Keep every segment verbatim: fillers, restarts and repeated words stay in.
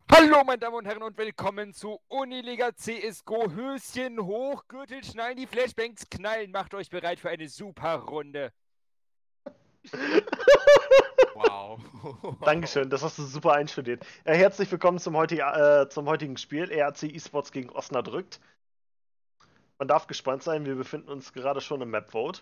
Hallo meine Damen und Herren und willkommen zu Uniliga C S G O. Höschen hoch, Gürtel schnallen, die Flashbangs knallen. Macht euch bereit für eine super Runde. Wow. Dankeschön, das hast du super einstudiert. Äh, herzlich willkommen zum, heutig, äh, zum heutigen Spiel. R A C eSports gegen Osnabrück. Man darf gespannt sein, wir befinden uns gerade schon im Map-Vote.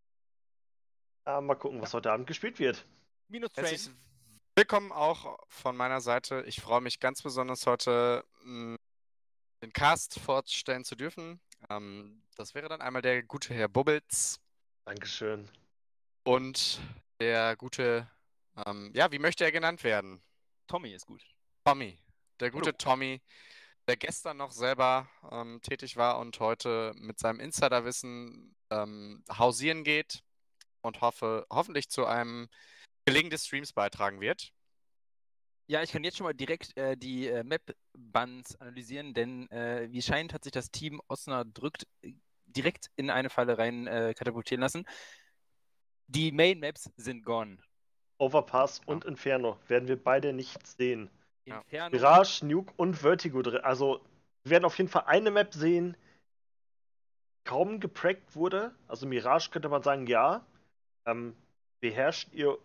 Äh, mal gucken, was heute Abend gespielt wird. Minus Train. Herzlich willkommen auch von meiner Seite. Ich freue mich ganz besonders heute, mh, den Cast vorstellen zu dürfen. Ähm, das wäre dann einmal der gute Herr Bubbels Dankeschön. und der gute, ähm, ja, wie möchte er genannt werden? Tommy ist gut. Tommy. Der gute Hallo. Tommy, der gestern noch selber ähm, tätig war und heute mit seinem Insiderwissen ähm, hausieren geht und hoffe, hoffentlich zu einem Gelingen des Streams beitragen wird. Ja, ich kann jetzt schon mal direkt äh, die äh, Map-Buns analysieren, denn äh, wie scheint, hat sich das Team Osnabrück direkt in eine Falle rein äh, katapultieren lassen. Die Main-Maps sind gone. Overpass Ja. und Inferno werden wir beide nicht sehen. Ja. Inferno. Mirage, Nuke und Vertigo drin. Also, wir werden auf jeden Fall eine Map sehen, die kaum geprankt wurde. Also Mirage könnte man sagen, ja. Ähm, beherrscht ihr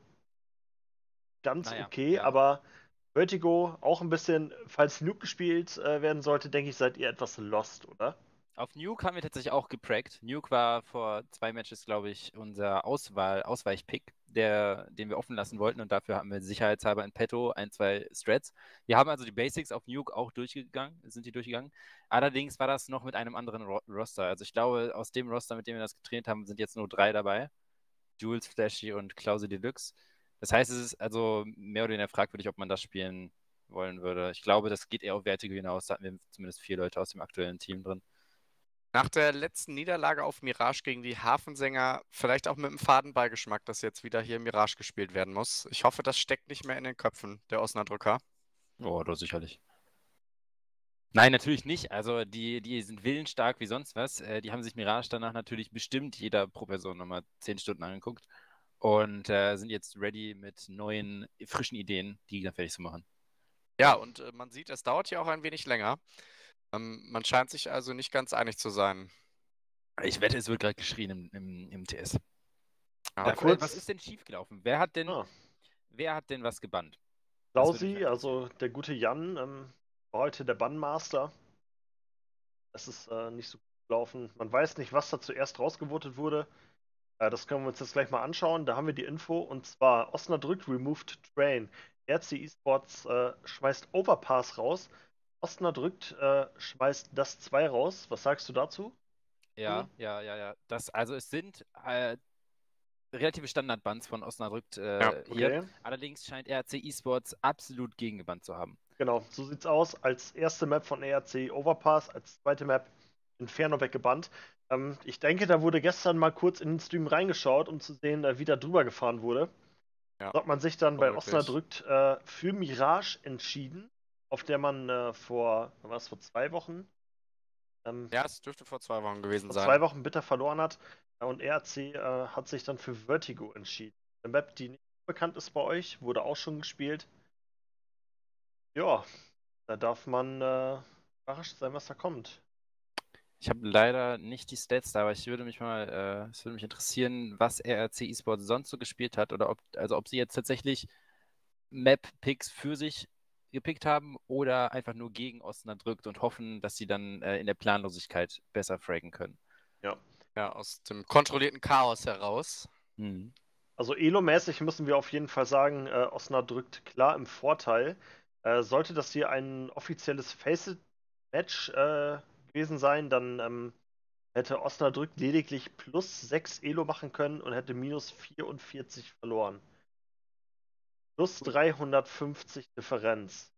ganz Naja, okay, ja. aber Vertigo auch ein bisschen, falls Nuke gespielt äh, werden sollte, denke ich, seid ihr etwas lost, oder? Auf Nuke haben wir tatsächlich auch geprankt. Nuke war vor zwei Matches, glaube ich, unser Auswahl, Ausweichpick, der, den wir offen lassen wollten, und dafür haben wir sicherheitshalber in petto ein, zwei Strats. Wir haben also die Basics auf Nuke auch durchgegangen, sind die durchgegangen. Allerdings war das noch mit einem anderen Ro Roster. Also ich glaube, aus dem Roster, mit dem wir das getraint haben, sind jetzt nur drei dabei. Jules, Flashy und Klause Deluxe. Das heißt, es ist also mehr oder weniger fragwürdig, ob man das spielen wollen würde. Ich glaube, das geht eher auf Vertigo hinaus. Da hatten wir zumindest vier Leute aus dem aktuellen Team drin. Nach der letzten Niederlage auf Mirage gegen die Hafensänger, vielleicht auch mit einem Fadenbeigeschmack, dass jetzt wieder hier Mirage gespielt werden muss. Ich hoffe, das steckt nicht mehr in den Köpfen der Osnabrücker. Oh, doch sicherlich. Nein, natürlich nicht. Also die, die sind willensstark wie sonst was. Äh, die haben sich Mirage danach natürlich bestimmt jeder pro Person nochmal zehn Stunden angeguckt und äh, sind jetzt ready mit neuen, frischen Ideen, die dann fertig zu machen. Ja, und äh, man sieht, es dauert ja auch ein wenig länger. Ähm, man scheint sich also nicht ganz einig zu sein. Ich wette, es wird gerade geschrien im, im, im T S. Ja, Äh, kurz- was ist denn schiefgelaufen? Wer hat denn, Ah. wer hat denn was gebannt? Das würde mich Klausi, also der gute Jan, ähm, war heute der Bannmaster. Es ist äh, nicht so gut gelaufen. Man weiß nicht, was da zuerst rausgevotet wurde. Äh, das können wir uns jetzt gleich mal anschauen. Da haben wir die Info. Und zwar Osnabrück removed Train. R C eSports äh, schmeißt Overpass raus. Osnabrück äh, schmeißt das zwei raus. Was sagst du dazu? Ja, Mhm. ja, ja, ja. Das, also es sind äh, relative Standardbands von Osnabrück äh, Ja, hier. Okay. Allerdings scheint R C eSports absolut gegengebannt zu haben. Genau, so sieht's aus. Als erste Map von R C Overpass, als zweite Map Inferno weggebannt. Ähm, ich denke, da wurde gestern mal kurz in den Stream reingeschaut, um zu sehen, äh, wie da drüber gefahren wurde. Ja, Da hat man sich dann bei unmöglich. Osnabrück äh, für Mirage entschieden, auf der man äh, vor, wann war es, vor zwei Wochen? Ähm, Ja, es dürfte vor zwei Wochen gewesen vor sein. zwei Wochen bitter verloren hat. Äh, Und R C äh, hat sich dann für Vertigo entschieden. Eine Map, die nicht bekannt ist bei euch, wurde auch schon gespielt. Ja, da darf man äh, überrascht sein, was da kommt. Ich habe leider nicht die Stats da, aber ich würde mich mal, äh, es würde mich interessieren, was R R C eSports sonst so gespielt hat, oder ob, also ob sie jetzt tatsächlich Map-Picks für sich gepickt haben oder einfach nur gegen Osnabrück und hoffen, dass sie dann äh, in der Planlosigkeit besser fraggen können. Ja. Ja, aus dem kontrollierten Chaos heraus. Hm. Also Elo-mäßig müssen wir auf jeden Fall sagen, äh, Osnabrück klar im Vorteil. Äh, sollte das hier ein offizielles Faceit-Match äh, gewesen sein, dann ähm, hätte Osnabrück lediglich plus sechs Elo machen können und hätte minus vierundvierzig verloren. Plus dreihundertfünfzig Differenz.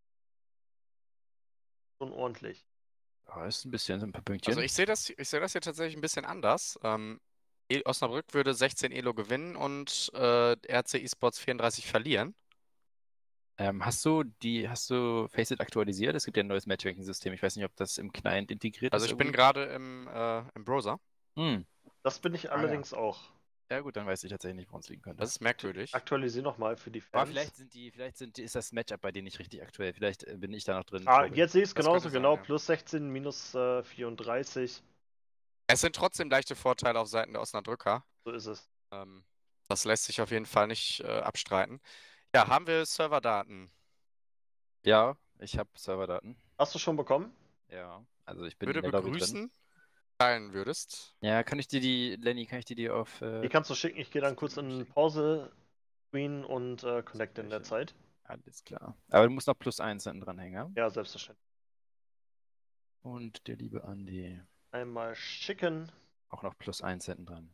Schon ordentlich. Ja, ist ein bisschen, ein paar Pünktchen. Also ich sehe das, ich sehe das hier tatsächlich ein bisschen anders. Ähm, E- Osnabrück würde sechzehn Elo gewinnen und äh, R C eSports vierunddreißig verlieren. Ähm, hast du die, hast du Faceit aktualisiert? Es gibt ja ein neues Matchmaking-System. Ich weiß nicht, ob das im Client integriert Also ist ich bin irgendwie. gerade im, äh, im Browser. Hm. Das bin ich Ah, ja. allerdings auch. Ja gut, dann weiß ich tatsächlich nicht, woran es liegen könnte. Das ist merkwürdig. Aktualisiere nochmal für die Fans. Aber vielleicht sind die, vielleicht sind die, ist das Matchup bei denen nicht richtig aktuell. Vielleicht äh, bin ich da noch drin. Ah, Torben. jetzt sehe ich es Das genauso, könnte sein, genau. ja. Plus sechzehn, minus äh, vierunddreißig. Es sind trotzdem leichte Vorteile auf Seiten der Osnabrücker. So ist es. Ähm, das lässt sich auf jeden Fall nicht äh, abstreiten. Ja, haben wir Serverdaten? Ja, ich habe Serverdaten. Hast du schon bekommen? Ja, also ich bin Würde in der Lobby drin. begrüßen, teilen würdest. Ja, kann ich dir die, Lenny, kann ich dir die auf... Äh, Die kannst du schicken. Ich gehe dann kurz in Pause-Screen und äh, connect in der Zeit. Alles klar. Aber du musst noch plus eins hinten dran hängen, ja? Ja, selbstverständlich. Und der liebe Andi. Einmal schicken. Auch noch plus eins hinten dran.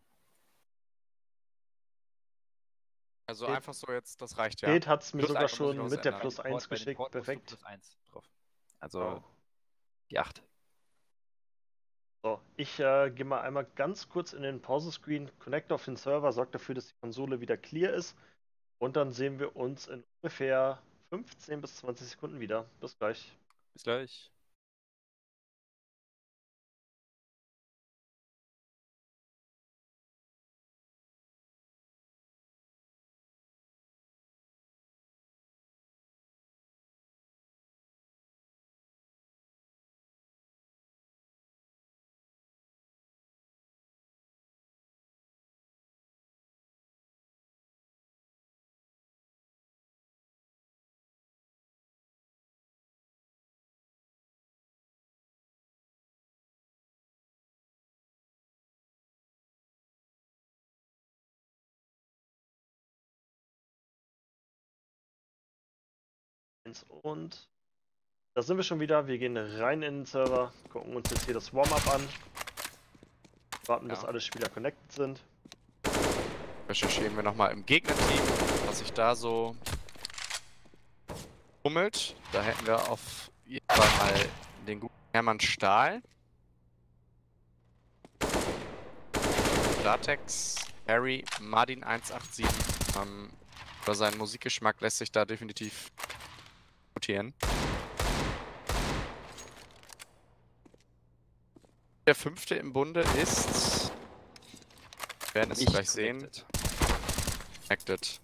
Also Geht. einfach so jetzt, das reicht ja. Geht, hat es mir Plus sogar eins, muss ich schon noch mit der ändern. plus Bei den eins Port- bei den geschickt. Port musst du Perfekt. plus eins drauf. Also Oh. die acht. So, ich äh, gehe mal einmal ganz kurz in den Pause-Screen, connect auf den Server, sorge dafür, dass die Konsole wieder clear ist. Und dann sehen wir uns in ungefähr fünfzehn bis zwanzig Sekunden wieder. Bis gleich. Bis gleich. Und da sind wir schon wieder. Wir gehen rein in den Server, gucken uns jetzt hier das Warm-Up an. Warten, bis Ja. alle Spieler connected sind. Recherchieren wir nochmal im Gegnerteam, was sich da so bummelt. Da hätten wir auf jeden Fall mal den guten Hermann Stahl. Latex, Harry, Martin eins acht sieben. Ähm, über seinen Musikgeschmack lässt sich da definitiv notieren. Der fünfte im Bunde ist, wir werden es Nicht gleich sehen, connected. Connected.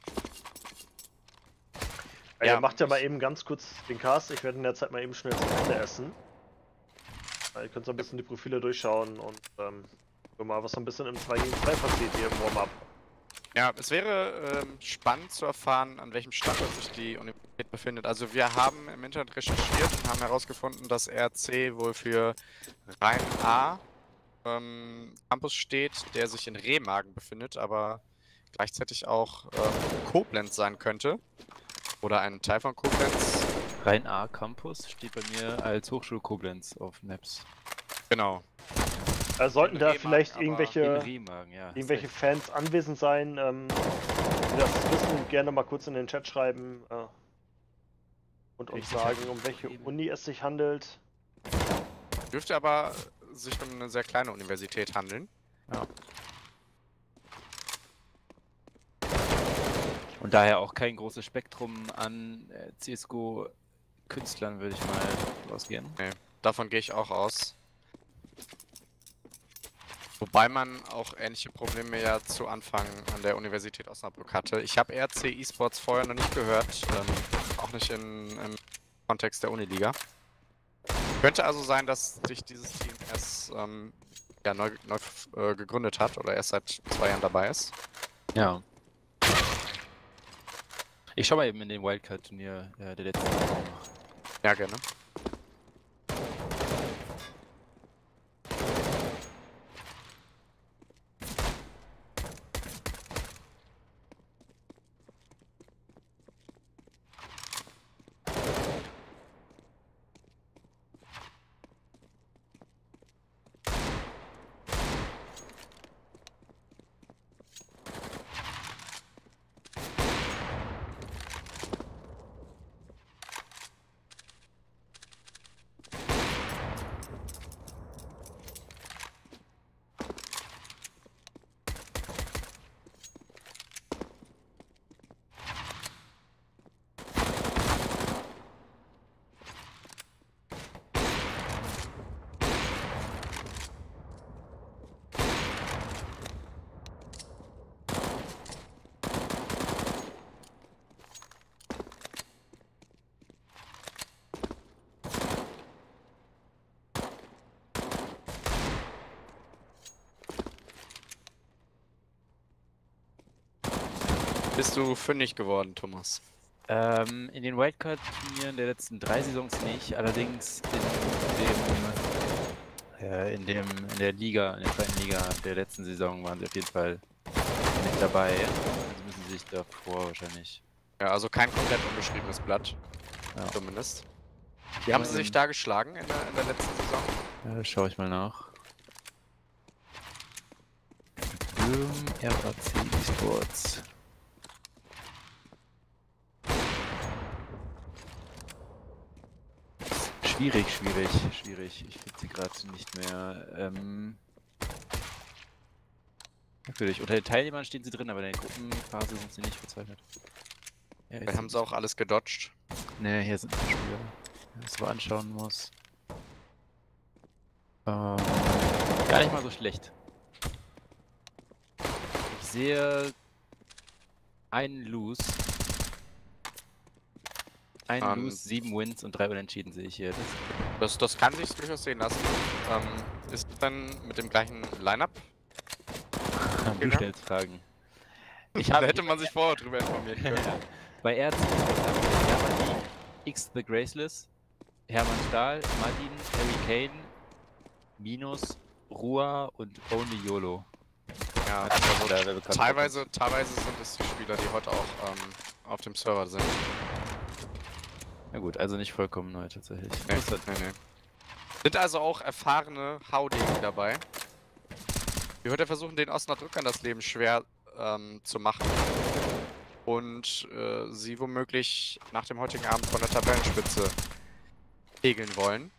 Ja, Ja, ihr macht ja mal ich- eben ganz kurz den Cast. Ich werde in der Zeit mal eben schnell zum Ende essen. Ihr könnt so ein bisschen die Profile durchschauen und ähm, gucken mal, was so ein bisschen im zwei gegen zwei passiert hier im Warm-Up. Ja, es wäre ähm, spannend zu erfahren, an welchem Standort sich die Universität befindet. Also wir haben im Internet recherchiert und haben herausgefunden, dass R C wohl für Rhein A ähm, Campus steht, der sich in Remagen befindet, aber gleichzeitig auch ähm, Koblenz sein könnte. Oder ein Teil von Koblenz. Rhein A Campus steht bei mir als Hochschule Koblenz auf Maps. Genau. Äh, sollten In da Remagen, vielleicht aber- In irgendwelche, Remagen, ja. irgendwelche safe. Fans anwesend sein, ähm, die das wissen, gerne mal kurz in den Chat schreiben äh, und uns Richtig, sagen, ja. um welche Eben. Uni es sich handelt. Dürfte aber sich um eine sehr kleine Universität handeln. Ja. Und daher auch kein großes Spektrum an äh, C S G O-Künstlern, würde ich mal rausgehen. Davon gehe ich auch aus. Wobei man auch ähnliche Probleme ja zu Anfang an der Universität Osnabrück hatte. Ich habe R C E-Sports vorher noch nicht gehört, ähm, auch nicht in, im Kontext der Uniliga. Könnte also sein, dass sich dieses Team erst ähm, ja, neu, neu äh, gegründet hat oder erst seit zwei Jahren dabei ist. Ja. Ich schau mal eben in den Wildcard-Turnier äh, der letzten Saison. Ja, gerne. Bist du fündig geworden, Thomas? Ähm, in den Wildcard-Turnieren der letzten drei Saisons nicht, allerdings in dem, äh, in dem, in der Liga, in der zweiten Liga der letzten Saison waren sie auf jeden Fall mit dabei. Also müssen sie sich davor wahrscheinlich. Ja, also kein komplett unbeschriebenes Blatt. Ja. Zumindest. Wie haben sie sich Ähm, da geschlagen in der, in der letzten Saison? Ja, schau ich mal nach. Ähm, R A C Esports. Schwierig, schwierig, schwierig. Ich finde sie gerade nicht mehr. Ähm, natürlich, unter den Teilnehmern stehen sie drin, aber in der Gruppenphase sind sie nicht verzeichnet. Ja, Wir haben sie auch alles gedodged. Ne, hier sind die Spieler, die man so anschauen muss. Ähm, gar nicht mal so schlecht. Ich sehe einen Lose. Ein Ähm, Lose, sieben Wins und drei Unentschieden sehe ich hier. Das Das, das kann sich durchaus sehen lassen. Ähm, ist dann mit dem gleichen Lineup? kann du Genau. schnell fragen. Ich Da habe hätte man sich vorher drüber informieren können. bei R C Hermann X The Graceless, Hermann Stahl, Martin, Harry Kane, Minus, Rua und Only YOLO. Ja, Also, also da wäre bekannt. teilweise, teilweise sind es die Spieler, die heute auch ähm, auf dem Server sind. Na gut, also nicht vollkommen neu tatsächlich. Nee, Das hat- nee, nee. Sind also auch erfahrene Haudegen dabei. Die heute versuchen, den Osnabruckern das Leben schwer ähm, zu machen. Und äh, sie womöglich nach dem heutigen Abend von der Tabellenspitze pegeln wollen.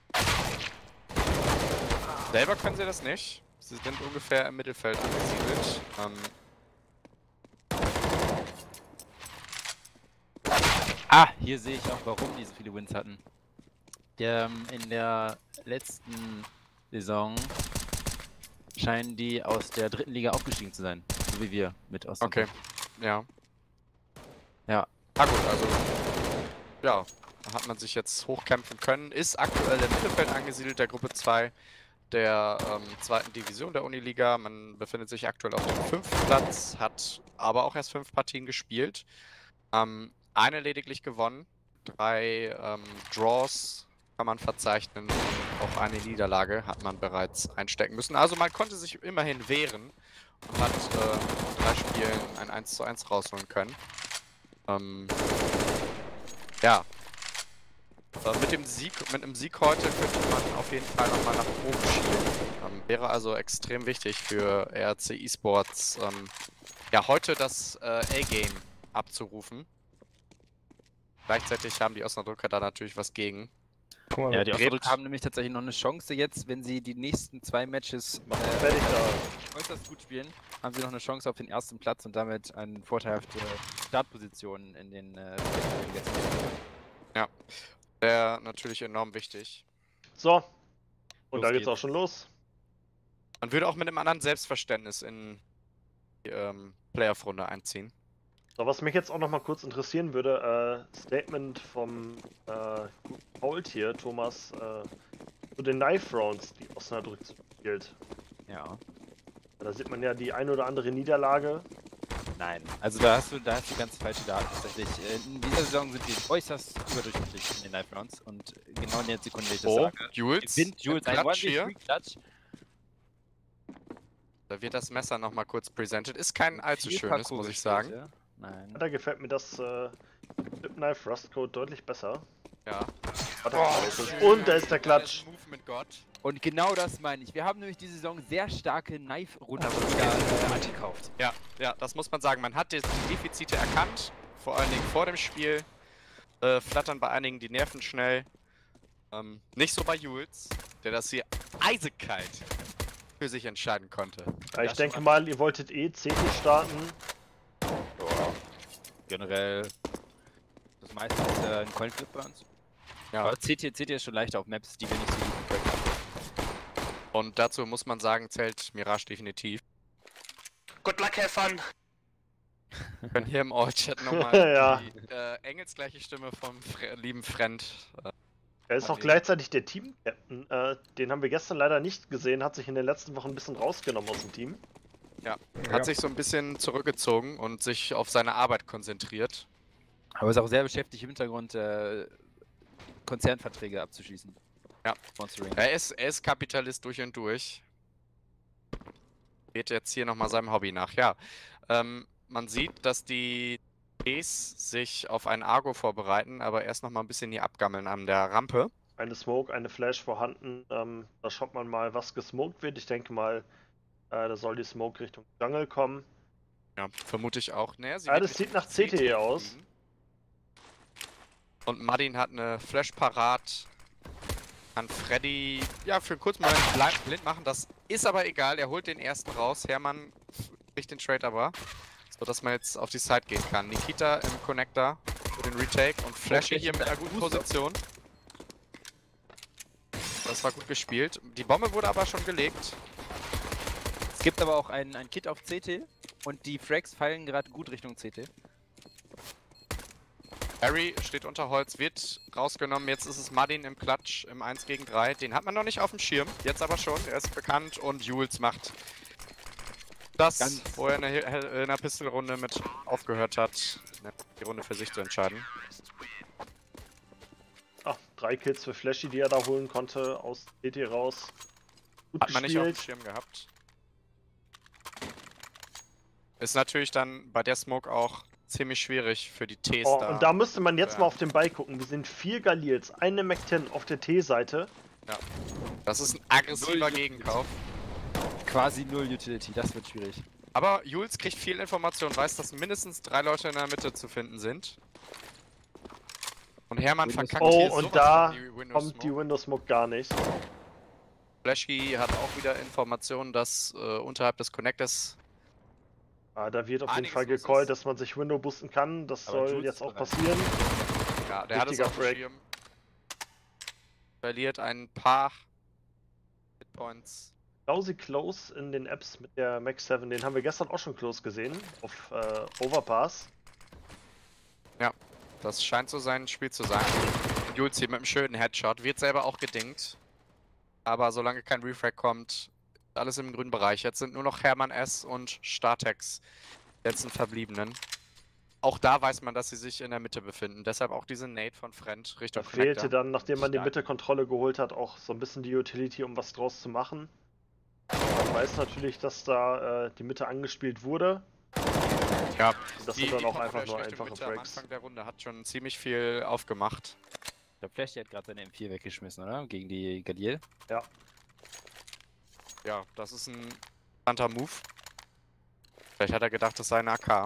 Selber können sie das nicht. Sie sind ungefähr im Mittelfeld angesiedelt. Ähm, Ah, hier sehe ich auch, warum die so viele Wins hatten. Der, ähm, in der letzten Saison scheinen die aus der dritten Liga aufgestiegen zu sein. So wie wir mit Osnabrück. okay, ja. Ja. Na gut, also ja, da hat man sich jetzt hochkämpfen können. Ist aktuell im Mittelfeld angesiedelt, der Gruppe zwei der ähm, zweiten Division der Uniliga. Man befindet sich aktuell auf dem fünften Platz, hat aber auch erst fünf Partien gespielt. Ähm, eine lediglich gewonnen, drei ähm, Draws kann man verzeichnen und auch eine Niederlage hat man bereits einstecken müssen. Also man konnte sich immerhin wehren und hat äh, in drei Spielen ein eins zu eins rausholen können. Ähm, ja. Äh, mit dem Sieg, mit einem Sieg heute könnte man auf jeden Fall nochmal nach oben schielen. Ähm, wäre also extrem wichtig für R A C Esports, ähm, ja, heute das äh, A-Game abzurufen. Gleichzeitig haben die Osnabrücker da natürlich was gegen. Guck mal, Ja, mit die Bremen Osnabrücker haben nämlich tatsächlich noch eine Chance jetzt, wenn sie die nächsten zwei Matches macht äh, fertig da. äußerst gut spielen, haben sie noch eine Chance auf den ersten Platz und damit eine vorteilhafte Startposition in den äh, Ja, wäre natürlich enorm wichtig. So. Und Los da geht's geht's. auch schon los. Man würde auch mit einem anderen Selbstverständnis in die ähm, Playoff-Runde einziehen. So, was mich jetzt auch noch mal kurz interessieren würde, äh, Statement vom äh, guten Paul hier, Thomas, äh, zu den Knife Rounds, die Osnabrück spielt. Ja. Da sieht man ja die ein oder andere Niederlage. Nein. Also da hast du, da hast du ganz falsche Daten tatsächlich. Äh, In dieser Saison sind wir äußerst überdurchschnittlich in den Knife Rounds und genau in der Sekunde, wenn ich das Oh, sage, Jules, gewinnt Jules ein ein Klatsch hier. One-Klatsch. Da wird das Messer nochmal kurz presented. Ist kein allzu Viel schönes, Parcours muss ich gespielt, sagen. ja? Nein. Da gefällt mir das äh, Flip Knife Rust Code deutlich besser. Ja. Warte, Oh, da ist es. Und da ist der Klatsch. Movement God. Und genau das meine ich. Wir haben nämlich diese Saison sehr starke Knife-Runden äh, angekauft. Ja, ja, das muss man sagen. Man hat die die Defizite erkannt, vor allen Dingen vor dem Spiel. Äh, flattern bei einigen die Nerven schnell. Ähm, nicht so bei Jules, der das hier eisekalt für sich entscheiden konnte. Ja, ich Das denke schon mal, ihr wolltet eh C T starten. Ja. Generell das meiste ist äh, ein Coinflip bei uns. Ja. Aber C T, C T ist schon leichter auf Maps, die wir nicht so gut können. Und dazu muss man sagen, zählt Mirage definitiv. Good luck, have fun. Wir können hier im All-Chat nochmal Ja. die äh, engelsgleiche Stimme vom Fre lieben Friend. Äh, Er ist auch Okay. gleichzeitig der Team-Captain. Äh, den haben wir gestern leider nicht gesehen, hat sich in den letzten Wochen ein bisschen rausgenommen aus dem Team. Ja, hat Ja. sich so ein bisschen zurückgezogen und sich auf seine Arbeit konzentriert. Aber ist auch sehr beschäftigt im Hintergrund, äh, Konzernverträge abzuschließen. Ja. Sponsoring. Er ist, er ist Kapitalist durch und durch. Geht jetzt hier nochmal seinem Hobby nach. Ja, ähm, man sieht, dass die Ts sich auf einen Argo vorbereiten, aber erst nochmal ein bisschen hier abgammeln an der Rampe. Eine Smoke, eine Flash vorhanden. Ähm, da schaut man mal, was gesmoked wird. Ich denke mal, äh, da soll die Smoke Richtung Jungle kommen. Ja, vermute ich auch. Naja, sie Ja, wird das Richtung sieht nach C T aus. fliegen. Und Martin hat eine Flash parat. Kann Freddy, ja, für einen kurzen Moment blind, blind machen. Das ist aber egal. Er holt den ersten raus. Hermann kriegt den Trade aber. So dass man jetzt auf die Side gehen kann. Nikita im Connector für den Retake. Und Flashy hier mit einer guten Position. Das war gut gespielt. Die Bombe wurde aber schon gelegt. Es gibt aber auch ein, ein Kit auf C T und die Frags fallen gerade gut Richtung C T. Harry steht unter Holz, wird rausgenommen. Jetzt ist es Martin im Klatsch im eins gegen drei. Den hat man noch nicht auf dem Schirm. Jetzt aber schon. Er ist bekannt und Jules macht das, Ganz wo er in der, in der Pistolrunde mit aufgehört hat, die Runde für sich zu entscheiden. Ah, drei Kills für Flashy, die er da holen konnte, aus C T raus. Gut Hat man nicht auf dem gespielt. Schirm gehabt. Ist natürlich dann bei der Smoke auch ziemlich schwierig für die Ts Oh, da. und da müsste man jetzt Ja. mal auf den Ball gucken. Wir sind vier Galils, eine Mac zehn auf der T-Seite. Das ist ein aggressiver Null Gegenkauf. Quasi null Utility, das wird schwierig. Aber Jules kriegt viel Information, weiß, dass mindestens drei Leute in der Mitte zu finden sind. Und Hermann Windows- verkackt Oh, hier und sowas da von die Windows Kommt die Smoke. Windows Smoke gar nicht. Flashy hat auch wieder Informationen, dass äh, unterhalb des Connectors. Ah, da wird auf jeden Einiges Fall los gecallt, ist. dass man sich Window boosten kann. Das Aber soll Jules jetzt ist auch bereit. passieren. Ja, der hat es Richtiger auf dem Frag. Schirm. Verliert ein paar Hitpoints. Klausi Close in den Apps mit der Mac sieben, den haben wir gestern auch schon close gesehen, auf äh, Overpass. Das scheint so sein Spiel zu sein. Und Jules hier mit einem schönen Headshot. Wird selber auch gedingt. Aber solange kein Refrag kommt, ist alles im grünen Bereich. Jetzt sind nur noch Hermann S. und Startex letzten Verbliebenen. Auch da weiß man, dass sie sich in der Mitte befinden. Deshalb auch diese Nade von Friend Da Richtung fehlte Connector. dann, nachdem man die Stark. Mitte-Kontrolle geholt hat, auch so ein bisschen die Utility, um was draus zu machen. Man weiß natürlich, dass da äh, die Mitte angespielt wurde. Ja, Und das die, sind dann die auch Pop einfach Flash nur Richtung einfache Mitte am Frags. Anfang der Runde hat schon ziemlich viel aufgemacht. Der Flash hat gerade seine M vier weggeschmissen, oder? Gegen die Galil. Ja, das ist ein interessanter Move. Vielleicht hat er gedacht, das sei ein A K.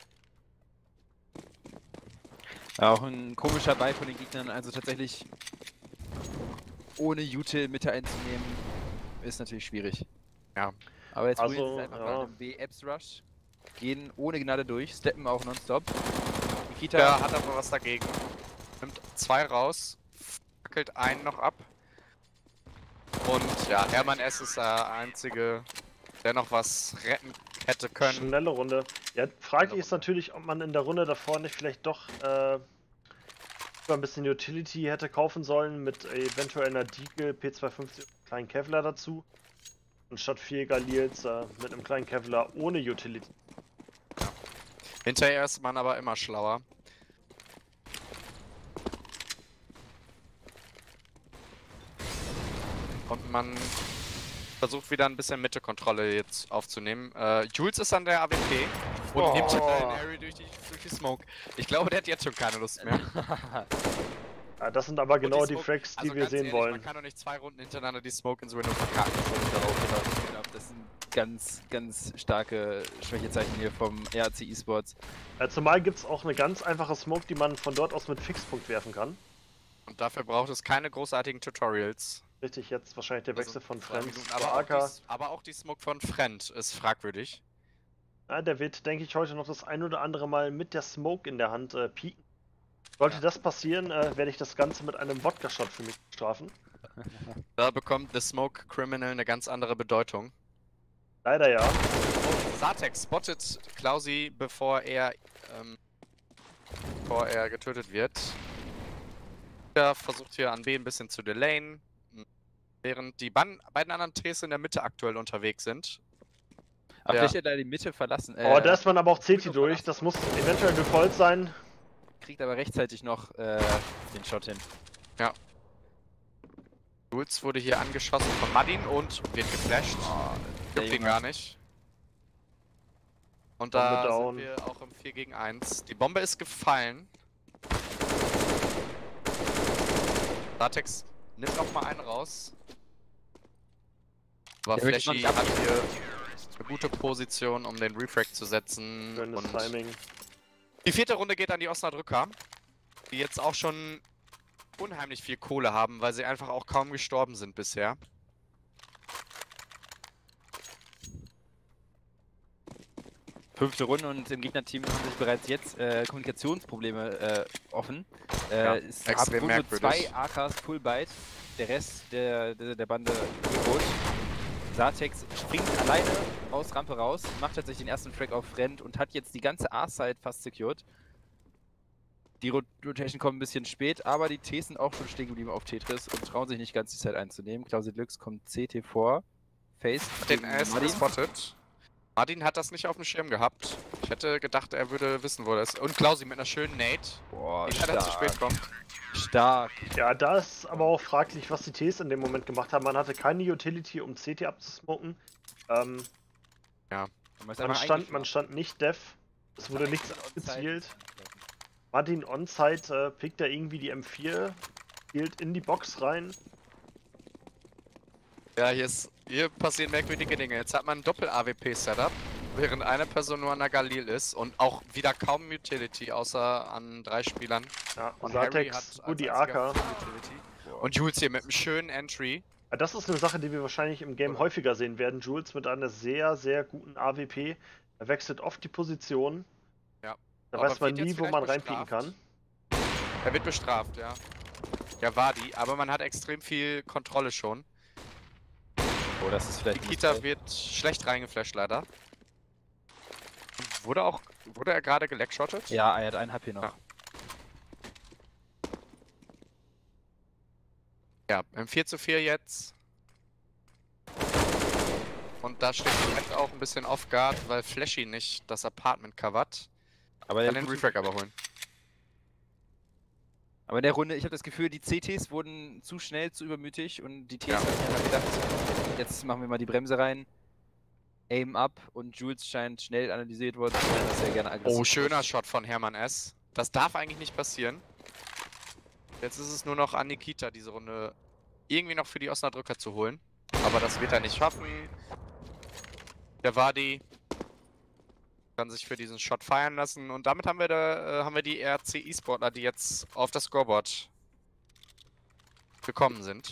Auch ein komischer Ball von den Gegnern, also tatsächlich ohne Util Mitte einzunehmen, ist natürlich schwierig. Ja. Aber jetzt Also, probieren sie es einfach ja. mal im B-Apps-Rush. Gehen ohne Gnade durch, steppen auch nonstop. Nikita, Der hat aber was dagegen. Nimmt zwei raus, fackelt einen noch ab. Und ja, Hermann S. ist der einzige, der noch was retten hätte können. Schnelle Runde. Ja, fraglich Schnelle ist Runde. natürlich, ob man in der Runde davor nicht vielleicht doch äh, ein bisschen Utility hätte kaufen sollen mit eventuell einer Deagle P zweihundertfünfzig und einem kleinen Kevlar dazu. Anstatt vier Galils äh, mit einem kleinen Kevlar ohne Utility. Hinterher ist man aber immer schlauer. Und man versucht wieder ein bisschen Mitte-Kontrolle jetzt aufzunehmen. Äh, Jules ist an der A W P und Oh. nimmt hinter den Harry durch die, durch die Smoke. Ich glaube, der hat jetzt schon keine Lust mehr. Ja, das sind aber Und genau die, Smoke- Frags, die also wir ganz sehen ehrlich, wollen. Man kann doch nicht zwei Runden hintereinander die Smoke ins Window verkacken. Ich glaube, das sind ganz, ganz starke Schwächezeichen hier vom R A C Esports. Äh, zumal gibt es auch eine ganz einfache Smoke, die man von dort aus mit Fixpunkt werfen kann. Und dafür braucht es keine großartigen Tutorials. Richtig, jetzt wahrscheinlich der Wechsel Also von zwei Friends Minuten, zu aber, auch A K. die, aber auch die Smoke von Friend ist fragwürdig. Ja, der wird, denke ich, heute noch das ein oder andere Mal mit der Smoke in der Hand äh, pieken. Sollte Ja. das passieren, äh, werde ich das Ganze mit einem Wodka-Shot für mich strafen. Da bekommt The Smoke Criminal eine ganz andere Bedeutung. Leider ja. Satex spottet Klausi, bevor er, ähm, bevor er getötet wird. Er versucht hier an B ein bisschen zu delayen, während die Ban beiden anderen Ts in der Mitte aktuell unterwegs sind. Aber Ja. vielleicht hätte er die Mitte verlassen. Äh, Oh, da ist man aber auch C T durch. Das muss eventuell gecallt sein. Kriegt aber rechtzeitig noch äh, den Shot hin. Jules wurde hier angeschossen von Madin und wird geflasht. Oh, der Gibt ihn Junge. gar nicht. Und Bombe da down. sind wir auch im vier gegen eins. Die Bombe ist gefallen. Latex nimmt noch mal einen raus. Aber Der will ich noch Flashy nicht hat hier eine gute Position, um den Refract zu setzen. Schönes Und Timing. die vierte Runde geht an die Osnabrücker, die jetzt auch schon unheimlich viel Kohle haben, weil sie einfach auch kaum gestorben sind bisher. Fünfte Runde und im Gegnerteam haben sich bereits jetzt äh, Kommunikationsprobleme äh, offen. Äh, Ja, es extrem haben wohl nur merkwürdig. zwei A Ks Full Byte, der Rest der, der, der Bande geholt. Satex springt alleine aus Rampe raus, macht tatsächlich den ersten Frag auf Rent und hat jetzt die ganze A-Side fast secured. Die Rot Rotation kommt ein bisschen spät, aber die Ts sind auch schon stehen geblieben auf Tetris und trauen sich nicht ganz die Zeit einzunehmen. Klausi Lux kommt C T vor. Face Den gegen ersten Martin. gespottet. Martin hat das nicht auf dem Schirm gehabt. Ich hätte gedacht, er würde wissen, wo das ist. Und Klausi mit einer schönen Nate. Boah, Die leider zu spät stark. kommt. Stark. Ja, da ist aber auch fraglich, was die Ts in dem Moment gemacht haben. Man hatte keine Utility, um C T abzusmoken. Ähm, Man, ist man, einfach stand, man eingeschlafen. stand nicht def. Es wurde nichts Onside. abgezielt. Martin Onside äh, pickt da irgendwie die M vier, spielt in die Box rein. Ja, hier, ist, hier passieren merkwürdige Dinge. Jetzt hat man ein Doppel-A W P-Setup, während eine Person nur an der Galil ist und auch wieder kaum Utility, außer an drei Spielern. Ja, Und Harry hat Satex, als gut die einziger A K. Full Utility. Und Jules hier mit einem schönen Entry. Ja, das ist eine Sache, die wir wahrscheinlich im Game häufiger sehen werden. Jules mit einer sehr, sehr guten A W P. Er wechselt oft die Position. Ja. Da Aber weiß man wird nie, jetzt wo man vielleicht reinpieken kann. bestraft? Er wird bestraft, ja. Ja, war die, aber man hat extrem viel Kontrolle schon. Oh, das ist vielleicht ein Nikita Mistake. wird schlecht reingeflasht, leider. Wurde auch, wurde er gerade geleckshottet? Ja, er hat ein H P noch. Ja. Ja, im vier zu vier jetzt. Und da steht Red auch ein bisschen off guard, weil Flashy nicht das Apartment covert. Aber Kann der, den Refrag aber holen. aber in der Runde, ich habe das Gefühl, die C Ts wurden zu schnell, zu übermütig und die Ts Ja. haben sich einfach gedacht, jetzt machen wir mal die Bremse rein, aim up und Jules scheint schnell analysiert worden zu sein, dass er gerne aggressiv Oh, schöner pusht. Shot von Hermann S. Das darf eigentlich nicht passieren. Jetzt ist es nur noch an Nikita, diese Runde irgendwie noch für die Osnabrucker zu holen. Aber das wird er nicht schaffen. Der Wadi kann sich für diesen Shot feiern lassen. Und damit haben wir, da, äh, haben wir die R C E-Sportler, die jetzt auf das Scoreboard gekommen sind.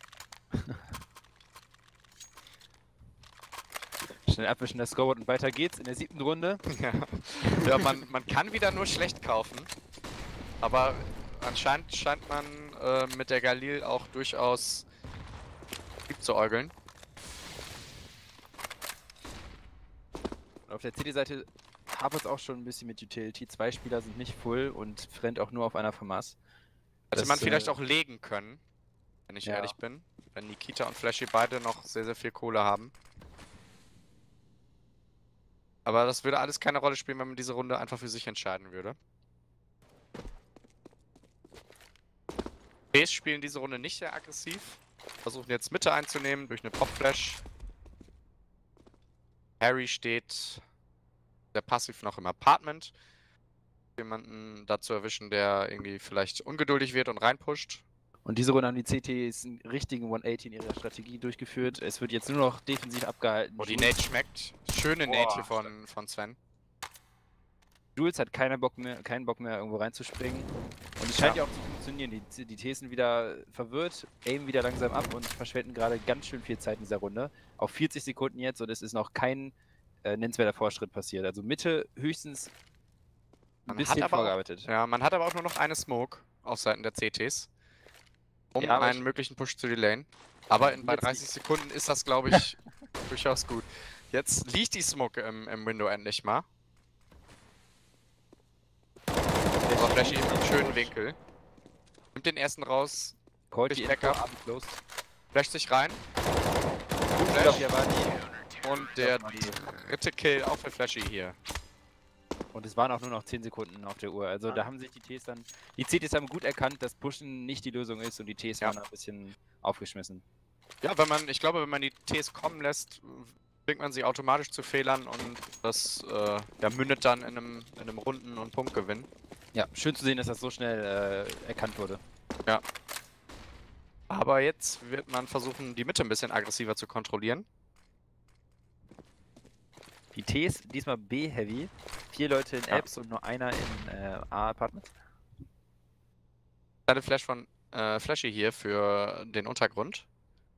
Schnell abwischen das Scoreboard und weiter geht's in der siebten Runde. Ja, ja man, man kann wieder nur schlecht kaufen. Aber anscheinend scheint man äh, mit der Galil auch durchaus lieb zu äugeln. Auf der C T-Seite hapert es auch schon ein bisschen mit Utility. Zwei Spieler sind nicht full und Friend auch nur auf einer Famas. Hätte Das, man vielleicht äh, auch legen können, wenn ich ja. ehrlich bin. Wenn Nikita und Flashy beide noch sehr, sehr viel Kohle haben. Aber das würde alles keine Rolle spielen, wenn man diese Runde einfach für sich entscheiden würde. Ps spielen diese Runde nicht sehr aggressiv. Versuchen jetzt Mitte einzunehmen durch eine Pop-Flash. Harry steht sehr passiv noch im Apartment. Jemanden dazu erwischen, der irgendwie vielleicht ungeduldig wird und reinpusht. Und diese Runde haben die C Ts einen richtigen hundertachtzig in ihrer Strategie durchgeführt. Es wird jetzt nur noch defensiv abgehalten. Oh, die Jules- Nate schmeckt. Schöne Boah, Nate hier von, von Sven. Jules hat keinen Bock mehr, keinen Bock mehr irgendwo reinzuspringen. Und es scheint ja, Ja. auch zu funktionieren. Die, die Ts sind wieder verwirrt, aim wieder langsam ab und verschwenden gerade ganz schön viel Zeit in dieser Runde. Auf vierzig Sekunden jetzt und es ist noch kein äh, nennenswerter Fortschritt passiert. Also Mitte höchstens ein Man bisschen hat aber auch- vorgearbeitet. Ja, man hat aber auch nur noch eine Smoke auf Seiten der C Ts. Um Ja, aber einen ich- möglichen Push zu delayen. Aber in, bei Jetzt- dreißig Sekunden ist das, glaube ich, durchaus gut. Jetzt liegt die Smoke im, im Window endlich mal. Aber Flashy mit einem schönen Winkel. Nimmt den ersten raus, Colt durch die Backup. Info, abgeclosed. flasht sich rein. Gut, ich glaube, hier war die. Und der dritte Kill auch für Flashy hier. Und es waren auch nur noch zehn Sekunden auf der Uhr. Also Ja. da haben sich die Ts dann, die C Ts haben gut erkannt, dass Pushen nicht die Lösung ist und die Ts Ja. waren ein bisschen aufgeschmissen. Ja, wenn man, ich glaube, wenn man die Ts kommen lässt, bringt man sie automatisch zu Fehlern und das äh, ja, mündet dann in einem, in einem Runden- und Punktgewinn. Ja, schön zu sehen, dass das so schnell äh, erkannt wurde. Ja. Aber jetzt wird man versuchen, die Mitte ein bisschen aggressiver zu kontrollieren. Die Ts, diesmal B-Heavy. Vier Leute in Ja. Apps und nur einer in äh, A-Apartments. Kleine Flash von äh, Flashy hier für den Untergrund.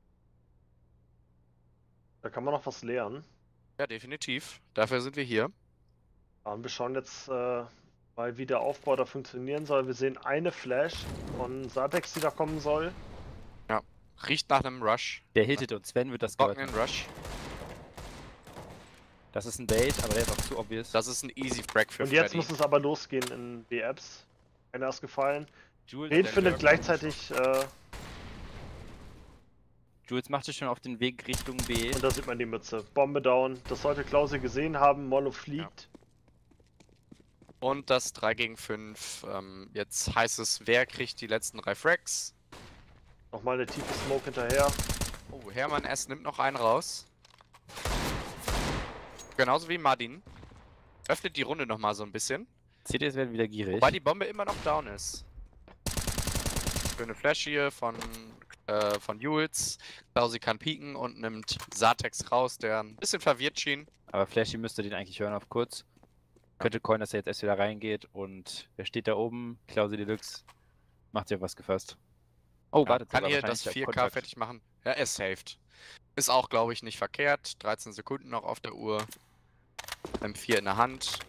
Da kann man noch was lernen. Ja, definitiv. Dafür sind wir hier. Und wir schauen jetzt äh, mal, wie der Aufbau da funktionieren soll. Wir sehen eine Flash von Satex, die da kommen soll. Riecht nach einem Rush. Der hittet und Sven wird das gehört. Trockenen Rush. Das ist ein Bait, aber der ist auch zu obvious. Das ist ein easy Frag für Und jetzt Freddy. muss es aber losgehen in B-Apps. Einer ist gefallen. Jules, Den der findet Lurk- gleichzeitig, äh, Jules macht sich schon auf den Weg Richtung B. und da sieht man die Mütze. Bombe down. Das sollte Klause gesehen haben. Mollo fliegt. Und das drei gegen fünf. Ähm, jetzt heißt es, wer kriegt die letzten drei Frags? Nochmal eine tiefe Smoke hinterher. Oh, Hermann S. nimmt noch einen raus. Genauso wie Martin. Öffnet die Runde nochmal so ein bisschen. C Ts werden wieder gierig. Wobei die Bombe immer noch down ist. Schöne Flash hier von, äh, von Jules. Klausi kann pieken und nimmt Satex raus, der ein bisschen verwirrt schien. Aber Flashy müsste den eigentlich hören auf kurz. Könnte Coin, dass er jetzt erst wieder reingeht und wer steht da oben? Klausi Deluxe macht sich auf was gefasst. Oh, Ja, warte, kann sogar hier das wahrscheinlich der vier K Kontakt. fertig machen. Ja, er saved. Ist auch, glaube ich, nicht verkehrt. dreizehn Sekunden noch auf der Uhr. M vier in der Hand.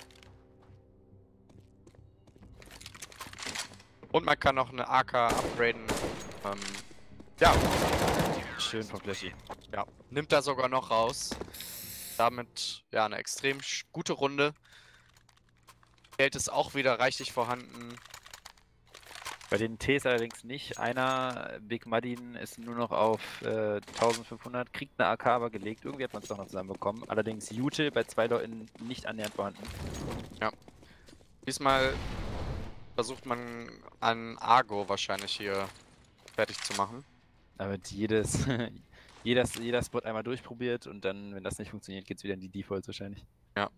Und man kann noch eine A K upgraden. Ähm, ja, Schön von Flashy. ja, nimmt er sogar noch raus. Damit, ja, eine extrem sch- gute Runde. Geld ist auch wieder reichlich vorhanden. Bei den Ts allerdings nicht. Einer, Big Muddin, ist nur noch auf äh, eintausendfünfhundert, kriegt eine A K aber gelegt. Irgendwie hat man es doch noch zusammenbekommen. Allerdings Jute bei zwei Leuten nicht annähernd vorhanden. Diesmal versucht man an Argo wahrscheinlich hier fertig zu machen. Da wird jedes, jedes, jeder Spot einmal durchprobiert und dann, wenn das nicht funktioniert, geht es wieder in die Defaults wahrscheinlich. Ja.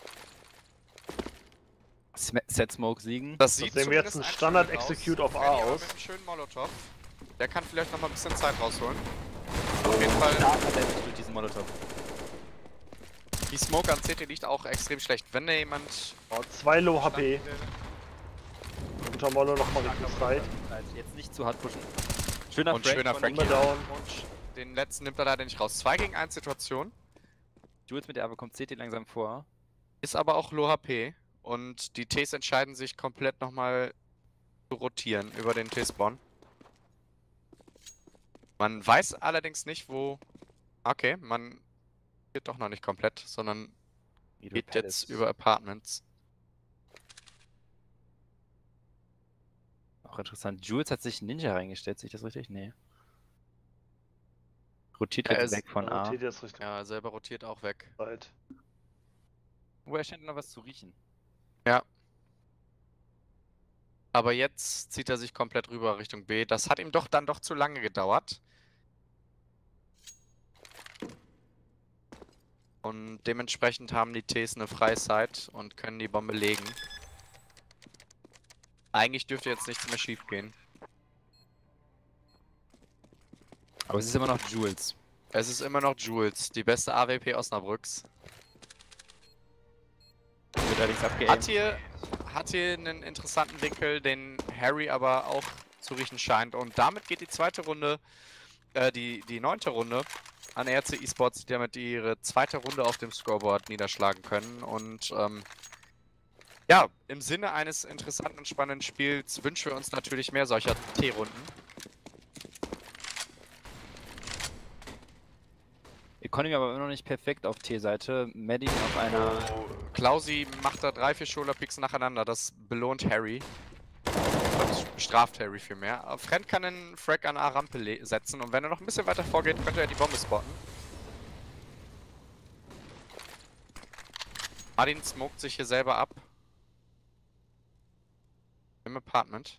Sm- Set Smoke siegen. Das sehen sieht wir zumindest jetzt ein einstudent Standard-Execute aus. auf A Freddy aber aus. Mit einem schönen Molotov. Der kann vielleicht noch mal ein bisschen Zeit rausholen. Auf jeden Fall, Starker Damage durch diesen Molotov. die Smoke an C T liegt auch extrem schlecht. Wenn da jemand... Oh, zwei Low H P. standen will. Unter Mollo nochmal richtig Zeit. Also jetzt nicht zu hart pushen. Schöner Und Frag schöner von Frag Bombe hier. down. Und den letzten nimmt er leider nicht raus. zwei gegen eins Situation. Jules mit der aber kommt C T langsam vor. Ist aber auch Low H P. Und die Ts entscheiden sich komplett nochmal zu rotieren über den T-Spawn. Man weiß allerdings nicht, wo... Okay, man geht doch noch nicht komplett, sondern geht jetzt über Apartments. Auch interessant. Jules hat sich Ninja reingestellt, sehe ich das richtig? Nee. Rotiert Er jetzt ist- weg von A. Rotiert jetzt Richtung Ja, selber rotiert auch weg. Zeit. Oh, er scheint noch was zu riechen. Ja. Aber jetzt zieht er sich komplett rüber Richtung B. Das hat ihm doch dann doch zu lange gedauert. Und dementsprechend haben die Ts eine Freizeit und können die Bombe legen. Eigentlich dürfte jetzt nichts mehr schief gehen. Aber es ist immer noch Jules. Es ist immer noch Jules, die beste A W P Osnabrücks. Wird allerdings Hat abgeaimt. hier, hat hier einen interessanten Winkel, den Harry aber auch zu riechen scheint. Und damit geht die zweite Runde, äh, die, die neunte Runde an R C Esports, die damit ihre zweite Runde auf dem Scoreboard niederschlagen können. Und ähm, ja, im Sinne eines interessanten und spannenden Spiels wünschen wir uns natürlich mehr solcher T-Runden. Economy aber immer noch nicht perfekt auf T-Seite. Maddie auf einer. Oh, Klausi macht da drei, vier Shoulderpicks nacheinander. Das belohnt Harry. Das bestraft Harry vielmehr. Aber Friend kann einen Frag an A-Rampe setzen und wenn er noch ein bisschen weiter vorgeht, könnte er die Bombe spotten. Martin smoked sich hier selber ab. Im Apartment.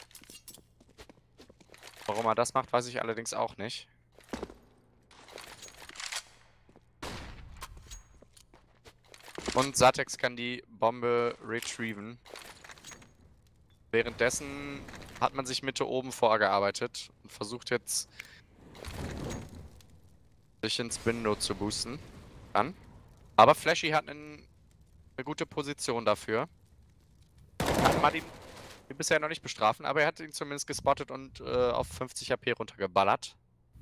Warum er das macht, weiß ich allerdings auch nicht. Und Satex kann die Bombe retrieven. Währenddessen hat man sich Mitte oben vorgearbeitet und versucht jetzt sich ins Window zu boosten. Dann. Aber Flashy hat einen, eine gute Position dafür. Kann Martin bisher noch nicht bestrafen, aber er hat ihn zumindest gespottet und äh, auf fünfzig H P runtergeballert.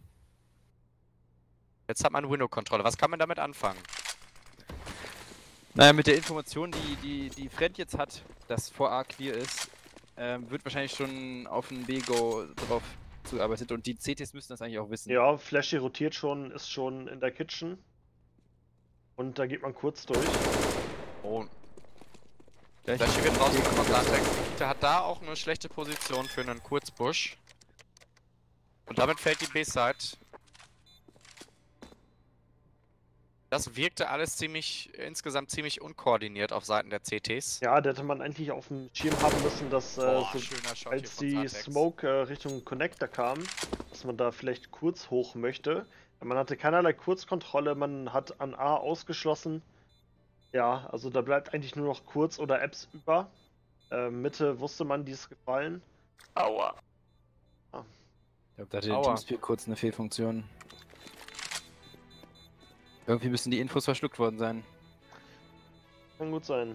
Jetzt hat man Window-Kontrolle. Was kann man damit anfangen? Naja, mit der Information, die, die, die Friend jetzt hat, dass vor A clear ist, ähm, wird wahrscheinlich schon auf ein B-Go drauf zugearbeitet und die C Ts müssen das eigentlich auch wissen. Ja, Flashy rotiert schon, ist schon in der Kitchen. Und da geht man kurz durch. Oh, Gleich Flashy wird rausgekommen von Satex. Der hat da auch eine schlechte Position für einen Kurzbusch. Und damit fällt die B-Side. Das wirkte alles ziemlich, insgesamt ziemlich unkoordiniert auf Seiten der C Ts. Ja, da hätte man eigentlich auf dem Schirm haben müssen, dass äh, Boah, so, schöner Shot als hier die von Satex. Smoke äh, Richtung Connector kam, dass man da vielleicht kurz hoch möchte. Man hatte keinerlei Kurzkontrolle, man hat an A ausgeschlossen. Ja, also da bleibt eigentlich nur noch Kurz oder Apps über. Äh, Mitte wusste man, die ist gefallen. Aua. Ich glaube, da hatte der Aua. Teamspeak kurz eine Fehlfunktion. Irgendwie müssen die Infos verschluckt worden sein. Kann gut sein.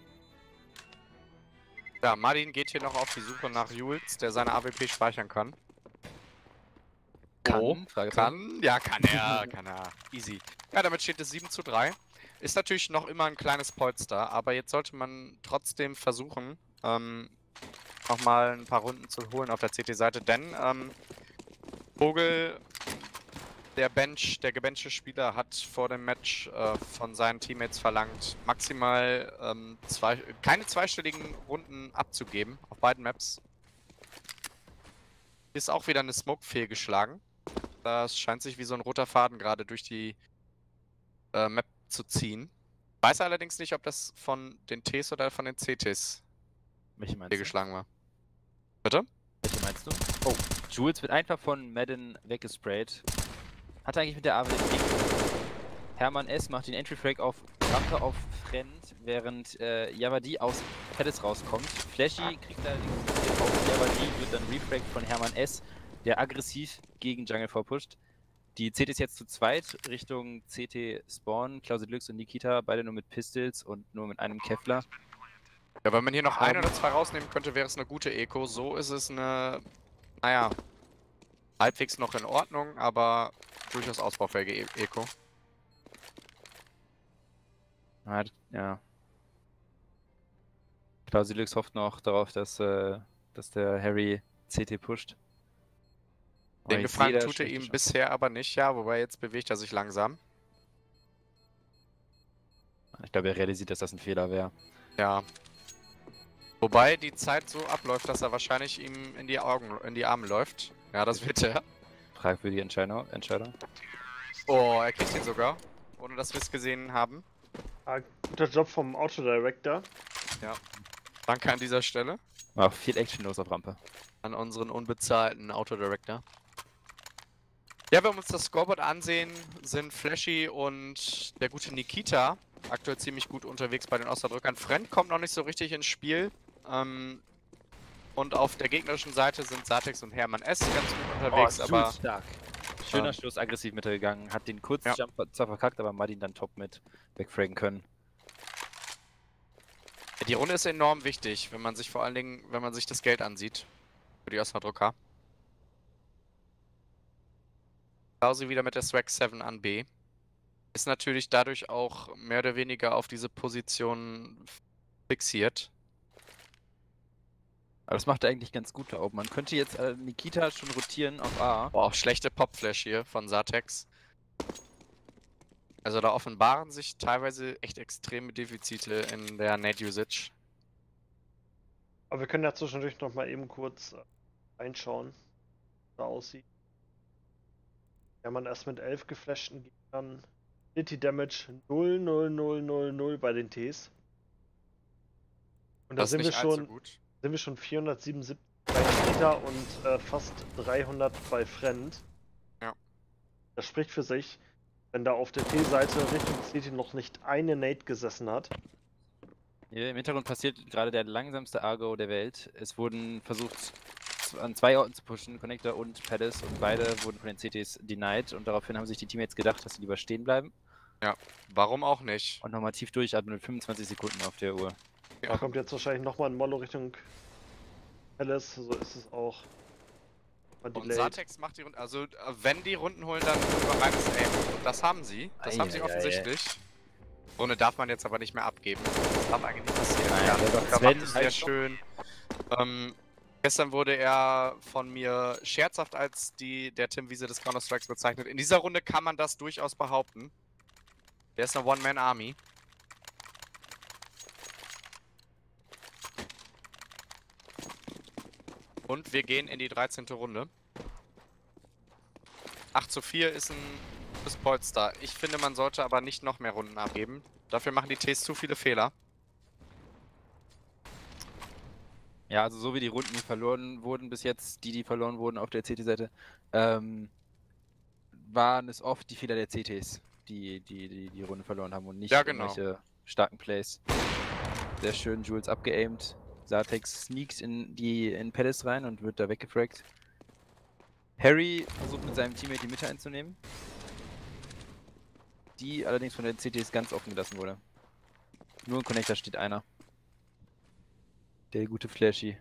Ja, Martin geht hier noch auf die Suche nach Jules, der seine A W P speichern kann. Kann, Oh, Fragezeichen. kann? Ja, kann er, kann er. Easy. Ja, damit steht es sieben zu drei. Ist natürlich noch immer ein kleines Polster, aber jetzt sollte man trotzdem versuchen, ähm, nochmal ein paar Runden zu holen auf der C T-Seite, denn ähm, Vogel, der Bench, der gebenchte Spieler, hat vor dem Match äh, von seinen Teammates verlangt, maximal ähm, zwei, keine zweistelligen Runden abzugeben auf beiden Maps. Ist auch wieder eine Smoke fehlgeschlagen. Das scheint sich wie so ein roter Faden gerade durch die äh, Map zu ziehen. Weiß allerdings nicht, ob das von den Ts oder von den C Ts Welche meinst du? fehlgeschlagen war. Bitte? Welche meinst du? Oh, Jules wird einfach von Madden weggesprayt. Hat eigentlich mit der A W P. Hermann S. macht den Entry-Frag auf Rampe auf Friend, während äh, Yavadi aus Palace rauskommt. Flashy kriegt allerdings auf Yavadi, wird dann refragt von Hermann S., der aggressiv gegen Jungle vorpusht. Die C Ts jetzt zu zweit Richtung C T Spawn, Klaus Deluxe und Nikita, beide nur mit Pistols und nur mit einem Kevlar. Ja, wenn man hier noch ein Ähm. oder zwei rausnehmen könnte, wäre es eine gute Eco. So ist es eine, naja, halbwegs noch in Ordnung, aber durchaus ausbaufähige E- Eco. Ja, d- ja. Klaus Deluxe hofft noch darauf, dass, äh, dass der Harry C T pusht. Aber Den ich Gefallen sehe da tut er schlechte ihm Chancen. bisher aber nicht, ja, wobei jetzt bewegt er sich langsam. Ich glaube, er realisiert, dass das ein Fehler wäre. Ja. Wobei die Zeit so abläuft, dass er wahrscheinlich ihm in die Augen, in die Arme läuft. Ja, das wird er. Fragwürdige Entscheidung. Entscheidung. Oh, er kriegt ihn sogar, ohne dass wir es gesehen haben. Ah, guter Job vom Autodirector. Danke an dieser Stelle War auch viel Action los auf Rampe. an unseren unbezahlten Autodirector. Ja, wenn wir uns das Scoreboard ansehen, sind Flashy und der gute Nikita aktuell ziemlich gut unterwegs bei den Osterdrückern. Friend kommt noch nicht so richtig ins Spiel. Ähm, und auf der gegnerischen Seite sind Satex und Hermann S. ganz gut unterwegs, aber Jules stark. Schöner Ähm. Schluss, aggressiv mitgegangen. Hat den kurzen Ja. Jump zwar verkackt, aber Martin dann top mit wegfragen können. die Runde ist enorm wichtig, wenn man sich vor allen Dingen, wenn man sich das Geld ansieht. Für die Osterdrücker. Pause wieder mit der Swag sieben an B. Ist natürlich dadurch auch mehr oder weniger auf diese Position fixiert. Aber das macht er eigentlich ganz gut da oben. Man könnte jetzt äh, Nikita schon rotieren auf A. Boah, schlechte Popflash hier von Satex. Also da offenbaren sich teilweise echt extreme Defizite in der Net-Usage. Aber wir können ja zwischendurch noch mal eben kurz äh, reinschauen, wie es da aussieht. Ja, man erst mit elf geflashten Gegnern Utility Damage null null null null null bei den Ts. Und da Das ist sind wir nicht allzu schon, gut. sind wir schon vierhundertsiebenundsiebzig bei Nikita und äh, fast dreihundert bei Friend. Ja. Das spricht für sich, wenn da auf der T-Seite Richtung C T noch nicht eine Nate gesessen hat. Hier im Hintergrund passiert gerade der langsamste Argo der Welt. Es wurden versucht, z- an zwei Orten zu pushen, Connector und Palace, und beide wurden von den C Ts denied. Und daraufhin haben sich die Teammates gedacht, dass sie lieber stehen bleiben Warum auch nicht? und nochmal tief durchatmen mit fünfundzwanzig Sekunden auf der Uhr. Da kommt jetzt wahrscheinlich nochmal ein Mollo Richtung Palace, so ist es auch. Mal Und delayed. Satex macht die Runde, also äh, wenn die Runden holen, dann über reines Aim. Und das haben sie. Das haben sie Eieiei. offensichtlich. Runde darf man jetzt aber nicht mehr abgeben. Das darf eigentlich nicht passieren. Nein, ja, der das Sven macht es sehr halt schön. Ähm, gestern wurde er von mir scherzhaft als die, der Tim Wiese des Counter-Strikes bezeichnet. In dieser Runde kann man das durchaus behaupten. Der ist eine One-Man-Army. Und wir gehen in die dreizehnte Runde. acht zu vier ist ein gutes Polster. Ich finde, man sollte aber nicht noch mehr Runden abgeben. Dafür machen die Ts zu viele Fehler. Ja, also so wie die Runden verloren wurden bis jetzt, die, die verloren wurden auf der C T-Seite, ähm, waren es oft die Fehler der C Ts, die die, die, die Runde verloren haben und nicht Ja, genau. irgendwelche starken Plays. Sehr schön, Jules abgeaimt. Satex sneakt in die in Palace rein und wird da weggefragt. Harry versucht mit seinem Teammate die Mitte einzunehmen, die allerdings von den C Ts ganz offen gelassen wurde. Nur im Connector steht einer. Der gute Flashy.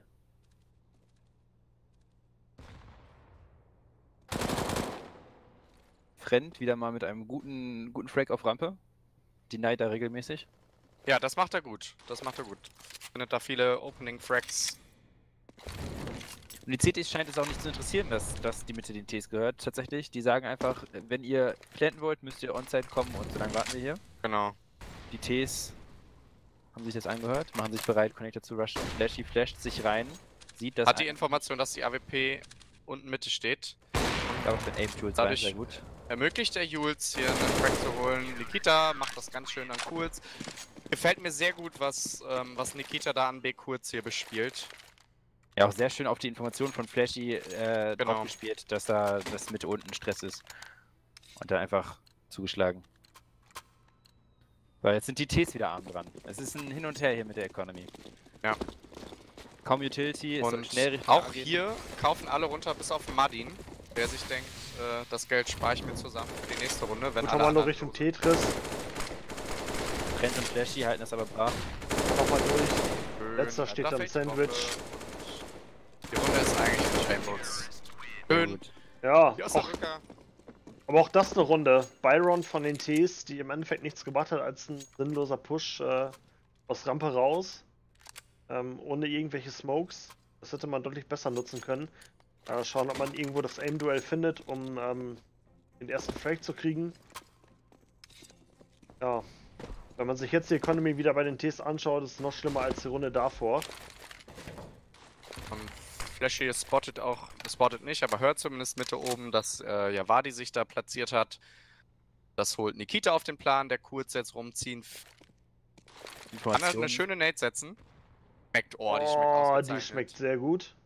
Friend wieder mal mit einem guten, guten Frag auf Rampe. Denied da regelmäßig. Ja, das macht er gut. Das macht er gut. Findet da viele Opening Frags. Und die C Ts scheint es auch nicht zu interessieren, dass, dass die Mitte den Ts gehört. Tatsächlich, die sagen einfach, wenn ihr planten wollt, müsst ihr on-site kommen und so lange warten wir hier. Genau. Die Ts haben sich das angehört, machen sich bereit, Connector zu rushen. Flashy flasht sich rein, sieht das. Hat die Information, dass die A W P unten Mitte steht. darauf den Aim Jules rein, Dadurch- sehr gut. Ermöglicht der Jules hier einen Frag zu holen. Nikita macht das ganz schön an Kurz. Gefällt mir sehr gut, was, ähm, was Nikita da an B Kurz hier bespielt. Ja, auch sehr schön auf die Information von Flashy äh, Genau. drauf gespielt, dass da das Mitte unten Stress ist. Und dann einfach zugeschlagen. Weil jetzt sind die Ts wieder arm dran. Es ist ein Hin und Her hier mit der Economy. Ja. Kaum Utility, ist Und dann schnell Richtung auch A geht. hier kaufen alle runter, bis auf Madin, der sich denkt, äh, das Geld spare ich mir zusammen für die nächste Runde. Wenn Guter alle Mollo anderen Richtung losen. Tetris. Trent und Flashy halten das aber brav. Nochmal durch. Schön. Letzter Ja, steht da am fällt die Sandwich. Bombe. Die Runde ist eigentlich für Rainbows. Sehr Schön. gut. Ja, Hier aus auch, der Rücker. aber auch das eine Runde. Byron von den Ts, die im Endeffekt nichts gemacht hat als ein sinnloser Push äh, aus Rampe raus. Ähm, ohne irgendwelche Smokes. Das hätte man deutlich besser nutzen können. Äh, schauen, ob man irgendwo das Aim-Duell findet, um ähm, den ersten Frag zu kriegen. Ja. Wenn man sich jetzt die Economy wieder bei den Ts anschaut, ist es noch schlimmer als die Runde davor. Und Flashy spottet auch, spottet nicht, aber hört zumindest Mitte oben, dass äh, Javadi sich da platziert hat. Das holt Nikita auf den Plan, der kurz jetzt rumziehen. Kann halt Information. eine schöne Nate setzen. Schmeckt, oh, die schmeckt Oh, ausgezeichnet. die schmeckt sehr gut.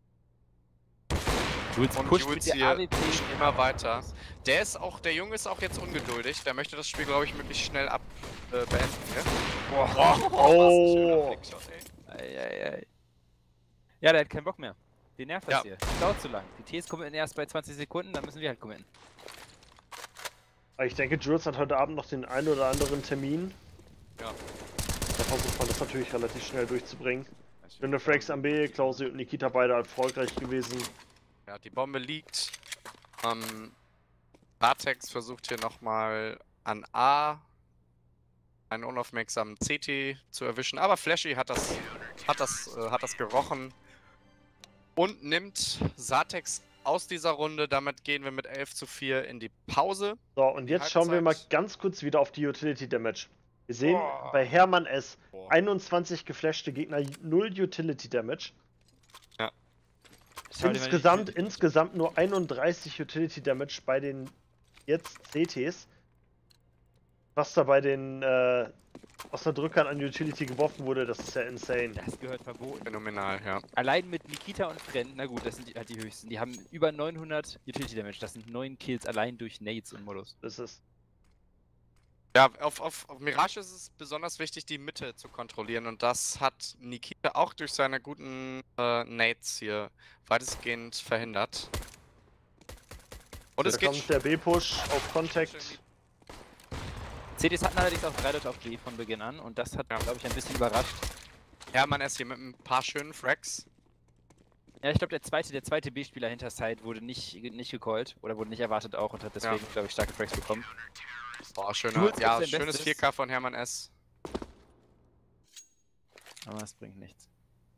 Jules Und pusht Jules mit der hier A W P pusht immer weiter. Der ist auch, der Junge ist auch jetzt ungeduldig. Der möchte das Spiel, glaube ich, möglichst schnell ab äh, beenden. Ja? Boah, oh, Oh. was ein schöner Flickshot, ey. Ei, ei, ei. Ja, der hat keinen Bock mehr. Den nervt das Ja. hier. Das dauert zu lang. Die Ts kommen erst bei zwanzig Sekunden, dann müssen wir halt committen. Aber ich denke, Jules hat heute Abend noch den einen oder anderen Termin. Ja. Da versucht man das natürlich relativ schnell durchzubringen. Schöne Frags am B, Klausi und Nikita beide erfolgreich gewesen. Ja, die Bombe liegt. Ähm, Artex versucht hier nochmal an A einen unaufmerksamen C T zu erwischen, aber Flashy hat das, hat das, äh, hat das gerochen und nimmt Satex aus dieser Runde. Damit gehen wir mit elf zu vier in die Pause. So, und Die jetzt schauen wir mal Halbzeit. ganz kurz wieder auf die Utility Damage. Wir sehen Boah. bei Hermann S. Boah. einundzwanzig geflashte Gegner, null Utility Damage. Schau dir mal die- Insgesamt, insgesamt, nur insgesamt nur einunddreißig Utility Damage bei den jetzt C Ts. was da bei den äh, Osnadrückern an Utility geworfen wurde, das ist ja insane. Das gehört verboten. Phänomenal, ja. Allein mit Nikita und Fren, na gut, das sind die, halt die höchsten. Die haben über neunhundert Utility Damage. Das sind neun Kills allein durch Nades und Modus. Das ist. Ja, auf, auf, auf Mirage ist es besonders wichtig, die Mitte zu kontrollieren. Und das hat Nikita auch durch seine guten äh, Nades hier weitestgehend verhindert. Und Da es geht kommt der B-Push auf Contact. C Ds hatten allerdings auch drei Leute auf B von Beginn an und das hat, Ja. glaube ich, ein bisschen überrascht. Hermann erst hier mit ein paar schönen Frags. Ja, ich glaube, der zweite, der zweite B-Spieler hinter Side wurde nicht, nicht gecallt oder wurde nicht erwartet auch und hat deswegen, Ja. glaube ich, starke Frags bekommen. Boah, schöner, Jules ja, gibt sein schönes Bestes. vier K von Hermann S. Aber es bringt nichts.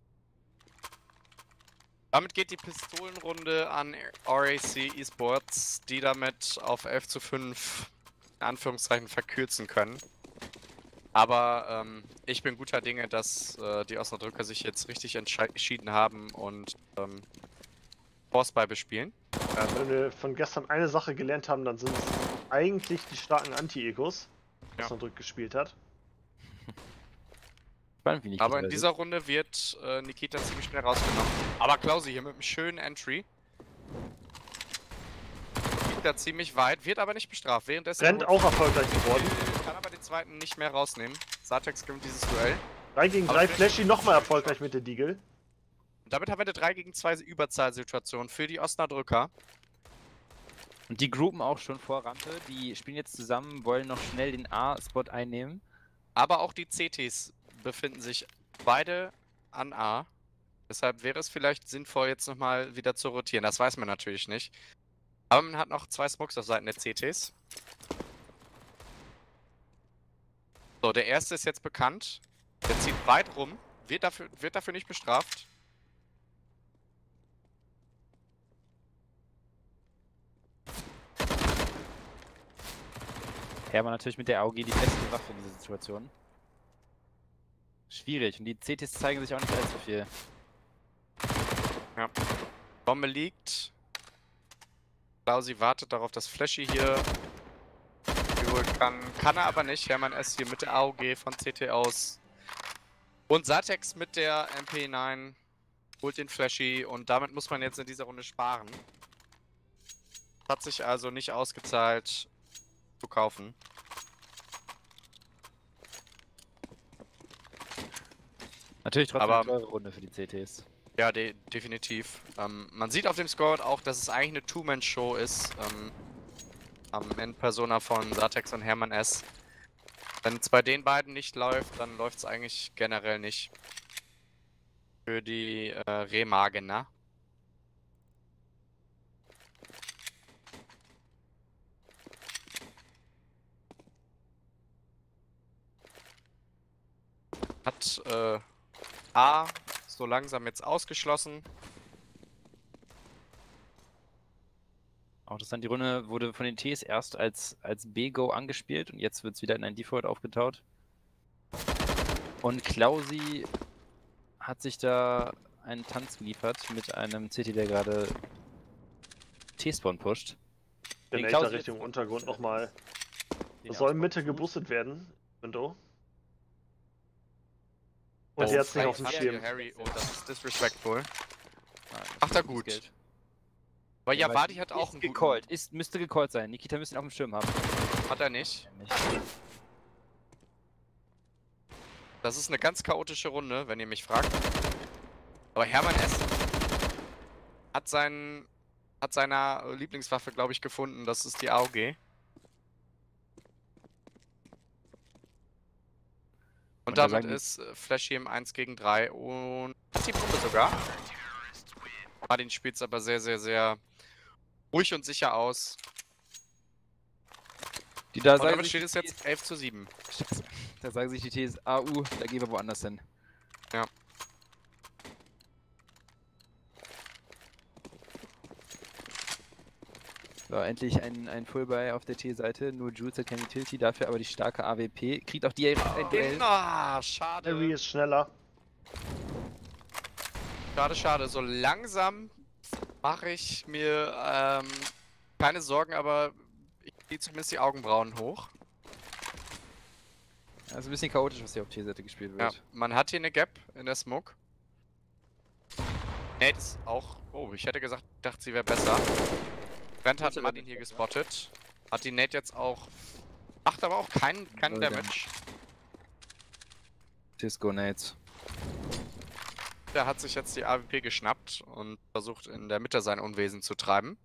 Damit geht die Pistolenrunde an R A C Esports, die damit auf elf zu fünf in Anführungszeichen verkürzen können. Aber ähm, ich bin guter Dinge, dass äh, die Osnadrücker sich jetzt richtig entschieden haben und ähm, Force-Buy bespielen. Ja, wenn wir von gestern eine Sache gelernt haben, dann sind es eigentlich die starken Anti-Ecos, die Ja. Osnadrück gespielt hat. Spannend, wie Nikita Aber in das dieser Runde wird äh, Nikita ziemlich schnell rausgenommen. Aber Klausi hier mit einem schönen Entry. Liegt da ziemlich weit, wird aber nicht bestraft. Währenddessen Rennt holt- auch erfolgreich geworden. Kann aber den zweiten nicht mehr rausnehmen. Satex gewinnt dieses Duell. drei gegen Aber drei Flashy- Flashy nochmal erfolgreich mit der Deagle. Und damit haben wir eine drei gegen zwei Überzahlsituation für die Osnadrücker. Und die groupen auch schon vor Rampe. Die spielen jetzt zusammen, wollen noch schnell den A-Spot einnehmen. Aber auch die C Ts befinden sich beide an A. Deshalb wäre es vielleicht sinnvoll, jetzt nochmal wieder zu rotieren. Das weiß man natürlich nicht. Aber man hat noch zwei Smokes auf Seiten der C Ts. So, der erste ist jetzt bekannt. Der zieht weit rum. Wird dafür, wird dafür nicht bestraft. Hermann natürlich mit der A O G die beste Waffe in dieser Situation. Schwierig. Und die C Ts zeigen sich auch nicht allzu viel. Ja. Bombe liegt. Klausi wartet darauf, dass Flashy hier geholt kann. Kann er aber nicht. Hermann S hier mit der A O G von C T aus. Und Satex mit der M P neun holt den Flashy und damit muss man jetzt in dieser Runde sparen. Hat sich also nicht ausgezahlt zu kaufen. Natürlich trotzdem Aber- eine teure Runde für die C Ts. Ja, de definitiv. Ähm, man sieht auf dem Scoreboard auch, dass es eigentlich eine Two-Man-Show ist. Ähm, am Endpersona von Satex und Hermann S. Wenn es bei den beiden nicht läuft, dann läuft es eigentlich generell nicht. Für die äh, Remagener. Hat äh, A so langsam jetzt ausgeschlossen. Auch interessant, die Runde wurde von den Ts erst als, als B-Go angespielt und jetzt wird es wieder in ein Default aufgetaut. Und Klausi hat sich da einen Tanz geliefert mit einem C T, der gerade T-Spawn pusht. Der Den Nader Klaus Richtung jetzt- Untergrund nochmal. Den Das soll Ausbau Mitte tut. geboostet werden. Window. Und Oh, der hat's nicht frei- auf dem frei- Schirm. Harry, oh, das ist disrespectful. Nein, Macht er gutes gut. Geld. Aber Ja, Javadi weil hat auch ist einen guten. gecallt. Ist, müsste gecallt sein. Nikita müsste ihn auf dem Schirm haben. Hat er nicht. Nicht. Das ist eine ganz chaotische Runde, wenn ihr mich fragt. Aber Hermann S. hat seinen hat seiner Lieblingswaffe, glaube ich, gefunden. Das ist die A O G. Und, Und da damit sagen die- ist äh, Flashy im eins gegen drei und hat die Bombe sogar. Martin spielt es aber sehr, sehr, sehr ruhig und sicher aus. Die da Und sagen damit sich steht die es jetzt elf zu sieben. Ts- Scheiße. Da sagen sich die Ts, A U, da gehen wir woanders hin. Ja. So, endlich ein, ein Fullbuy auf der T-Seite. Nur Jules hat keine Utility, dafür aber die starke A W P. Kriegt auch direkt ein Duell. Ah, schade. Harry ist schneller. Schade, schade. So langsam mache ich mir ähm, keine Sorgen, aber ich ziehe zumindest die Augenbrauen hoch. Also ein bisschen chaotisch, was hier auf T-Seite gespielt Ja, wird. man hat hier eine Gap in der Smoke. Nate ist auch... Oh, ich hätte gesagt, dachte, sie wäre besser. Brent hat Sollte Martin nicht hier besser. gespottet. Hat die Nate jetzt auch... Macht aber auch keinen keinen Null Damage. Cisco Nades. Der hat sich jetzt die A W P geschnappt und versucht in der Mitte sein Unwesen zu treiben.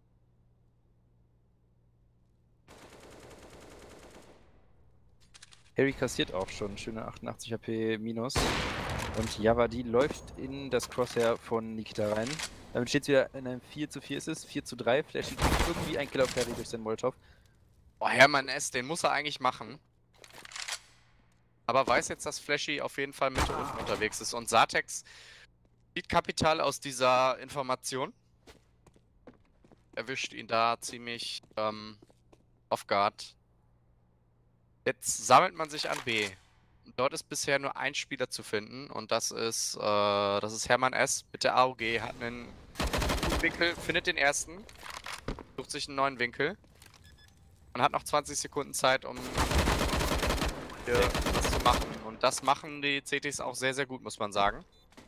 Harry kassiert auch schon schöne achtundachtzig H P minus. Und Javadi läuft in das Crosshair von Nikita rein. Damit steht es wieder in einem vier zu vier ist es, vier zu drei. Flashy kriegt irgendwie ein Kill auf Harry durch seinen Molotov. Oh, Hermann S., den muss er eigentlich machen. Aber weiß jetzt, dass Flashy auf jeden Fall Mitte unten unterwegs ist. Und Satex zieht Kapital aus dieser Information. Erwischt ihn da ziemlich ähm, off guard. Jetzt sammelt man sich an B. Dort ist bisher nur ein Spieler zu finden und das ist, äh, das ist Hermann S. mit der A O G. Hat einen guten Winkel, findet den ersten, sucht sich einen neuen Winkel. Man hat noch zwanzig Sekunden Zeit, um hier was zu machen. Und das machen die C Ts auch sehr, sehr gut, muss man sagen.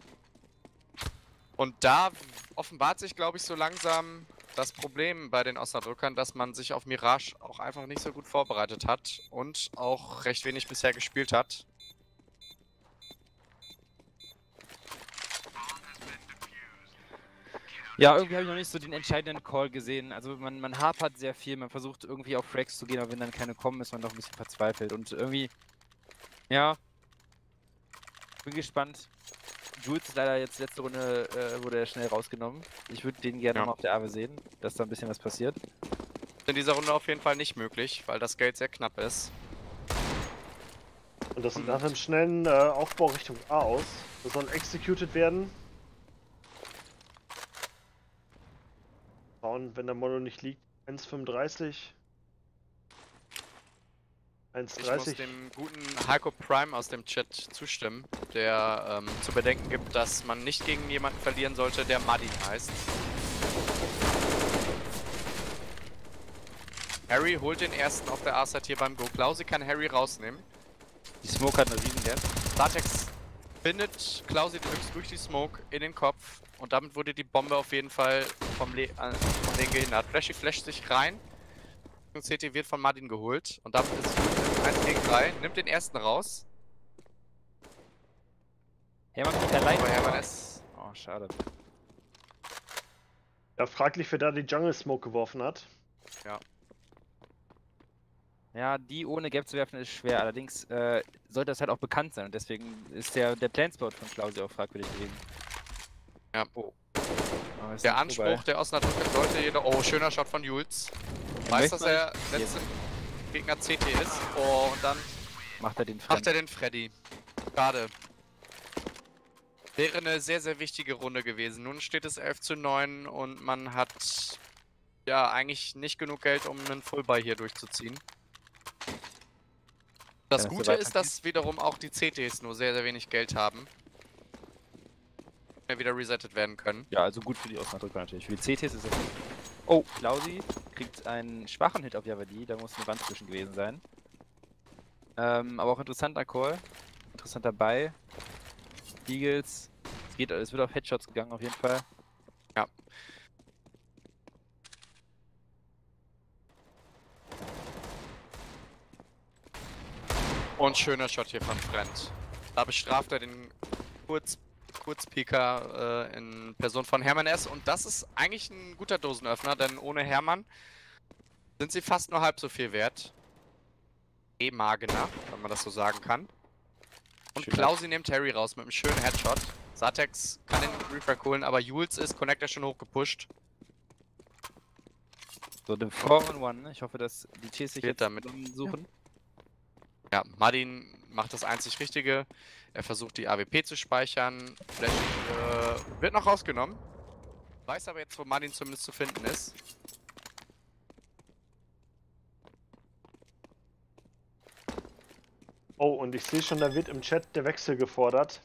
Und da offenbart sich, glaube ich, so langsam das Problem bei den Osnabruckern, dass man sich auf Mirage auch einfach nicht so gut vorbereitet hat und auch recht wenig bisher gespielt hat. Ja, irgendwie habe ich noch nicht so den entscheidenden Call gesehen. Also man, man hapert sehr viel, man versucht irgendwie auf Frags zu gehen, aber wenn dann keine kommen, ist man doch ein bisschen verzweifelt. Und irgendwie, ja, bin gespannt. Jules ist leider jetzt letzte Runde, äh, wurde er schnell rausgenommen. Ich würde den gerne Ja. mal auf der A W sehen, dass da ein bisschen was passiert. In dieser Runde auf jeden Fall nicht möglich, weil das Geld sehr knapp ist. Und das sieht nach einem schnellen äh, Aufbau Richtung A aus. Das soll executed werden. Schauen, wenn der Mono nicht liegt. eins fünfunddreißig. eins Ich muss dreißig. dem guten Heiko Prime aus dem Chat zustimmen, der ähm, zu bedenken gibt, dass man nicht gegen jemanden verlieren sollte, der Madin heißt. Harry holt den ersten auf der A-Side hier beim Go. Klausi kann Harry rausnehmen. Die Smoke hat eine riesen Gap. Satex findet Klausi drückt durch die Smoke in den Kopf und damit wurde die Bombe auf jeden Fall vom, Le äh, vom Legen gehindert. Flashy flasht sich rein. C T wird von Martin geholt und damit ist es eins gegen drei. Nimmt den ersten raus. Hermann kommt allein. Aber Hermann ist... Oh, schade. Ja, fraglich, wer da die Jungle Smoke geworfen hat. Ja, die ohne Gap zu werfen ist schwer. Allerdings äh, sollte das halt auch bekannt sein und deswegen ist der, der Planspot von Klausi auch fragwürdig gewesen. Ja. Oh. Aber ist Der nicht Anspruch vorbei. der Osnabrücker sollte jeder... Oh, schöner Shot von Jules. Er Weiß, möchte dass mal er nicht- letzte Gegner C T ist. Oh, und dann Macht er den macht Fremd. er den Freddy. Schade. Wäre eine sehr, sehr wichtige Runde gewesen. Nun steht es elf zu neun und man hat ja eigentlich nicht genug Geld, um einen Fullbuy hier durchzuziehen. Das Kann das so Gute ist, weitergehen? dass wiederum auch die C Ts nur sehr, sehr wenig Geld haben. Schnell wieder resettet werden können. Ja, also gut für die Osnabrucker natürlich. Für die C Ts ist es. Oh, Klausi kriegt einen schwachen Hit auf Javadi, da muss eine Wand zwischen gewesen sein. Ähm, aber auch interessanter Call. Interessanter Buy. Eagles. Es, geht, es wird auf Headshots gegangen auf jeden Fall. Ja. Und schöner Shot hier von Brent. Da bestraft er den Kurz, Kurzpeaker äh, in Person von Hermann S. Und das ist eigentlich ein guter Dosenöffner, denn ohne Hermann sind sie fast nur halb so viel wert. E-Magener, wenn man das so sagen kann. Und Schön Klausi nimmt Harry raus mit einem schönen Headshot. Satex kann den Refrag holen, aber Jules ist Connector schon hochgepusht. So, den vier on one. Ne? Ich hoffe, dass die Ts sich Wird jetzt damit- suchen. Ja, Martin macht das einzig Richtige. Er versucht die A W P zu speichern. Flash äh, wird noch rausgenommen. Weiß aber jetzt, wo Martin zumindest zu finden ist. Oh, und ich sehe schon, da wird im Chat der Wechsel gefordert.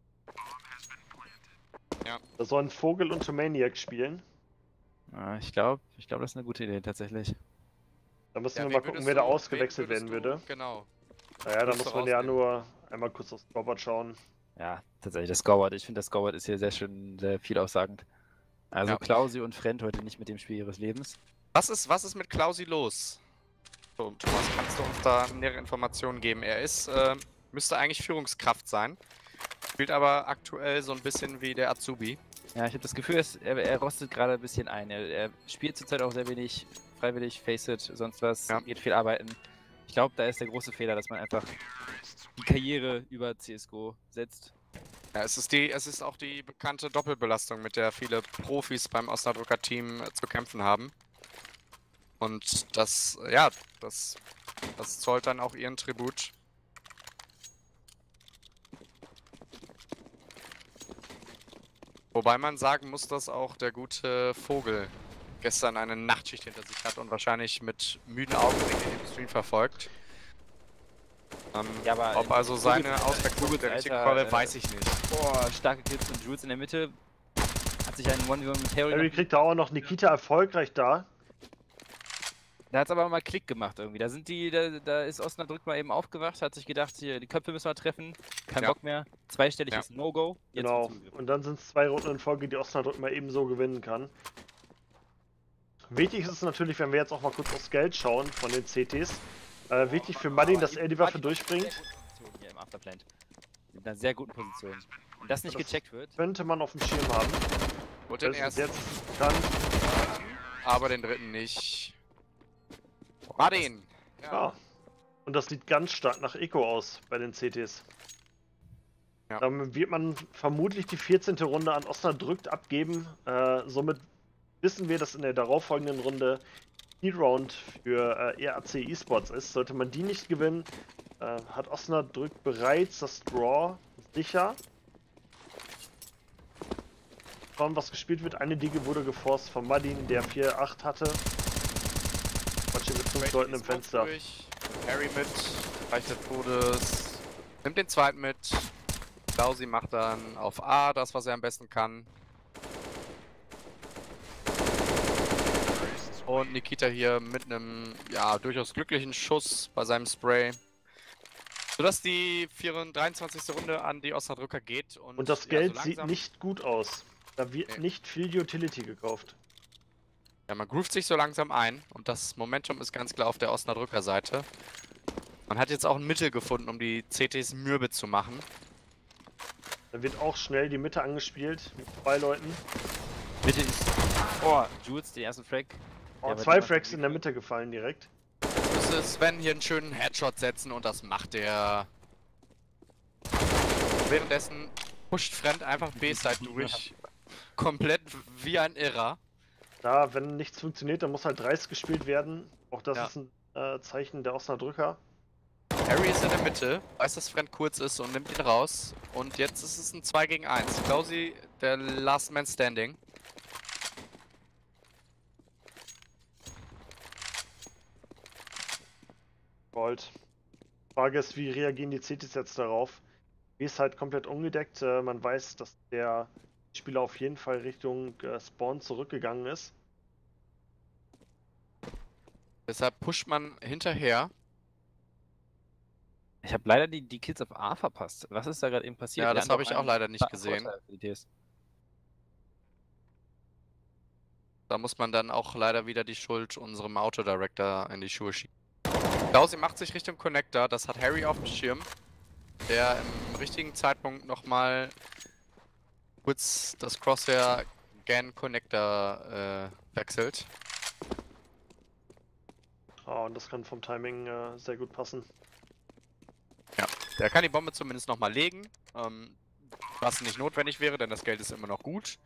Ja. Da sollen Vogel und Tomaniac spielen. Ah, ich glaube, ich glaube, das ist eine gute Idee tatsächlich. Da müssen Ja, wir wen mal gucken, würdest wer da du- ausgewechselt wen werden würdest würde. du- Genau. Naja, da Musst muss du man ja rausnehmen. nur einmal kurz aufs Scoreboard schauen. Ja, tatsächlich, das Scoreboard. Ich finde, das Scoreboard ist hier sehr schön, sehr vielaussagend. Also Ja. Klausi und Friend heute nicht mit dem Spiel ihres Lebens. Was ist, was ist mit Klausi los? So, Thomas, kannst du uns da nähere Informationen geben? Er ist, äh, müsste eigentlich Führungskraft sein. Spielt aber aktuell so ein bisschen wie der Azubi. Ja, ich habe das Gefühl, es- er, er rostet gerade ein bisschen ein. Er, er spielt zurzeit auch sehr wenig freiwillig, Faceit, sonst was, Ja. geht viel arbeiten. Ich glaube, da ist der große Fehler, dass man einfach die Karriere über C S G O setzt. Ja, es ist die, es ist auch die bekannte Doppelbelastung, mit der viele Profis beim Osnabrücker-Team äh, zu kämpfen haben. Und das, ja, das, das zollt dann auch ihren Tribut. Wobei man sagen muss, dass auch der gute Vogel gestern eine Nachtschicht hinter sich hat und wahrscheinlich mit müden Augen den Stream verfolgt. Ähm, Ja, aber ob in also Vogels- seine Auswechslung Vogels der richtige Alter, Call äh, weiß ich nicht. Boah, starke Kills von Jules in der Mitte. Hat sich einen one v one mit Harry. Harry noch- kriegt da auch noch Nikita erfolgreich da. Da hat es aber mal Klick gemacht irgendwie. Da sind die, da, da ist Osnabrück mal eben aufgewacht, hat sich gedacht, hier, die Köpfe müssen wir treffen. Kein Ja. Bock mehr. Zweistellig Ja. ist No-Go. Jetzt Genau. wird zugegriffen. Und dann sind es zwei Runden in Folge, die Osnabrück mal ebenso gewinnen kann. Wichtig ist es natürlich, wenn wir jetzt auch mal kurz aufs Geld schauen von den C Ts. Äh, wichtig für Martin, dass er die Waffe durchbringt. Sehr gute Position hier im Afterplant. In einer sehr guten Position. Wenn das nicht Das- gecheckt wird, Könnte man auf dem Schirm haben. Und den Das ist ersten, jetzt kann. aber den dritten nicht. Martin! Ja. Und das sieht ganz stark nach Eco aus bei den C Ts. Ja. Dann wird man vermutlich die vierzehnte Runde an Osnabrück abgeben. Äh, somit wissen wir, dass in der darauffolgenden Runde die Round für äh, R A C Esports ist. Sollte man die nicht gewinnen, äh, hat Osnabrück bereits das Draw sicher. Schauen, was gespielt wird. Eine Diege wurde geforst von Madin, der vier acht hatte. Quatsch, hier mit fünf Leuten im Smoke Fenster. durch. Harry mit, Reich des Todes, nimmt den zweiten mit. Klausi macht dann auf A das, was er am besten kann. Und Nikita hier mit einem, ja, durchaus glücklichen Schuss bei seinem Spray. Sodass die dreiundzwanzigste Runde an die Osnabrücker geht. Und, Und das ja, Geld so sieht langsam- nicht gut aus. Da wird Nee. nicht viel Utility gekauft. Ja, man groovt sich so langsam ein und das Momentum ist ganz klar auf der Osnabrücker Seite. Man hat jetzt auch ein Mittel gefunden, um die C Ts mürbe zu machen. Da wird auch schnell die Mitte angespielt mit zwei Leuten. Mitte ist. Oh, Jules, den ersten Frag. Oh, Ja, aber zwei die macht Frags die in der Mitte. Mitte gefallen direkt. Jetzt müsste Sven hier einen schönen Headshot setzen und das macht er. Währenddessen pusht Friend einfach B-Side durch. Komplett wie ein Irrer. Da, wenn nichts funktioniert, dann muss halt dreist gespielt werden. Auch das Ja. ist ein äh, Zeichen der Osnabrücker. Harry ist in der Mitte, weiß, dass Friend kurz ist und nimmt ihn raus. Und jetzt ist es ein zwei gegen eins. Klausi, der Last Man Standing. Gold. Frage ist, wie reagieren die C Ts jetzt darauf? B ist halt komplett ungedeckt. Äh, man weiß, dass der Spieler auf jeden Fall Richtung äh, Spawn zurückgegangen ist. Deshalb pusht man hinterher. Ich habe leider die, die Kills auf A verpasst. Was ist da gerade eben passiert? Ja, Wir das hatten habe doch ich auch einen leider nicht starken gesehen. Vorteil für die T S. Da muss man dann auch leider wieder die Schuld unserem Autodirector in die Schuhe schieben. Klausi macht sich Richtung Connector, das hat Harry auf dem Schirm, der im richtigen Zeitpunkt nochmal kurz das Crosshair Gan Connector äh, wechselt. Oh, und das kann vom Timing äh, sehr gut passen. Der kann die Bombe zumindest nochmal legen, ähm, was nicht notwendig wäre, denn das Geld ist immer noch gut.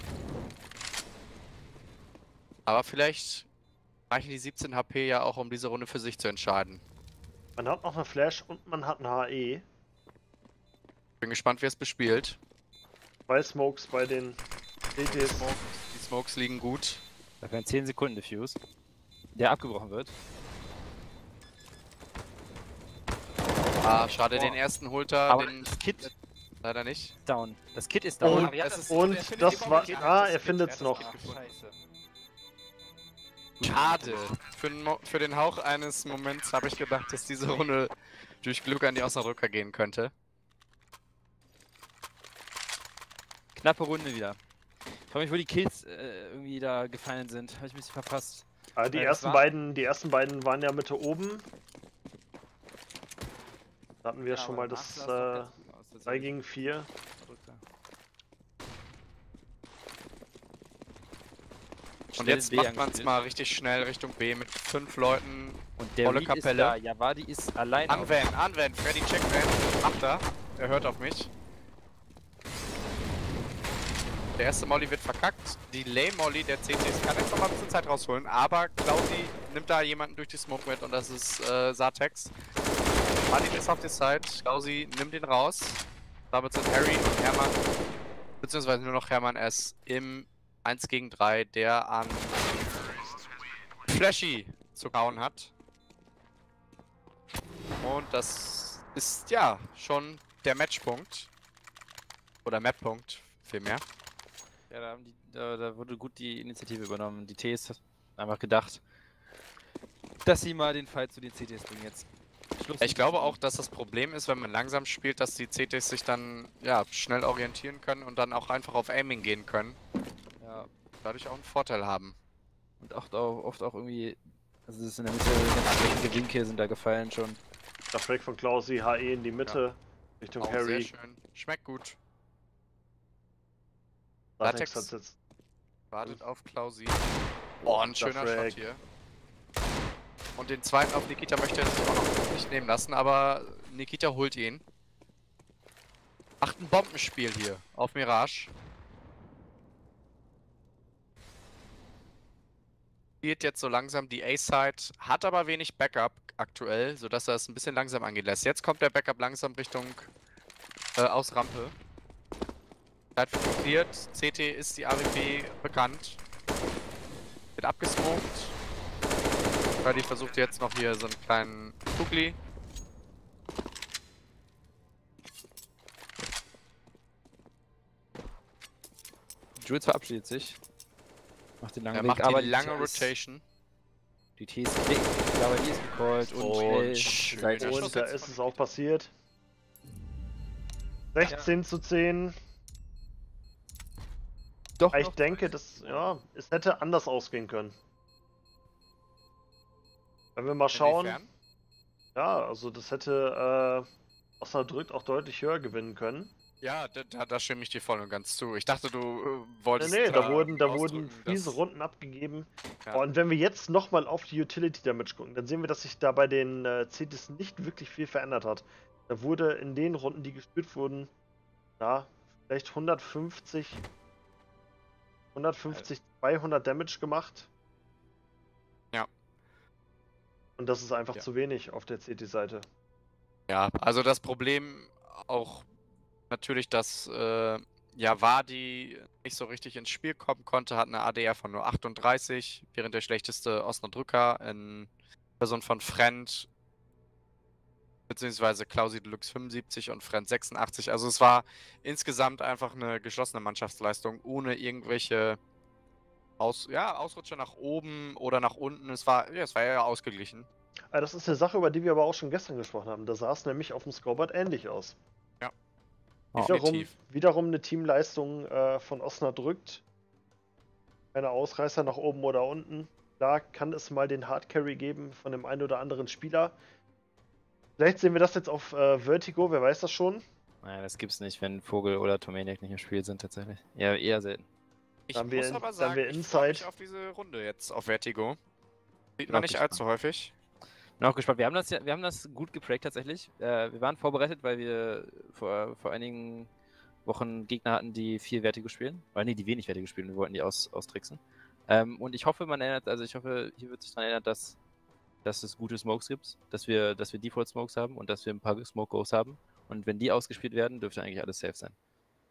Aber vielleicht reichen die siebzehn H P ja auch, um diese Runde für sich zu entscheiden. Man hat noch eine Flash und man hat ein H E. Bin gespannt, wer es bespielt. Zwei Smokes bei den C Ts. Smokes, die Smokes liegen gut. Dafür ein zehn Sekunden Diffuse, der abgebrochen wird. Ah, schade, Oh. den ersten holt er, Aber den das Kit leider nicht. down. Das Kit ist down. Und- aber ja, das das ist- ist Und er findet die das Bombe war. nicht. Ah, Das er Kit, findet's er hat das noch. Kit gefunden. Scheiße. Schade. Für den, Mo für den Hauch eines Moments habe ich gedacht, dass diese Runde durch Glück an die Osnabrücker gehen könnte. Knappe Runde wieder. Ich frage mich, wo die Kills äh, irgendwie da gefallen sind. Habe ich ein bisschen verpasst. Ah, die, Äh, das ersten war- beiden, die ersten beiden waren ja Mitte oben. Da hatten wir Ja, schon aber mal danach das sah es doch äh, ganz gut aus, drei tatsächlich. gegen vier. Und Schnell jetzt in B macht man es angespielt. mal richtig schnell Richtung B mit fünf Leuten. Und der volle Reed ist Kapelle. da. Javadi ist allein. auf- Anwenden, anwenden. Freddy checkt Van. Macht er. Er hört auf mich. Der erste Molly wird verkackt. Die Lay-Molly der C Ts kann jetzt noch mal ein bisschen Zeit rausholen. Aber Klausi nimmt da jemanden durch die Smoke mit und das ist äh, Satex. Martin ist auf der Side. Klausi nimmt ihn raus. Damit sind Harry und Hermann, beziehungsweise nur noch Hermann S. im eins gegen drei, der an Flashy zu kauen hat. Und das ist ja schon der Matchpunkt. Oder Mappunkt, vielmehr. Ja, da, haben die, da, da wurde gut die Initiative übernommen. Die Ts hat einfach gedacht, dass sie mal den Fight zu den C Ts bringen jetzt. Schluss Ich glaube auch, dass das Problem ist, wenn man langsam spielt, dass die C Ts sich dann ja schnell orientieren können und dann auch einfach auf Aiming gehen können. Ja, Dadurch auch einen Vorteil haben. und oft auch, oft auch irgendwie, also das ist in der Mitte, ganz schlechte Winkel sind da gefallen schon. Der Frag von Klausi, H E in die Mitte, Richtung Auch sehr Harry. schön. Schmeckt gut. Latex Latex. hat jetzt. Wartet auf Klausi. Oh, ein Der schöner Frag. Shot hier. Und den zweiten auf Nikita möchte er sich auch noch nicht nehmen lassen, aber Nikita holt ihn. Macht ein Bombenspiel hier auf Mirage. Spielt jetzt so langsam die A-Side, hat aber wenig Backup aktuell, sodass er es ein bisschen langsam angehen lässt. Jetzt kommt der Backup langsam Richtung äh, aus Rampe. Zeit wird geklärt. C T ist die A W P bekannt. Wird abgesmoked. Freddy versucht jetzt noch hier so einen kleinen Kugli. Jules verabschiedet sich. Macht den langen Er Weg, macht aber die lange Ts Rotation. Die Ts klicken, aber die ist gecallt und, Und schnell schön. Seite- Der Schuss Und da jetzt ist von es auch passiert. sechzehn zu zehn. Doch Ich noch denke, das, ja, es hätte anders ausgehen können. Wenn wir mal schauen. Inwiefern? Ja, also das hätte äh, Osnabrück auch deutlich höher gewinnen können. Ja, da, da, da stimme ich dir voll und ganz zu. Ich dachte, du äh, Nee, wolltest. nee, da wurden, da ausdrücken, wurden fiese dass- Runden abgegeben. Ja. Und wenn wir jetzt nochmal auf die Utility Damage gucken, dann sehen wir, dass sich da bei den äh, C Ts nicht wirklich viel verändert hat. Da wurde in den Runden, die gespielt wurden, ja, vielleicht hundertfünfzig, hundertfünfzig, zweihundert Damage gemacht. Ja. Und das ist einfach Ja. zu wenig auf der C T-Seite. Ja, also das Problem auch natürlich, dass äh, ja Wadi nicht so richtig ins Spiel kommen konnte, hat eine A D R von nur achtunddreißig, während der schlechteste Osnabrücker in Person von Friend beziehungsweise Klausi Deluxe fünfundsiebzig und Friend sechsundachtzig. Also es war insgesamt einfach eine geschlossene Mannschaftsleistung ohne irgendwelche Aus ja, Ausrutscher nach oben oder nach unten. Es war ja, es war ja ausgeglichen. Ah, das ist eine Sache, über die wir aber auch schon gestern gesprochen haben. Da sah es nämlich auf dem Scoreboard ähnlich aus. Oh. Wiederum, Definitiv. wiederum eine Teamleistung äh, von Osnabrück. Keine Ausreißer nach oben oder unten. Da kann es mal den Hardcarry geben von dem einen oder anderen Spieler. Vielleicht sehen wir das jetzt auf äh, Vertigo, wer weiß das schon. Naja, das gibt's nicht, wenn Vogel oder Tomaniac nicht im Spiel sind, tatsächlich. Ja, eher selten. Ich Dann haben wir muss in- aber dann sagen, haben wir ich freue mich Inside. auf diese Runde jetzt auf Vertigo. Sieht Bin man auch nicht gespannt. allzu häufig. Bin auch gespannt. Wir haben das ja, wir haben das gut geprägt tatsächlich. Äh, wir waren vorbereitet, weil wir vor, vor einigen Wochen Gegner hatten, die viel Vertigo spielen. Oder nee, die wenig Vertigo spielen. Wir wollten die aus, austricksen. Ähm, und ich hoffe, man erinnert, also ich hoffe, hier wird sich daran erinnert, dass, dass es gute Smokes gibt, dass wir, dass wir Default Smokes haben und dass wir ein paar Smoke Goes haben. Und wenn die ausgespielt werden, dürfte eigentlich alles safe sein.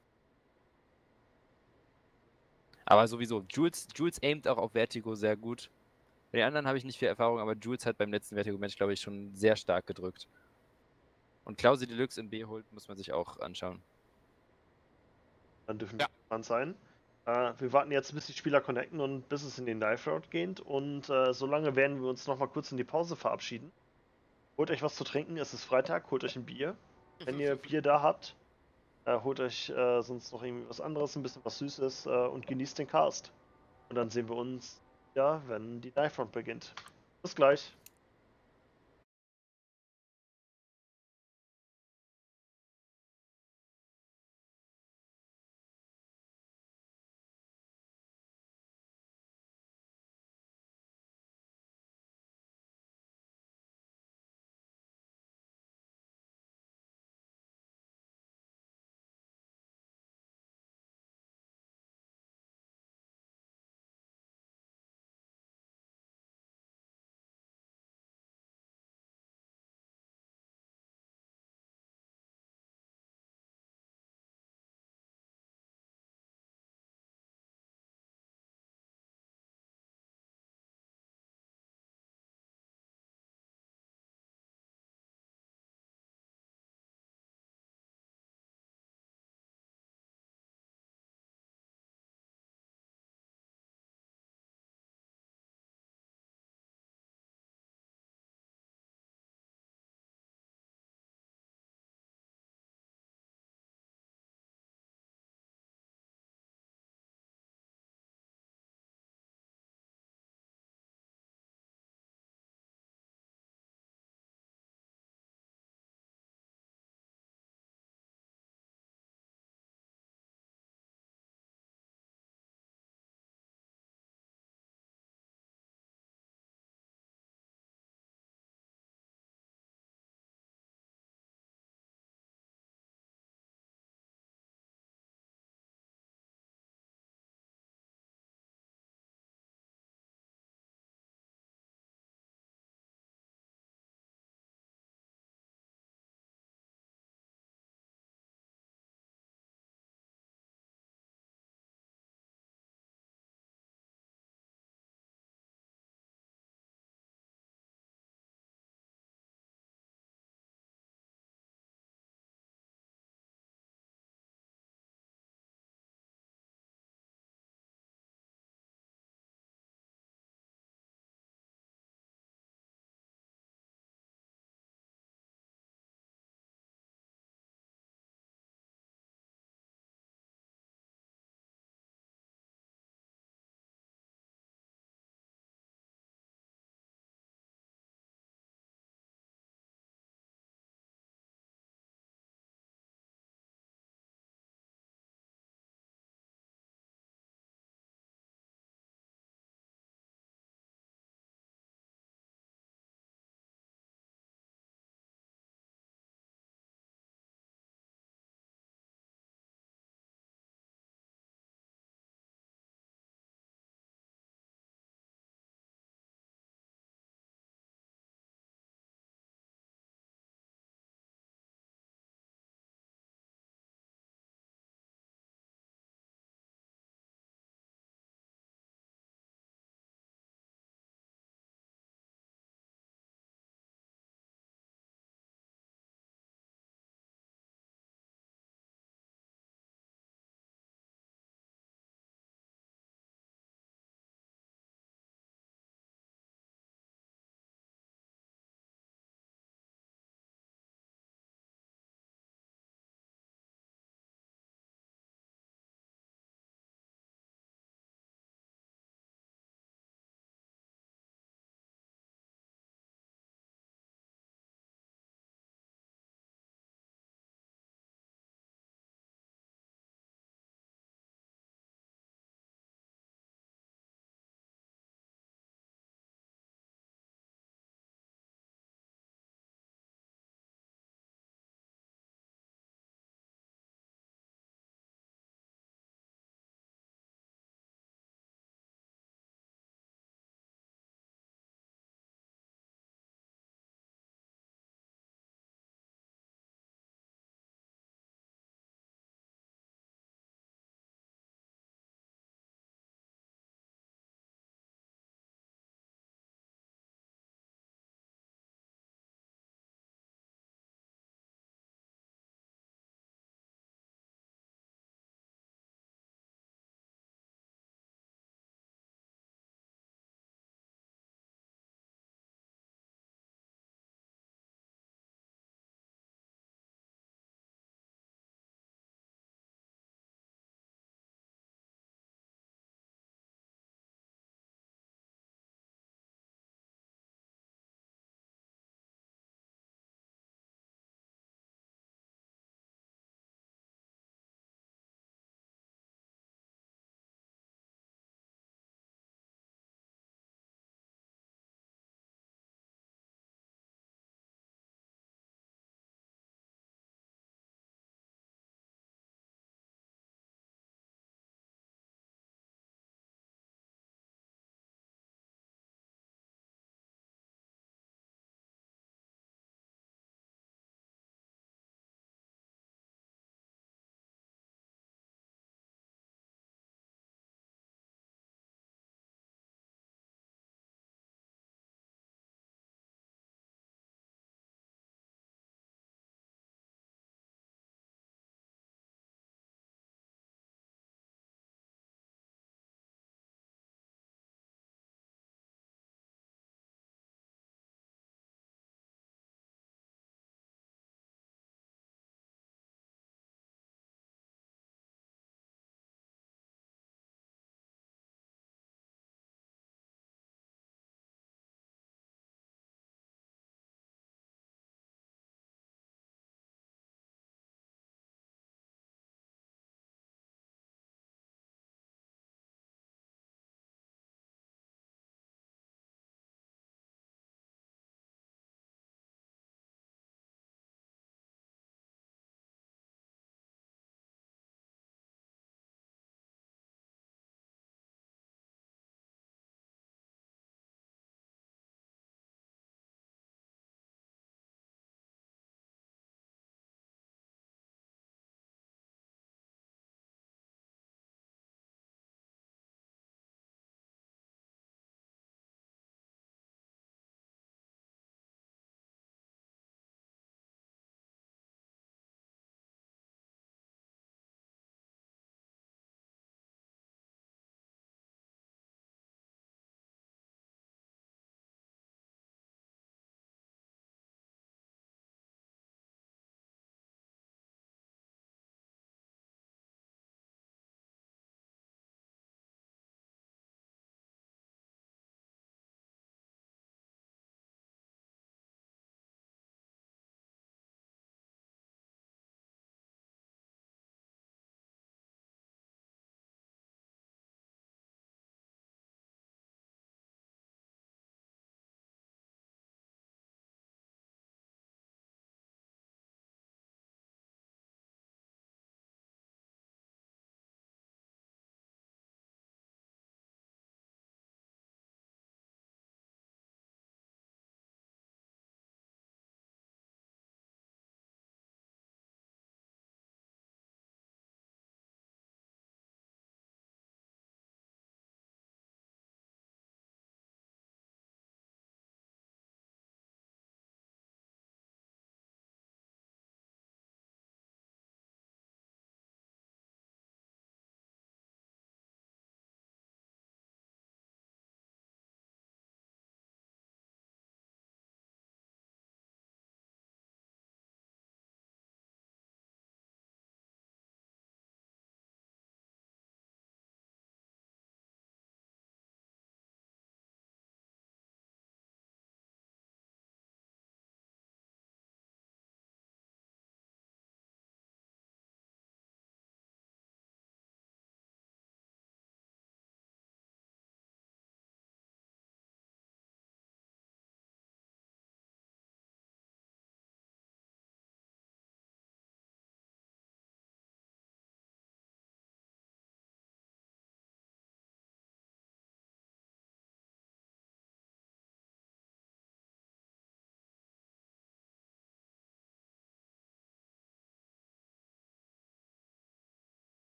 Aber sowieso, Jules, Jules aimt auch auf Vertigo sehr gut. Bei den anderen habe ich nicht viel Erfahrung, aber Jules hat beim letzten Vertigo-Match, glaube ich, schon sehr stark gedrückt. Und Klausi Deluxe in B holt, muss man sich auch anschauen. Dann dürfen Ja. wir gespannt sein. Äh, wir warten jetzt, bis die Spieler connecten und bis es in den Live-Route geht. Und äh, solange werden wir uns nochmal kurz in die Pause verabschieden. Holt euch was zu trinken, es ist Freitag, holt euch ein Bier. Wenn ihr Bier da habt, äh, holt euch äh, sonst noch irgendwie was anderes, ein bisschen was Süßes äh, und genießt den Cast. Und dann sehen wir uns ja, wenn die Knifefront beginnt. Bis gleich.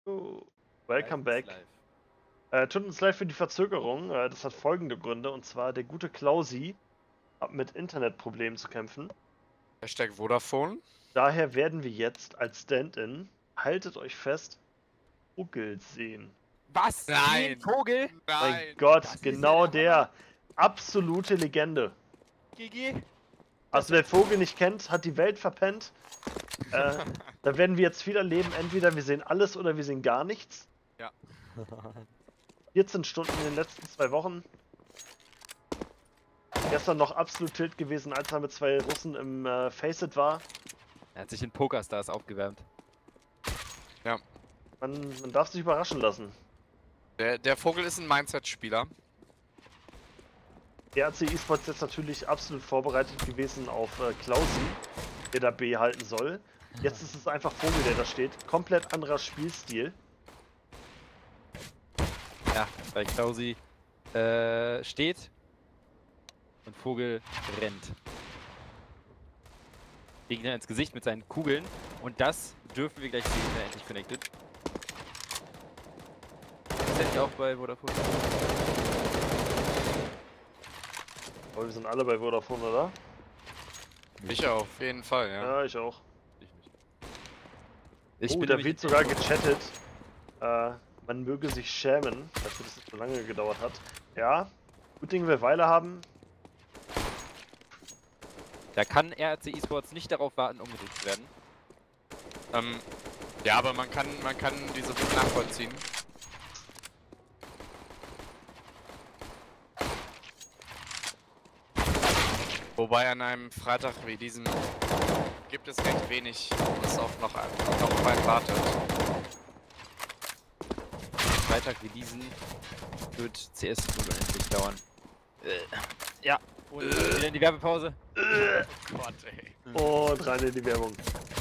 Oh, welcome back. Äh, tut uns leid für die Verzögerung. Äh, das hat folgende Gründe. Und zwar der gute Klausi hat mit Internetproblemen zu kämpfen. Hashtag Vodafone. Daher werden wir jetzt als Stand-in, haltet euch fest, Vogel sehen. Was? Nein. Den Vogel? Mein Nein. Gott, das ist genau ja der der. Absolute Legende. G G? Also wer Vogel nicht kennt, hat die Welt verpennt. Äh, da werden wir jetzt wieder leben. Entweder wir sehen alles oder wir sehen gar nichts. Ja. vierzehn Stunden in den letzten zwei Wochen. Gestern noch absolut tilt gewesen, als er mit zwei Russen im äh, Faceit war. Er hat sich in Pokerstars aufgewärmt. Man, man darf sich überraschen lassen. Der, der Vogel ist ein Mindset-Spieler. Der A C E-Sports jetzt natürlich absolut vorbereitet gewesen auf äh, Klausi, der da B halten soll. Jetzt ist es einfach Vogel, der da steht. Komplett anderer Spielstil. Ja, weil Klausi äh, steht und Vogel rennt. Gegner ins Gesicht mit seinen Kugeln. Und das dürfen wir gleich sehen, wenn er endlich connected. Das hätte ich auch bei Vodafone. Aber wir sind alle bei Vodafone, oder? Ich auf jeden Fall, ja. Ja, ich auch. Ich nicht. Ich Oh, bin da nämlich- wird sogar gechattet. Äh, man möge sich schämen, dafür, dass es so lange gedauert hat. Ja, gut Ding wir Weile haben. Da kann R C E-Sports nicht darauf warten, umgedreht zu werden. Ähm, ja, aber man kann, man kann diese Wut nachvollziehen. Wobei an einem Freitag wie diesem gibt es recht wenig, das auch noch, noch auf einen wartet. Freitag wie diesen wird C S unendlich dauern. Äh, ja, und Äh. wieder in die Werbepause. Gott, ey. Und rein in die Werbung.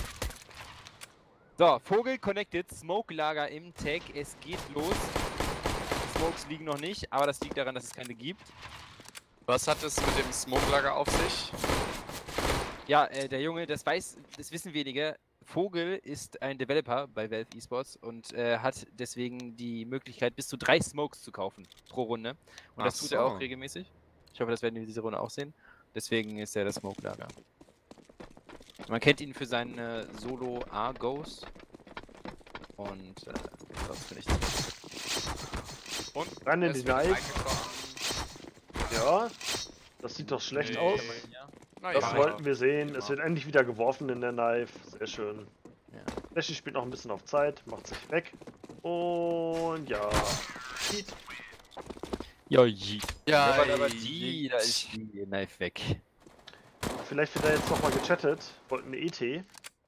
So, Vogel connected, Smoke-Lager im Tag, es geht los. Die Smokes liegen noch nicht, aber das liegt daran, dass es keine gibt. Was hat es mit dem Smoke-Lager auf sich? Ja, äh, der Junge, das weiß, das wissen wenige. Vogel ist ein Developer bei Valve Esports und äh, hat deswegen die Möglichkeit, bis zu drei Smokes zu kaufen pro Runde. Und das Ach tut er so. auch regelmäßig. Ich hoffe, das werden wir diese Runde auch sehen. Deswegen ist er das Smoke-Lager. Man kennt ihn für seine Solo-A-Goes. Und äh, sonst finde ich das. Und Rein in es die wird Knife. reingekommen. Ja, das sieht doch schlecht Nee. aus. Na Das ja. wollten wir sehen. Wie Es immer. wird endlich wieder geworfen in der Knife. Sehr schön. Ja. Flashy spielt noch ein bisschen auf Zeit, macht sich weg. Und ja. Heat. Ja, Jeet. Ja, aber, aber ey, die, da ist die Knife weg. Vielleicht wird er jetzt nochmal gechattet. Wollten E T.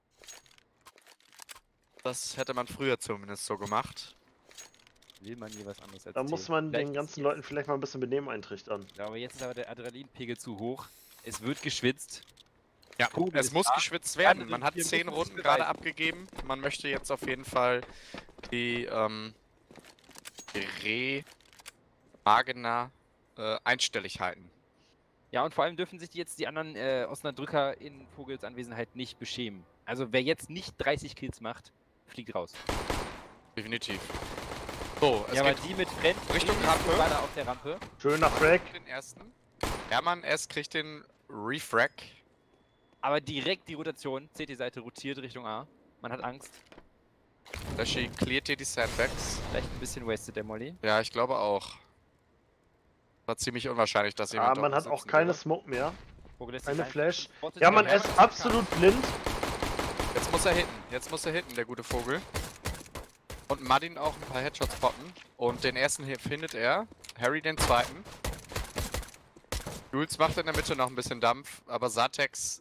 das hätte man früher zumindest so gemacht. Will man hier was anderes Da erzählen? muss man Vielleicht den ist ganzen jetzt- Leuten vielleicht mal ein bisschen Benehmen eintrichtern. Ja, aber jetzt ist aber der Adrenalinpegel zu hoch. Es wird geschwitzt. Ja, Vogel es ist muss da. geschwitzt werden. Andere Man hat vier zehn müssen Runden sich gerade beweisen. abgegeben. Man möchte jetzt auf jeden Fall die ähm, Re Magna äh, einstellig halten. Ja, und vor allem dürfen sich die jetzt die anderen äh, Osnabrucker in Vogels Anwesenheit nicht beschämen. Also wer jetzt nicht dreißig Kills macht, fliegt raus. Definitiv. So, es ja, aber geht die mit Frenz Richtung die Rampe. Baller auf der Rampe. Schöner Frag. den ersten. Hermann S. kriegt den Refrag. Aber direkt die Rotation, C T-Seite rotiert Richtung A. Man hat Angst. Flashy cleart hier die Sandbags. Vielleicht ein bisschen wasted der Molly. Ja, ich glaube auch. War ziemlich unwahrscheinlich, dass Ah, jemand man dort hat auch sitzen keine würde. Smoke mehr. Vogel lässt Eine sich rein- Flash. Spottet Ja, den man Hermann. ist absolut blind. Jetzt muss er hitten. Jetzt muss er hitten, der gute Vogel. Und Madin auch ein paar Headshots poppen. Und den ersten hier findet er. Harry den zweiten. Jules macht in der Mitte noch ein bisschen Dampf, aber Satex.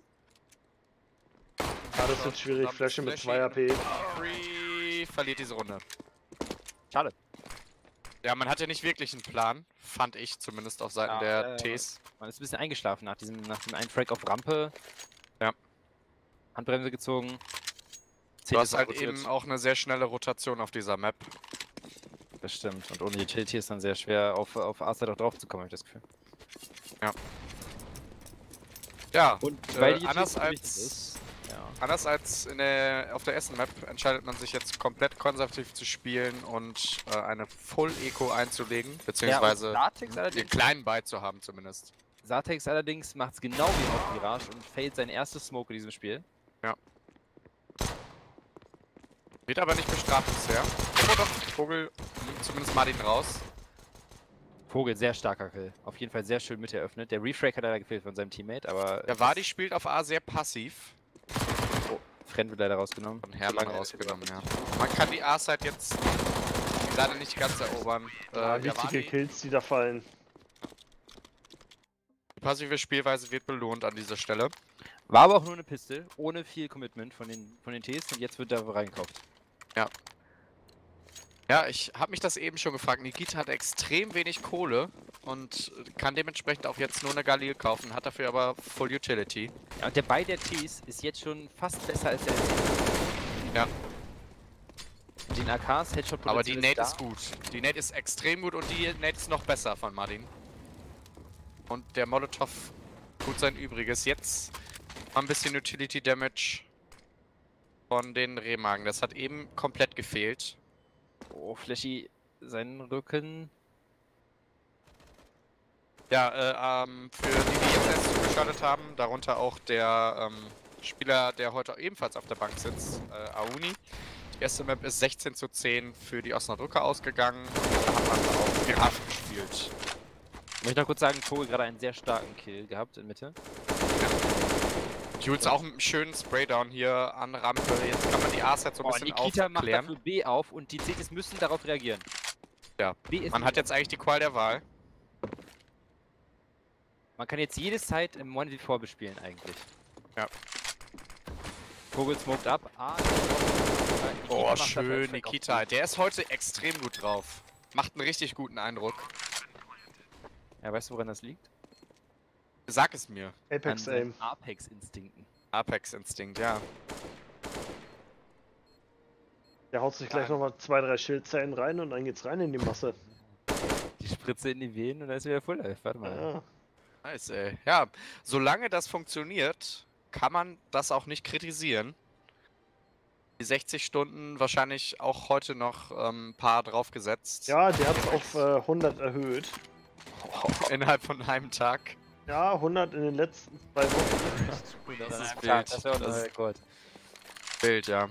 Ja, das wird schwierig. Flasche mit zwei H P. Free verliert diese Runde. Schade. Ja, man hatte nicht wirklich einen Plan, fand ich zumindest auf Seiten Ja, der äh, Ts. Man ist ein bisschen eingeschlafen nach diesem, nach dem einen Frag auf Rampe. Ja. Handbremse gezogen. Du hast ist halt rotiert. eben auch eine sehr schnelle Rotation auf dieser Map. Das stimmt. Und ohne Utility ist dann sehr schwer, auf, auf A-Side auch drauf zu kommen, hab ich das Gefühl. Ja, Und äh, weil die anders Utility so wichtig als ist, ja. anders als in der, auf der ersten Map entscheidet man sich jetzt komplett konservativ zu spielen und äh, eine Full-Eco einzulegen, beziehungsweise Ja, Satex einen allerdings, kleinen Buy zu haben zumindest. Satex allerdings macht es genau wie auf Mirage und failt sein erstes Smoke in diesem Spiel. Ja. Wird aber nicht bestraft bisher. Oh doch, Vogel nimmt zumindest Martin raus. Vogel, sehr starker Kill. Auf jeden Fall sehr schön mit eröffnet. Der Refrag hat leider gefehlt von seinem Teammate, aber... Der Wadi spielt auf A sehr passiv. Oh, Friend wird leider rausgenommen. Von Hermann Solange er rausgenommen, ja. Man kann die A-Side jetzt leider nicht ganz erobern. Äh, Ja, der wichtige Wadi, Kills, die da fallen. die passive Spielweise wird belohnt an dieser Stelle. War aber auch nur eine Piste, ohne viel Commitment von den, von den Ts und jetzt wird da reingekauft. Ja. Ja, ich habe mich das eben schon gefragt. Nikita hat extrem wenig Kohle und kann dementsprechend auch jetzt nur eine Galil kaufen, hat dafür aber Full Utility. Ja, und der Buy der Ts ist jetzt schon fast besser als der L C. Ja. Den A Ks Headshot Aber die Nate da. ist gut. Die Nate ist extrem gut und die Nate ist noch besser von Martin. Und der Molotov tut sein Übriges. Jetzt mal ein bisschen Utility Damage von den Rehmagen. Das hat eben komplett gefehlt. Oh, Flashy, seinen Rücken. Ja, äh, ähm, für die, die jetzt erst zugeschaltet haben, darunter auch der ähm, Spieler, der heute ebenfalls auf der Bank sitzt, äh, Auni. Die erste Map ist sechzehn zu zehn für die Osnabrücker ausgegangen. Da hat man auch Pirat gespielt. Ich möchte noch kurz sagen, Vogel gerade einen sehr starken Kill gehabt in Mitte. Jules auch mit einem schönen Spraydown hier an Rampe. Jetzt kann man die A-Set so ein Oh, bisschen Nikita macht aufklären. dafür B auf und die C Ts müssen darauf reagieren. Ja, B ist man hat jetzt eigentlich die Qual der Wahl. Man kann jetzt jede Zeit im eins gegen vier bespielen eigentlich. Ja. Vogel smoked ab. Ah, Oh, macht dafür schön, Fake auf Nikita. B. Der ist heute extrem gut drauf. Macht einen richtig guten Eindruck. Ja, weißt du, woran das liegt? Sag es mir. Apex An Aim. seinen Apex-Instinkten. Apex-Instinkt, ja. Der haut sich gleich Ja. nochmal zwei, drei Schildzellen rein und dann geht's rein in die Masse. Die Spritze in die Venen und dann ist wieder Full Life. Warte mal. Ja. Nice, ey. Ja, solange das funktioniert, kann man das auch nicht kritisieren. Die sechzig Stunden wahrscheinlich auch heute noch ein ähm, paar draufgesetzt. Ja, der hat's auf äh, hundert erhöht. Innerhalb von einem Tag. Ja, hundert in den letzten zwei Wochen. Das ist klar, wild. das wäre Das unser ist Rekord. Bild, ja.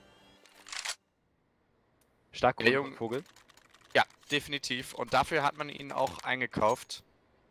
Stark Der Junge- Vogel. Ja, definitiv. Und dafür hat man ihn auch eingekauft.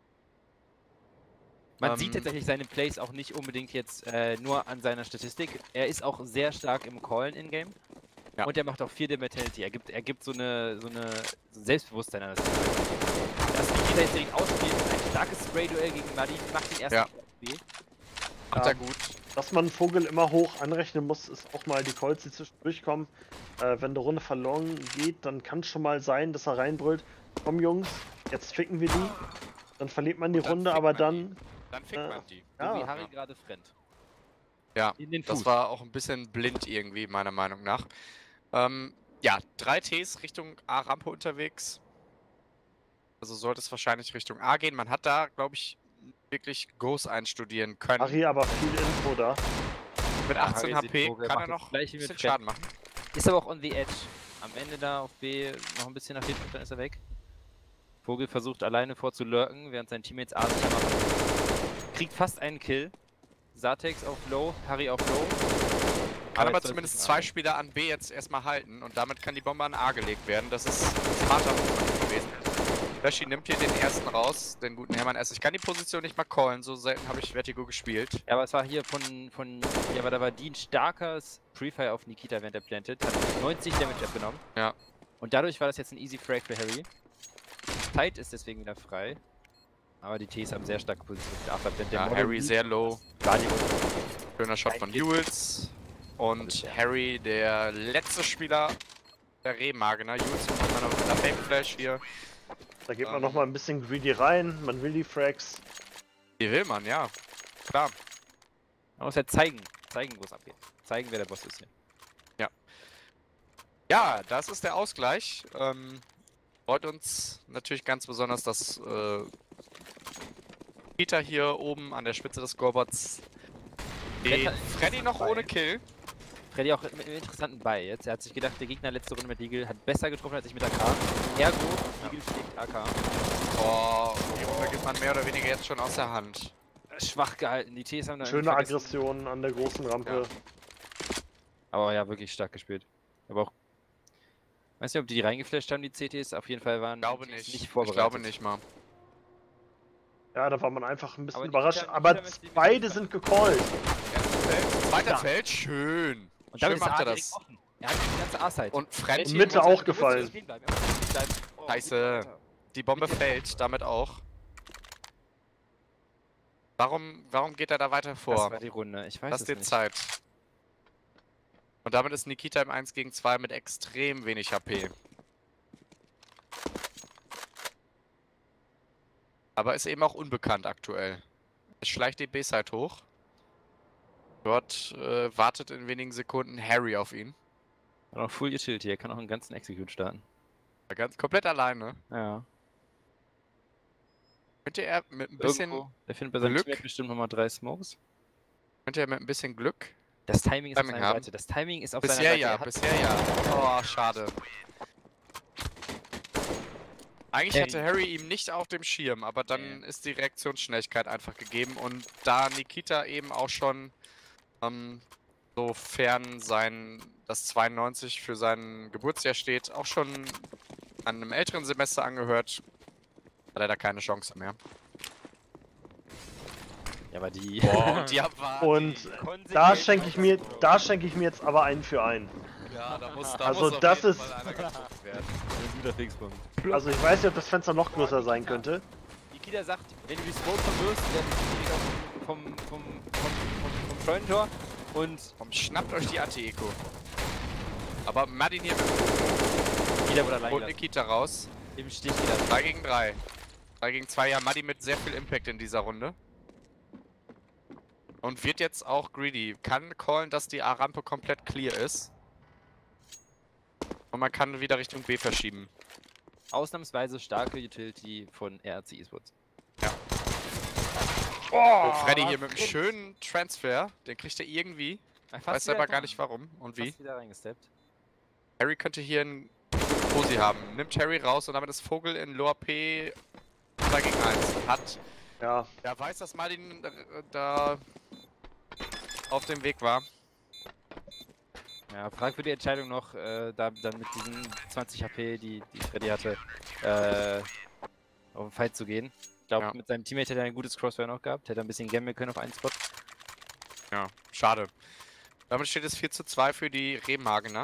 Man Ähm, sieht tatsächlich seine Plays auch nicht unbedingt jetzt äh, nur an seiner Statistik. Er ist auch sehr stark im Callen in-game. Ja. Und er macht auch viel der Mentality. Er gibt, er gibt so eine, so eine Selbstbewusstsein an das Team. Dass Nikita jetzt direkt ausspielt, ein starkes Spray-Duell gegen Martin, macht den ersten Ja. Spiel. Macht Ja. er gut. Was man Vogel immer hoch anrechnen muss, ist auch mal die Calls, die zwischendurch kommen. Äh, wenn eine Runde verloren geht, dann kann es schon mal sein, dass er reinbrüllt: Komm Jungs, jetzt ficken wir die. Dann verliert man die Und dann Runde, fickt aber man dann... Dann fickt Äh, man die. So Ja. wie Harry gerade frennt. Ja, In den Fuß. das war auch ein bisschen blind irgendwie, meiner Meinung nach. Ähm, ja, drei Ts Richtung A-Rampe unterwegs. Also sollte es wahrscheinlich Richtung A gehen. Man hat da, glaube ich, wirklich Ghost einstudieren können. Harry aber viel Info da. Mit Ja, achtzehn Harry sieht H P Vogel, kann macht er das noch ein Gleiche wie bisschen mit Schaden machen. Ist aber auch on the edge. Am Ende da auf B noch ein bisschen nach hinten, dann ist er weg. Vogel versucht alleine vorzulurken, während sein Teammates A sicher machen. Kriegt fast einen Kill. Satex auf Low, Harry auf Low. Kann aber jetzt zumindest soll's zwei A. Spieler an B jetzt erstmal halten und damit kann die Bombe an A gelegt werden. Das ist ein smarter Move gewesen. Flashy nimmt hier den ersten raus, den guten Hermann S. Ich kann die Position nicht mal callen, so selten habe ich Vertigo gespielt. Ja, aber es war hier von, von ja, aber da war die ein starkes Pre-Fire auf Nikita, während er plantet. Hat neunzig Damage abgenommen. Ja. Und dadurch war das jetzt ein easy Frag für Harry. Zeit ist deswegen wieder frei. Aber die Ts haben sehr starke Position. Der Afterbend, der Ja, Model Harry sehr low. Guardian. Schöner Shot von Jules. Und Harry, der letzte Spieler der Rehmagener. Jules mit einer, mit einer Fame Flash hier. Da geht man Ähm. nochmal ein bisschen greedy rein. Man will die Frags. Die will man, ja. Klar. Man muss ja zeigen, zeigen, wo es abgeht. Zeigen, wer der Boss ist hier. Ja, das ist der Ausgleich. Ähm, freut uns natürlich ganz besonders, dass äh, Peter hier oben an der Spitze des Scoreboards Die hat- Freddy noch bei. ohne Kill. Freddy auch mit einem interessanten Buy jetzt. Er hat sich gedacht, der Gegner letzte Runde mit Deagle hat besser getroffen als ich mit A K. Ergo, Deagle schlägt A K. Oh, die Runde gibt man mehr oder weniger jetzt schon aus der Hand. Schwach gehalten. Die Ts haben da Schöne irgendwie vergessen. Aggression an der großen Rampe. Aber ja, wirklich stark gespielt. Aber auch. Weiß nicht, ob die die reingeflasht haben, die C Ts. Auf jeden Fall waren Ich glaube die Ts nicht. nicht Ich vorbereitet. glaube nicht mal. Ja, da war man einfach ein bisschen Aber überrascht. Nikita- Aber Nikita möchte die beide nicht- sind gecallt. Erstes Feld, zweiter Ja. Feld, schön. Und Schön damit ist macht er A das. offen. Er hat die ganze A-Side. Und Freddy Und Mitte muss- auch gefallen. Stehen bleiben, er muss stehen bleiben. Oh, Scheiße. Alter. Die Bombe fällt, damit auch. Warum, warum geht er da weiter Das vor? war die Runde. Ich weiß Lass es dir nicht. Zeit. Und damit ist Nikita im eins gegen zwei mit extrem wenig H P. Aber ist eben auch unbekannt aktuell. Es schleicht die B-Side hoch. Dort äh, wartet in wenigen Sekunden Harry auf ihn. Hat auch Full Utility, er kann auch einen ganzen Execute starten. Ganz komplett alleine. Ja. Könnte er mit ein bisschen, Irgendwo. Der findet bei seinem Glück. Teammate bestimmt nochmal drei Smokes. könnte er mit ein bisschen Glück. Das Timing ist auf Timing seiner haben. Seite. Das Timing ist auf Bisher seiner Seite. ja, Er hat- bisher ja. Oh, schade. Eigentlich Harry. hätte Harry ihm nicht auf dem Schirm, aber dann Nee. ist die Reaktionsschnelligkeit einfach gegeben und da Nikita eben auch schon ähm, sofern sein das zweiundneunzig für sein Geburtsjahr steht, auch schon an einem älteren Semester angehört, hat er da keine Chance mehr. Ja, aber die. Boah, und die war Und da schenke ich mir, da schenke ich mir jetzt aber einen für einen. ja, da muss, da Also muss auf das jeden ist- Fall einer getroffen werden. Ein guter Fixpunkt. Also ich weiß nicht, ob das Fenster noch größer sein könnte. Nikita sagt, wenn du die Smoke verwirrst, werden die direkt auf- vom, vom, vom, vom, vom Scheunentor und Komm, schnappt euch die Anti-Eco. Aber Martin hier mit jeder wird allein und gelassen. Nikita raus. Im Stich wieder. drei gegen drei. drei gegen zwei, ja, Muddy mit sehr viel Impact in dieser Runde. Und wird jetzt auch greedy. Kann callen, dass die A-Rampe komplett clear ist. Und man kann wieder Richtung B verschieben. Ausnahmsweise starke Utility von R R C Esports. Oh, Freddy hier mit einem schönen Transfer. Den kriegt er irgendwie. Fast Weiß wieder aber gar dran. nicht warum und wie. Fast wieder reingesteppt. Harry könnte hier einen Posi haben. Nimmt Harry raus und damit ist Vogel in Lower P drei gegen eins. Hat. Ja, Er weiß, dass Martin äh, da auf dem Weg war. Ja, fragwürdige Entscheidung noch, äh, da dann mit diesen zwanzig H P, die, die Freddy hatte, äh, auf den Fight zu gehen. Ich glaube, Ja. mit seinem Teammate hätte er ein gutes Crossfire noch gehabt, hätte er ein bisschen gammeln können auf einen Spot. Ja, schade. Damit steht es vier zu zwei für die Remagener.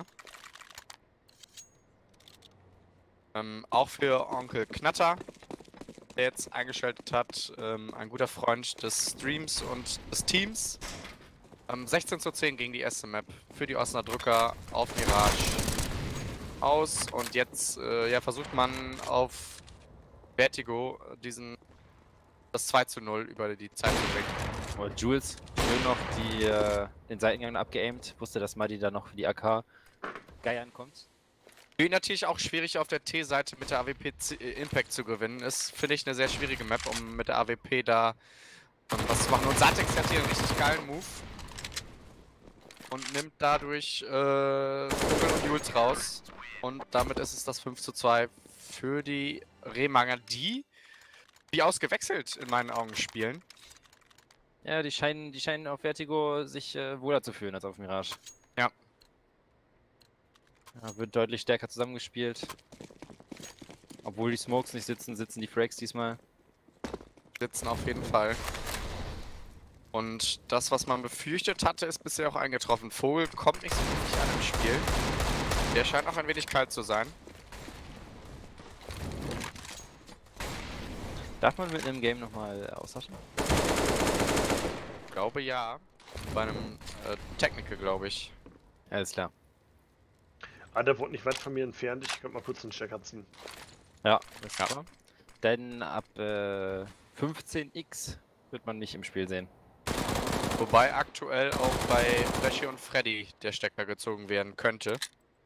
Ähm, auch für Onkel Knatter, der jetzt eingeschaltet hat. Ähm, ein guter Freund des Streams und des Teams. Ähm, sechzehn zu zehn gegen die erste Map für die Osnabrücker auf Mirage aus. Und jetzt äh, ja, versucht man auf Vertigo äh, diesen das zwei zu null über die Zeit zu bringen. Aber Jules schön noch die, äh, den Seitengang abgeaimt, wusste, dass Muddy dann noch für die A K geiern kommt. Für ihn natürlich auch schwierig auf der T-Seite mit der A W P Z- äh, Impact zu gewinnen. Ist, finde ich, eine sehr schwierige Map, um mit der A W P da ähm, was zu machen. Und Satex hat hier einen richtig geilen Move. Und nimmt dadurch äh, Vogel und Jules raus. Und damit ist es das fünf zu zwei für die Remanger, die wie ausgewechselt in meinen Augen spielen. Ja, die scheinen, die scheinen auf Vertigo sich äh, wohler zu fühlen als auf Mirage. Ja. Ja, wird deutlich stärker zusammengespielt. Obwohl die Smokes nicht sitzen, sitzen die Frags diesmal. Sitzen auf jeden Fall. Und das, was man befürchtet hatte, ist bisher auch eingetroffen. Vogel kommt nicht so richtig an im Spiel. Der scheint auch ein wenig kalt zu sein. Darf man mit einem Game nochmal austauschen? Ich glaube ja. Bei einem äh, Technical, glaube ich. Alles klar. ah, der wurde nicht weit von mir entfernt. Ich könnte mal kurz den Checker ziehen. Ja, das ist Ja. super. Denn ab äh, fünfzehn X wird man nicht im Spiel sehen. Wobei aktuell auch bei Flashy und Freddy der Stecker gezogen werden könnte.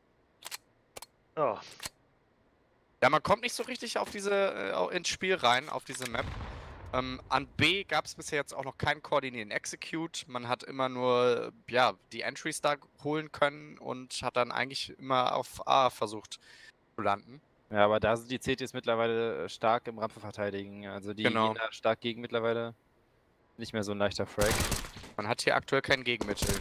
Ja, Ja, man kommt nicht so richtig auf diese äh, ins Spiel rein, auf diese Map. Ähm, an B gab es bisher jetzt auch noch keinen koordinierten Execute. Man hat immer nur ja, die Entries da holen können und hat dann eigentlich immer auf A versucht zu landen. Ja, aber da sind die C Ts mittlerweile stark im Rampe verteidigen. Also die Genau. gehen da stark gegen mittlerweile. Nicht mehr so ein leichter Frag. Man hat hier aktuell kein Gegenmittel.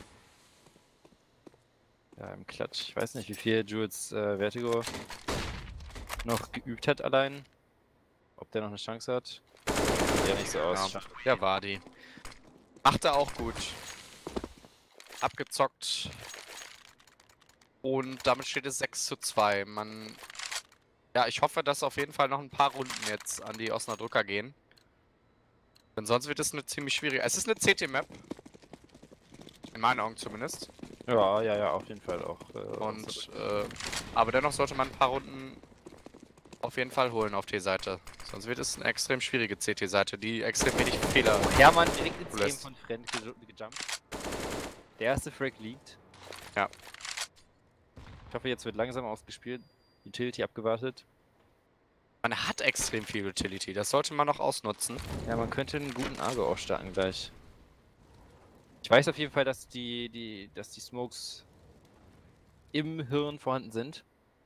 Ja, im Klatsch. Ich weiß nicht, wie viel Jules äh, Vertigo noch geübt hat allein. Ob der noch eine Chance hat. Sieht ja nicht so aus. Ja, ja, war die. Macht er auch gut. Abgezockt. Und damit steht es sechs zu zwei. Man. Ja, ich hoffe, dass auf jeden Fall noch ein paar Runden jetzt an die Osnabrücker gehen. Denn sonst wird es eine ziemlich schwierige. Es ist eine C T-Map. In meinen Augen zumindest. Ja, ja, ja, auf jeden Fall auch. Äh, Und, äh, aber dennoch sollte man ein paar Runden auf jeden Fall holen auf T-Seite. Sonst wird es eine extrem schwierige C T-Seite, die extrem wenig Fehler. Hermann direkt ins Game lässt. von Friend ge gejumpt. Der erste Frag liegt. Ja. Ich hoffe, jetzt wird langsam ausgespielt. Utility abgewartet. Man hat extrem viel Utility, das sollte man noch ausnutzen. Ja, man könnte einen guten Argo auch starten gleich. Ich weiß auf jeden Fall, dass die, die, dass die Smokes im Hirn vorhanden sind.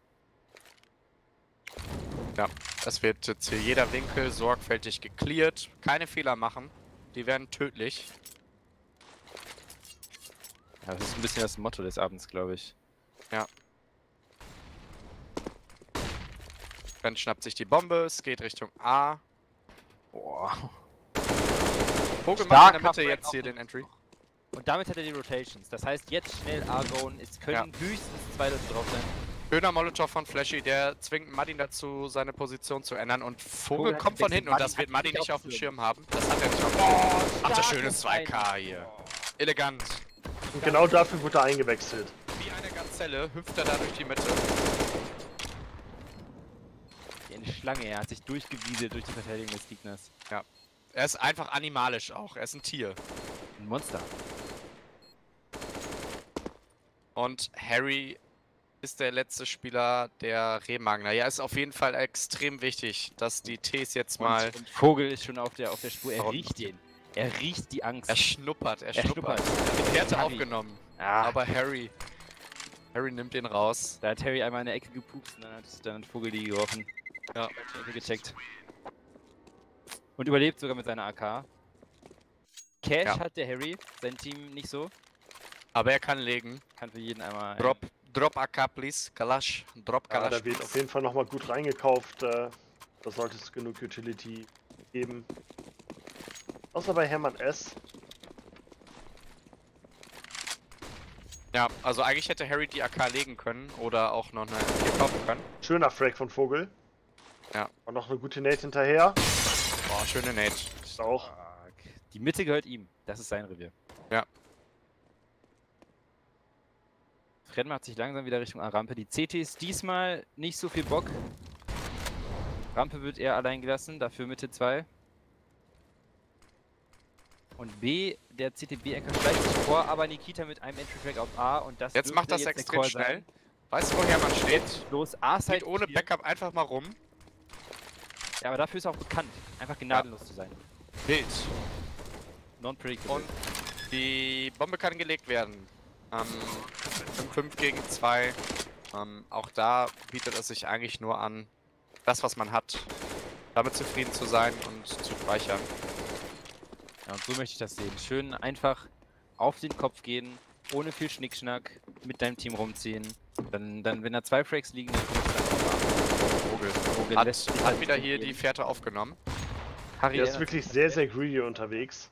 Ja, es wird jetzt hier jeder Winkel sorgfältig gecleart. Keine Fehler machen, die werden tödlich. Ja, das ist ein bisschen das Motto des Abends, glaube ich. Ja. Ben schnappt sich die Bombe, es geht Richtung A. Boah. Vogel Starker macht in der Mitte Frag jetzt auf hier den den Entry. Und damit hat er die Rotations. Das heißt, jetzt schnell Argon. Es können höchstens zwei Leute drauf sein. Schöner Molotov von Flashy, der zwingt Martin dazu, seine Position zu ändern. Und Vogel Vogel hat kommt von gewechselt. hinten und das Martin wird hat Martin nicht nicht auf auf dem dem Schirm haben. Das hat er nicht auf dem Schirm. Ach, das schöne starkes zwei K Timing. hier. Elegant. Und genau dafür wurde er eingewechselt. Wie eine Gazelle hüpft er da durch die Mitte. Wie eine Schlange, er hat sich durchgewieselt durch die Verteidigung des Gegners. Er ist einfach animalisch auch. Er ist ein Tier. Ein Monster. Und Harry ist der letzte Spieler der Remagner. Ja, ist auf jeden Fall extrem wichtig, dass die Ts jetzt mal... Und, und Vogel ist schon auf der, auf der Spur. Er Warum? riecht den. Er riecht die Angst. Er schnuppert, er, Er schnuppert. schnuppert. Er hat die Fährte Harry. aufgenommen. Ah, Aber Harry... Harry nimmt ihn raus. da hat Harry einmal in der Ecke gepupst und dann hat, dann hat Vogel die geworfen. Ja. Die Ecke gecheckt. Und überlebt sogar mit seiner A K. Cash Ja. hat der Harry, sein Team nicht so. Aber er kann legen. Kann für jeden einmal... Drop, drop A K, please. Kalash. Drop Ja, Kalash. da wird auf jeden Fall nochmal gut reingekauft. Äh, da sollte es genug Utility geben. Außer bei Hermann S. Ja, also eigentlich hätte Harry die A K legen können oder auch noch eine M vier kaufen können. Schöner Frag von Vogel. Ja. Und noch eine gute Nate hinterher. Boah, schöne Nate. Ist auch. Fuck. Die Mitte gehört ihm. Das ist sein Revier. Ja. Fred macht sich langsam wieder Richtung A-Rampe. Die C Ts diesmal nicht so viel Bock. Rampe wird eher allein gelassen, dafür Mitte zwei. Und B, der C T B-Anker schleicht sich vor, aber Nikita mit einem Entry-Track auf A und das Jetzt macht dürfte das jetzt der extrem Call schnell. sein. Weißt du, woher man steht? Los, A-Side Geht ohne clear. Backup einfach mal rum. Ja, aber dafür ist er auch bekannt, einfach gnadenlos zu sein. Wild. Non-predictable. Und die Bombe kann gelegt werden. Ähm, fünf gegen zwei. Ähm, auch da bietet es sich eigentlich nur an, das was man hat, damit zufrieden zu sein und zu speichern. Ja, und so möchte ich das sehen. Schön einfach auf den Kopf gehen, ohne viel Schnickschnack, mit deinem Team rumziehen. Dann, dann wenn da zwei Frags liegen, dann kommst du dann auch mal. Vogel. Vogel Hat, lässt sich hat halt wieder nicht hier die entgehen. Fährte aufgenommen. Harry Der ist erinnert wirklich sich sehr, an sehr greedy unterwegs.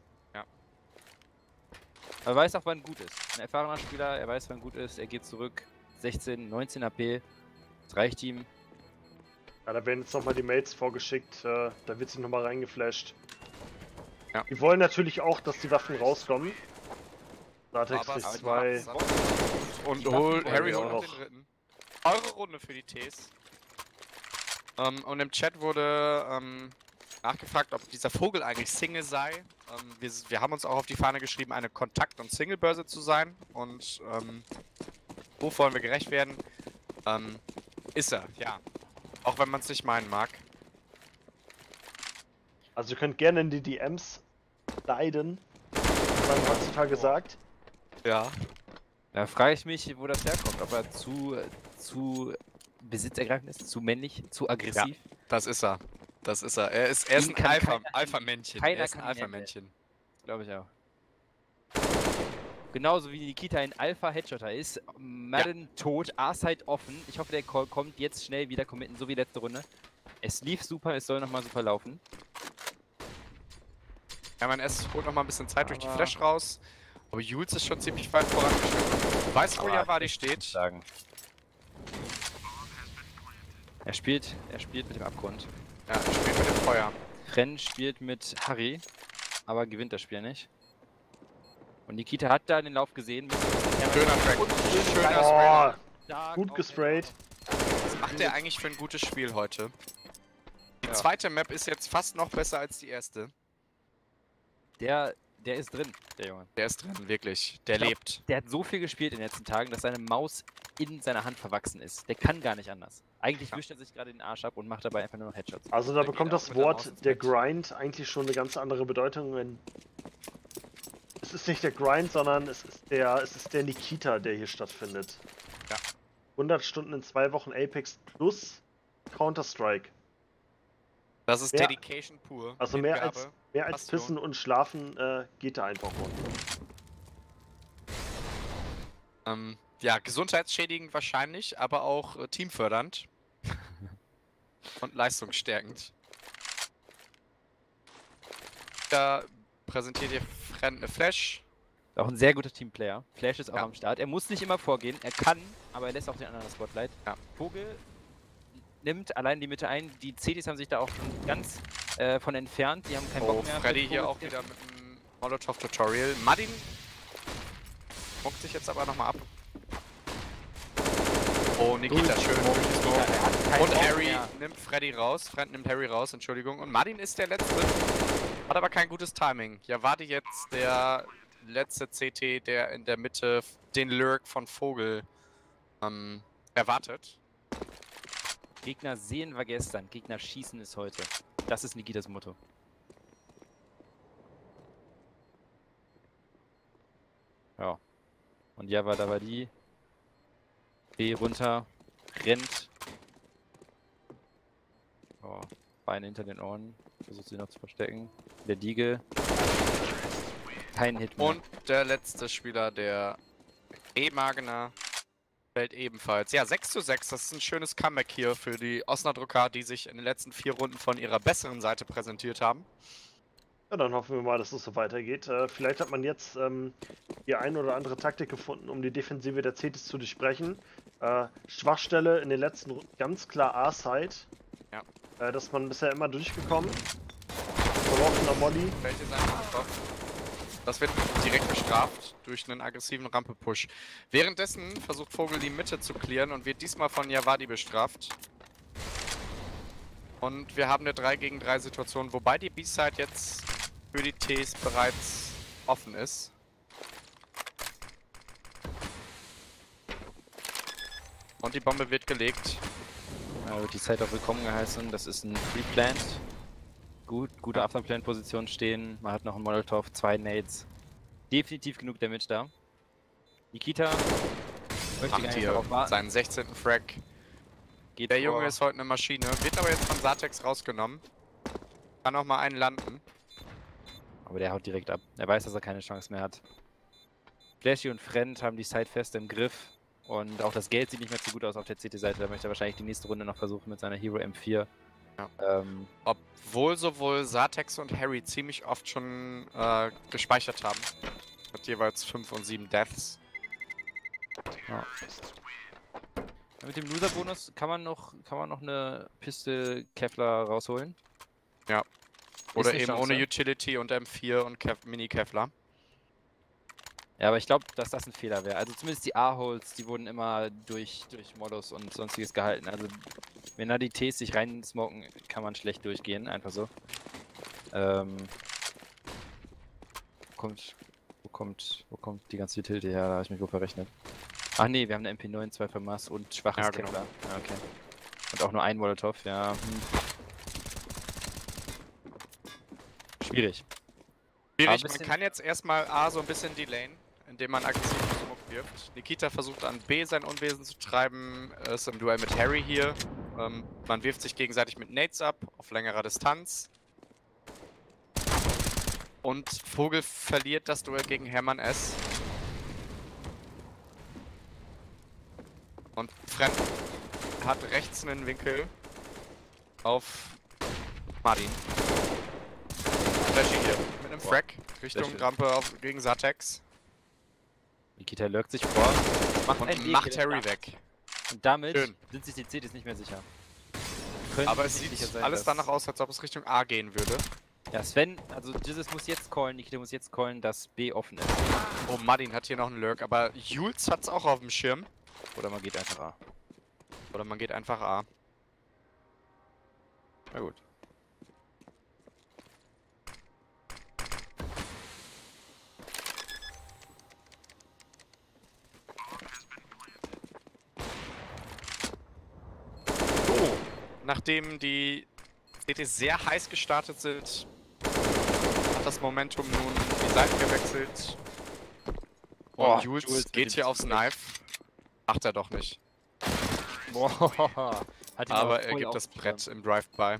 Er weiß auch, wann gut ist. Ein erfahrener Spieler, er weiß, wann gut ist. Er geht zurück. sechzehn, neunzehn A P. Das reicht ihm. Ja, da werden jetzt nochmal die Mates vorgeschickt. Äh, da wird sich nochmal reingeflasht. Ja. Die wollen natürlich auch, dass die Waffen rauskommen. Datex Aber ist es zwei. war- Und Die Waffen hol, wollen Harry wir holt auch noch noch. den dritten. Eure Runde für die Ts. Ähm, und im Chat wurde ähm, nachgefragt, ob dieser Vogel eigentlich Single sei. Ähm, wir, wir haben uns auch auf die Fahne geschrieben, eine Kontakt- und Single-Börse zu sein. Und ähm, wo wollen wir gerecht werden? Ähm, ist er, ja. Auch wenn man es nicht meinen mag. Also ihr könnt gerne in die D Ms leiden, wie man heutzutage sagt. Ja. Da frage ich mich, wo das herkommt. Ob er zu, zu besitzergreifend ist, zu männlich, zu aggressiv. Das ist er. Das ist er. Er ist, er ist Ihn ein kann Alpha, keiner- Alpha-Männchen. keiner Er ist ein kann ihn Alpha-Männchen. Glaube ich auch. Genauso wie Nikita ein Alpha-Headshotter ist. Madden tot, A-Side offen. Ich hoffe, der Call kommt jetzt schnell wieder committen, so wie letzte Runde. Es lief super, es soll nochmal super laufen. M N S holt noch mal ein bisschen Zeit durch die Aber- Flash raus. Aber Jules ist schon ziemlich weit vorangeschritten. Weiß, wo Aber Javadi ich muss steht. Sagen. Er spielt, er spielt mit dem Abgrund. Ja, er spielt mit dem Feuer. Ren spielt mit Harry, aber gewinnt das Spiel nicht. Und Nikita hat da den Lauf gesehen. Schöner Track. Schöner Oh, Spray. Stark gut auf- gesprayt. Was macht der eigentlich für ein gutes Spiel heute? Die Ja. zweite Map ist jetzt fast noch besser als die erste. Der, der ist drin, der Junge. Der ist drin, wirklich. Der Ich glaub, lebt. Der hat so viel gespielt in den letzten Tagen, dass seine Maus in seiner Hand verwachsen ist. Der kann gar nicht anders. Eigentlich Ja. wischt er sich gerade den Arsch ab und macht dabei einfach nur noch Headshots. Also da Der bekommt geht auch das mit der Maus Wort ins der Bett. Grind eigentlich schon eine ganz andere Bedeutung. Wenn es ist nicht der Grind, sondern es ist der, es ist der Nikita, der hier stattfindet. Ja. hundert Stunden in zwei Wochen Apex plus Counter-Strike. Das ist Mehr- Dedication pur. Also mehr Hingabe. als, mehr als Passion. Pissen und Schlafen äh, geht da einfach runter. Ähm, ja, gesundheitsschädigend wahrscheinlich, aber auch äh, teamfördernd. Und leistungsstärkend. Da präsentiert ihr Friend eine Flash. Auch ein sehr guter Teamplayer. Flash ist auch Ja. am Start. Er muss nicht immer vorgehen. Er kann, aber er lässt auch den anderen das Spotlight. Ja. Vogel nimmt allein die Mitte ein. Die C Ds haben sich da auch schon ganz äh, von entfernt. Die haben keinen Oh, Bock mehr. Freddy mit hier Vogel auch zu wieder mit einem Molotov-Tutorial. Madin muckt sich jetzt aber nochmal ab. Oh, Nikita, schön. Ja, er hat keinen Und Bock Harry mehr. nimmt Freddy raus. Friend nimmt Harry raus, Entschuldigung. Und Madin ist der Letzte. Hat aber kein gutes Timing. Ja, warte jetzt der letzte C T, der in der Mitte den Lurk von Vogel ähm, erwartet. Gegner sehen war gestern, Gegner schießen ist heute. Das ist Nikitas Motto. Ja. Und Java da war die. B runter, rennt. Oh, Beine hinter den Ohren. Versucht sie noch zu verstecken. Der Diegel. Kein Hit mehr. Und der letzte Spieler, der E-Magner, fällt ebenfalls. Ja, sechs zu sechs, das ist ein schönes Comeback hier für die Osnabrücker, die sich in den letzten vier Runden von ihrer besseren Seite präsentiert haben. Ja, dann hoffen wir mal, dass es so weitergeht. Äh, vielleicht hat man jetzt ähm, die ein oder andere Taktik gefunden, um die Defensive der Cetis zu durchbrechen. Äh, Schwachstelle in den letzten Runden ganz klar A-Side. Ja. Äh, das ist man bisher immer durchgekommen. Verworfener Molly. Fällt hier sein Kopf. Das wird direkt bestraft durch einen aggressiven Rampe-Push. Währenddessen versucht Vogel die Mitte zu clearen und wird diesmal von Javadi bestraft. Und wir haben eine drei gegen drei Situation, wobei die B-Side jetzt für die Ts bereits offen ist. Und die Bombe wird gelegt. Da wird die Zeit auch willkommen geheißen. Das ist ein Pre-Plant. Gut, gute Ja. Afterplant-Position stehen. Man hat noch einen Molotov, zwei Nades. Definitiv genug Damage da. Nikita möchte gar Macht nicht hier darauf warten. seinen sechzehnten Frag. Geht Der vor. Junge ist heute eine Maschine. Wird aber jetzt von Satex rausgenommen. Kann auch mal einen landen. Aber der haut direkt ab. Er weiß, dass er keine Chance mehr hat. Flashy und Friend haben die Side fest im Griff. Und auch das Geld sieht nicht mehr so gut aus auf der C T-Seite. Da möchte er wahrscheinlich die nächste Runde noch versuchen mit seiner Hero M vier. Ja. Ähm, Obwohl sowohl Satex und Harry ziemlich oft schon äh, gespeichert haben. Mit jeweils fünf und sieben Deaths. ja. Mit dem Loser-Bonus kann man noch kann man noch eine Piste Kevlar rausholen. Oder eine eben Chance. ohne Utility und M vier und Kev Mini-Kevlar. Ja, aber ich glaube, dass das ein Fehler wäre. Also zumindest die A-Holes, die wurden immer durch, durch Modus und sonstiges gehalten. Also wenn da die Ts sich reinsmoken, kann man schlecht durchgehen, einfach so. Ähm, wo kommt, wo kommt, wo kommt die ganze Utility her? Da habe ich mich wohl verrechnet. Ach nee, wir haben eine M P neun, zwei Vermass und schwaches Ja, genau. Kevlar. Ja, okay. Und auch nur ein Molotov, ja. Hm. Schwierig. Schwierig, Aber man bisschen- kann jetzt erstmal A so ein bisschen delayen, indem man aggressiv Smoke wirft. Nikita versucht an B sein Unwesen zu treiben, ist im Duell mit Harry hier. Ähm, man wirft sich gegenseitig mit Nades ab, auf längerer Distanz. Und Vogel verliert das Duell gegen Hermann S. Und Frenn hat rechts einen Winkel auf Martin. Flashy hier mit einem Frack Richtung schön. Rampe auf, gegen Satex. Nikita lurkt sich vor. Macht, Und einen Weg macht wieder Harry nach. weg. Und damit Schön. sind sich die C Ds nicht mehr sicher. Können Aber sich es nicht sieht sicher sein, alles dass- danach aus, als ob es Richtung A gehen würde. Ja, Sven, also Jesus muss jetzt callen, Nikita muss jetzt callen, dass B offen ist. Oh, Martin hat hier noch einen Lurk, aber Jules hat's auch auf dem Schirm. Oder man geht einfach A. Oder man geht einfach A. Na gut. So, nachdem die C Ts sehr heiß gestartet sind, hat das Momentum nun die Seiten gewechselt. Und Boah, Jules, Jules mit geht dem hier aufs Zugriff. Knife. Macht er doch nicht. Boah. Hat ihn Aber auch er voll gibt das aufgeschlagen. Brett im Drive-By.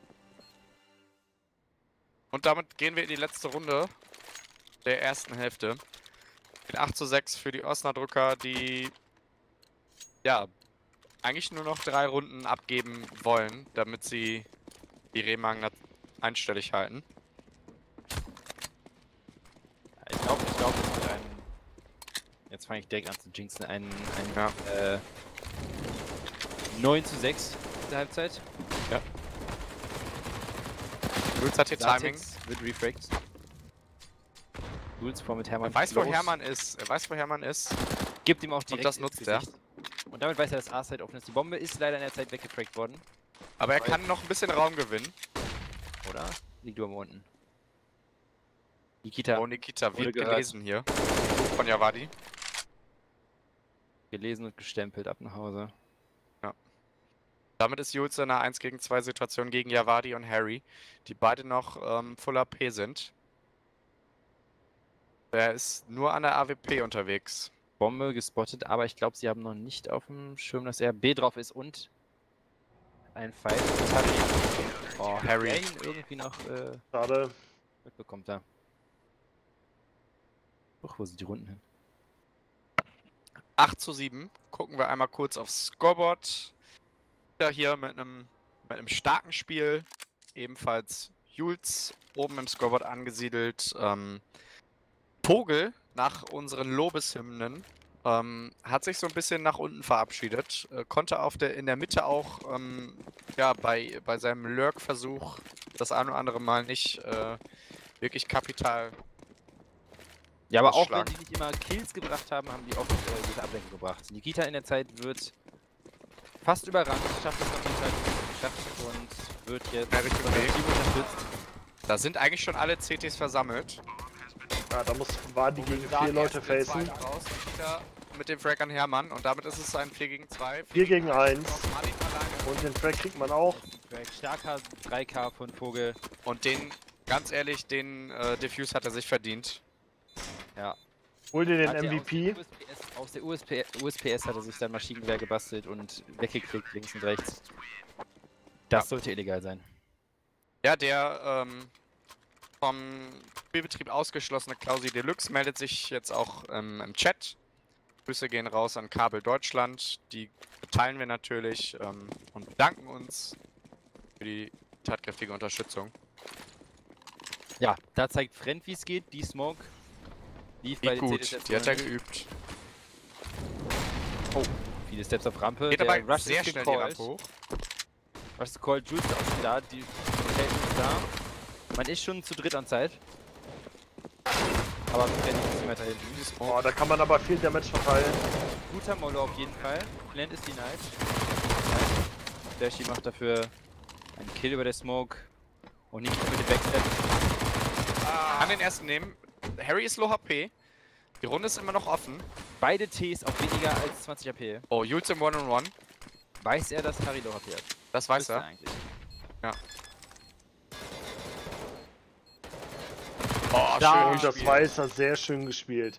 Und damit gehen wir in die letzte Runde der ersten Hälfte. Mit acht zu sechs für die Osnabrücker, die ja eigentlich nur noch drei Runden abgeben wollen, damit sie die Remagen einstellig halten. Ich glaube, ich glaube, es wird ein. Jetzt fange ich direkt an zu jinxen. Ein, ein Ja. äh, neun zu sechs in der Halbzeit. Jules hat hier Timing. Satex wird refragt. Jules vor mit Hermann. Er weiß, wo los. Hermann ist. Er weiß, wo Hermann ist. Gibt ihm auch direkt das ins nutzt er. Gesicht. Und damit weiß er, dass A-Side offen ist. Die Bombe ist leider in der Zeit weggefragt worden. Aber er Weil- kann noch ein bisschen Raum gewinnen. Oder? Liegt du am unten. Nikita Oh, Nikita Wurde wird gehört. gelesen hier. Von Javadi. gelesen und gestempelt ab nach Hause. Damit ist Jules in einer eins gegen zwei Situation gegen Javadi und Harry, die beide noch ähm, Full A P sind. Er ist nur an der A W P unterwegs. Bombe gespottet, aber ich glaube, sie haben noch nicht auf dem Schirm, dass er B drauf ist und ein Fight mit Harry. Oh, Harry. der ihn irgendwie noch äh, Schade. mitbekommt da. Uch, wo sind die Runden hin? acht zu sieben. Gucken wir einmal kurz aufs Scoreboard. Ja, hier mit einem mit einem starken Spiel. Ebenfalls Jules oben im Scoreboard angesiedelt. Ähm, Vogel nach unseren Lobeshymnen ähm, hat sich so ein bisschen nach unten verabschiedet. Äh, konnte auf der, in der Mitte auch ähm, ja, bei, bei seinem Lurk-Versuch das ein oder andere Mal nicht äh, wirklich kapital. Ja, aber auch wenn Ausschlag. die nicht immer Kills gebracht haben, haben die oft äh, gute Ablenkung gebracht. Nikita in der Zeit wird fast überrannt, schafft es auf jeden Fall geschafft und wird jetzt Ja, Richtung von der B. Team unterstützt. Da sind eigentlich schon alle C Ts versammelt. Ja, da muss Wadi gegen Da vier Leute erst in der facen. zweiten raus, Nikita mit dem Frag an Hermann und damit ist es ein vier gegen zwei. vier gegen eins. Martin alleine. Und den Track kriegt man auch. Starker drei K von Vogel. Und den, ganz ehrlich, den äh, Diffuse hat er sich verdient. Ja. Hol dir den Hat er M V P. Aus der U S P S, aus der U S P S hat er sich dann Maschinengewehr gebastelt und weggeklickt links und rechts. Das Ja. sollte illegal sein. Ja, der ähm, vom Spielbetrieb ausgeschlossene Klausi Deluxe meldet sich jetzt auch ähm, im Chat. Grüße gehen raus an Kabel Deutschland. Die teilen wir natürlich ähm, und bedanken uns für die tatkräftige Unterstützung. Ja, da zeigt Friend, wie es geht. Die Smoke lief bei Geht den gut, C Ds die hat er nicht. geübt. Oh, viele Steps auf Rampe. Geht Der aber Rush sehr ist schnell die gecallt. Rampe hoch. Rush ist gecallt, Jules ist auch schon da, die Rotation ist da. Man ist schon zu dritt an Zeit. Aber Friend ist nicht weiter hinten. Oh, da kann man aber viel Damage verteilen. Guter Molo auf jeden Fall. Blend ist die Knight. Flashy macht dafür einen Kill über der Smoke. Und nicht mit dem Backstep. Kann den ersten nehmen. Harry ist Low H P. Die Runde ist immer noch offen. Beide Ts auf weniger als zwanzig H P. Oh, Jules im One-on-One. Weiß er, dass Harry Low H P hat? Das weiß Müsste er. eigentlich. Ja. Oh, Da- schön Und das gespielt. Weiß hat sehr schön gespielt.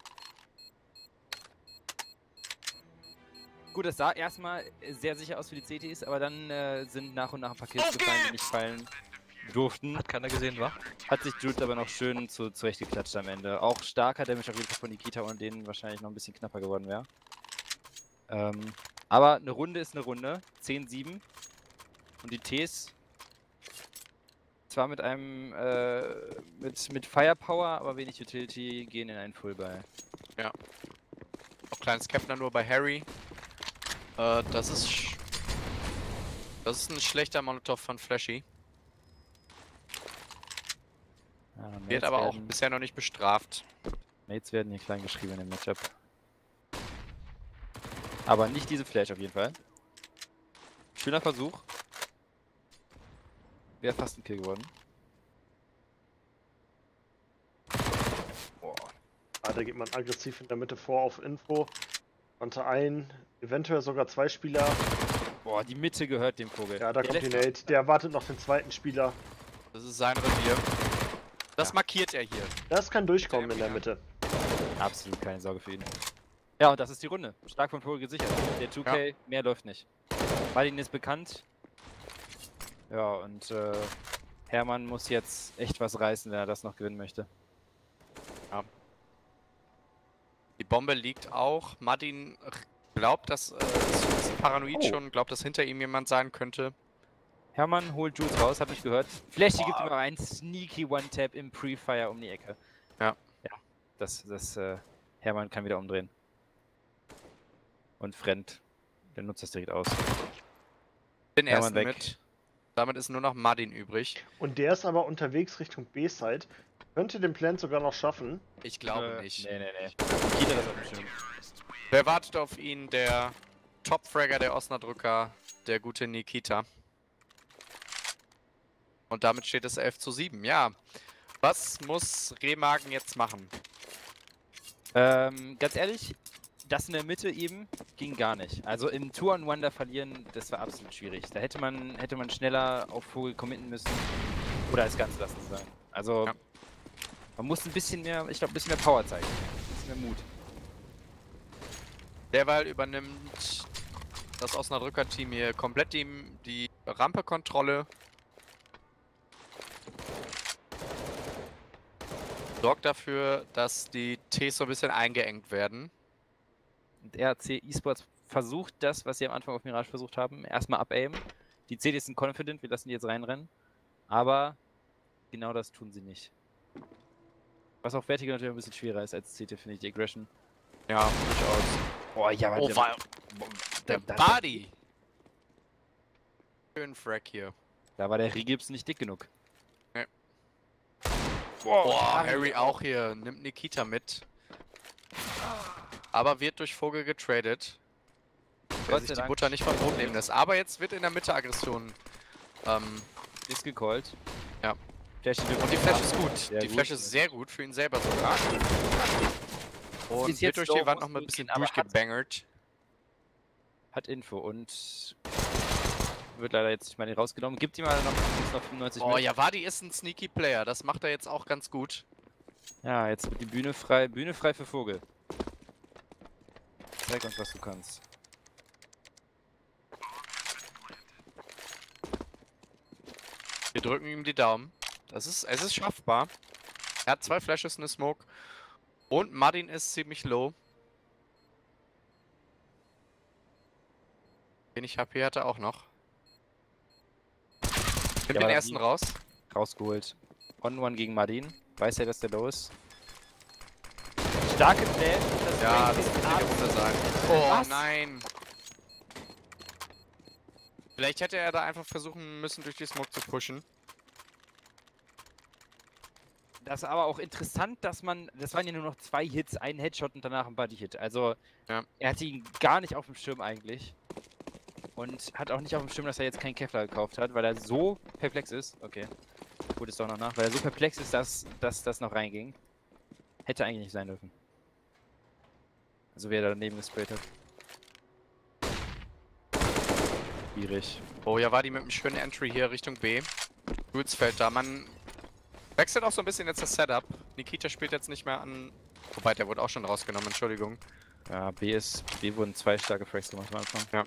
Gut, das sah erstmal sehr sicher aus für die C Ts, aber dann äh, sind nach und nach ein paar Kills Auf gefallen, die geht's! nicht fallen durften. Hat keiner gesehen, wa? Hat sich Jude aber noch schön zu, zurechtgeklatscht am Ende. Auch starker Damage auf jeden Fall von Nikita und denen wahrscheinlich noch ein bisschen knapper geworden wäre. Ähm, aber eine Runde ist eine Runde. zehn sieben. Und die Ts zwar mit einem äh, mit, mit Firepower, aber wenig Utility, gehen in einen Fullbuy. Noch kleines Kepner nur bei Harry. Äh, das ist... sch- Das ist ein schlechter Molotov von Flashy. Ja, Wird Mates aber auch werden, bisher noch nicht bestraft. Mates werden hier klein geschrieben im Matchup. Aber nicht diese Flash auf jeden Fall. Schöner Versuch. Wäre fast ein Kill geworden. Boah. Ah, da geht man aggressiv in der Mitte vor auf Info. Konnte ein, eventuell sogar zwei Spieler. Boah, die Mitte gehört dem Vogel. Ja, da Der kommt die lässt- Nate. Der erwartet noch den zweiten Spieler. Das ist sein Revier. Das Ja. markiert er hier. Das kann durchkommen in der Mitte. Absolut keine Sorge für ihn. Ja, und das ist die Runde. Stark von Vogel gesichert. Der zwei K, mehr läuft nicht. Martin ist bekannt. Ja, und äh, Hermann muss jetzt echt was reißen, wenn er das noch gewinnen möchte. Die Bombe liegt auch. Martin glaubt, dass äh, ist ein bisschen paranoid Oh. schon, glaubt, dass hinter ihm jemand sein könnte. Hermann holt Jules raus, hab ich gehört. Flashy Boah. gibt ihm aber einen sneaky One-Tap im Pre-Fire um die Ecke. Ja. Ja, das, das, äh, Hermann kann wieder umdrehen. Und Friend, der nutzt das direkt aus. Den Hermann ersten weg. mit. Damit ist nur noch Martin übrig. Und der ist aber unterwegs Richtung B-Side. Könnte den Plan sogar noch schaffen. Ich glaube Äh, nicht. Nee, nee, nee. Nikita das auf dem Schirm. Wer wartet auf ihn? Der Top-Fragger der Osnabrücker, der gute Nikita. Und damit steht es elf zu sieben. Ja. Was muss Remagen jetzt machen? Ähm, ganz ehrlich, das in der Mitte eben ging gar nicht. Also im Two-on-One da verlieren, das war absolut schwierig. Da hätte man, hätte man schneller auf Vogel committen müssen oder es ganz lassen sein. Also Ja. man muss ein bisschen mehr, ich glaube, ein bisschen mehr Power zeigen. Ein bisschen mehr Mut. Derweil übernimmt das Osnabrücker Team hier komplett die, die Rampe-Kontrolle. Sorgt dafür, dass die Ts so ein bisschen eingeengt werden. Und R C eSports versucht das, was sie am Anfang auf Mirage versucht haben, erstmal abaimen. Die C Ds sind confident, wir lassen die jetzt reinrennen. Aber genau das tun sie nicht. Was auf Vertigo natürlich ein bisschen schwerer ist als C T, finde ich, die Aggression. Ja, durchaus. Boah, ja, Oh, der- war da, der da, Body! Schönen Frag hier. da war der Rigips nicht dick genug. Nee. Boah, Boah, Harry auch hier. Nimmt Nikita mit. Aber wird durch Vogel getradet. Wer Gott sich sei die Dank. Butter nicht vom Brot nehmen lässt. Aber jetzt wird in der Mitte Aggression. Ähm, Ist gecallt. Ja. Flash und die Flash ist gut. Sehr die gut. Flash ist sehr gut für ihn selber sogar. Und Ist wird jetzt durch low, die Wand muss noch mal ein gut bisschen gehen, aber hat- durchgebangert. Hat Info und wird leider jetzt nicht mal rausgenommen. Gibt ihm aber noch, ist noch fünfundneunzig Oh, mit. Javadi ist ein sneaky Player. Das macht er jetzt auch ganz gut. Ja, jetzt wird die Bühne frei. Bühne frei für Vogel. Zeig uns, was du kannst. Wir drücken ihm die Daumen. Das ist, es ist schaffbar. Er hat zwei Flashes, eine Smoke. Und Martin ist ziemlich low. Wenig H P hat er auch noch. Nimmt Ja, den aber ersten die- raus. Rausgeholt. On-One gegen Martin. Weiß er, dass der low ist. Starke Flash. Das Ja, Break das ist wird ab. hier runter sein. Oh Was? nein. Vielleicht hätte er da einfach versuchen müssen, durch die Smoke zu pushen. Das ist aber auch interessant, dass man, das waren ja nur noch zwei Hits, ein Headshot und danach ein Body-Hit. Also, Ja. er hatte ihn gar nicht auf dem Schirm eigentlich. Und hat auch nicht auf dem Schirm, dass er jetzt keinen Kevlar gekauft hat, weil er so perplex ist. Okay, gut ist doch noch nach. Weil er so perplex ist, dass, dass das noch reinging. Hätte eigentlich nicht sein dürfen. Also, wer da daneben gesprayt hat. Schwierig. Oh, ja, war die mit einem schönen Entry hier Richtung B. Jules fällt da. Man Wechselt auch so ein bisschen jetzt das Setup. Nikita spielt jetzt nicht mehr an... Wobei, der wurde auch schon rausgenommen, Entschuldigung. Ja, B ist. B wurden zwei starke Frags gemacht am Anfang. Ja.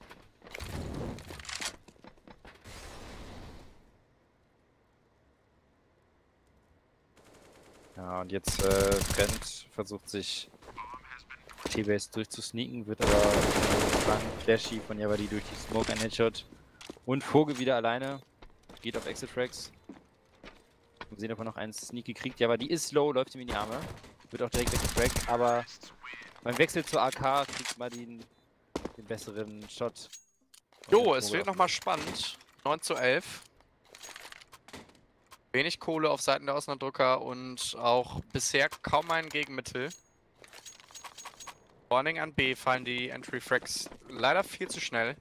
Ja, und jetzt äh, Trent versucht sich T-Base durchzusneaken, wird aber geschlagen. Flashy von Yabadi durch die Smoke, ein Headshot. Und Vogel wieder alleine. Geht auf Exit Frags. Wir sehen, ob er noch einen Sneaky kriegt. Yabadi ist low, läuft ihm in die Arme. Wird auch direkt weggefragt, aber beim Wechsel zur A K kriegt Martin den besseren Shot. Jo, es wird nochmal spannend. neun zu elf. Wenig Kohle auf Seiten der Osnabrucker und auch bisher kaum ein Gegenmittel. Vor allen Dingen an B fallen die Entry Frags leider viel zu schnell.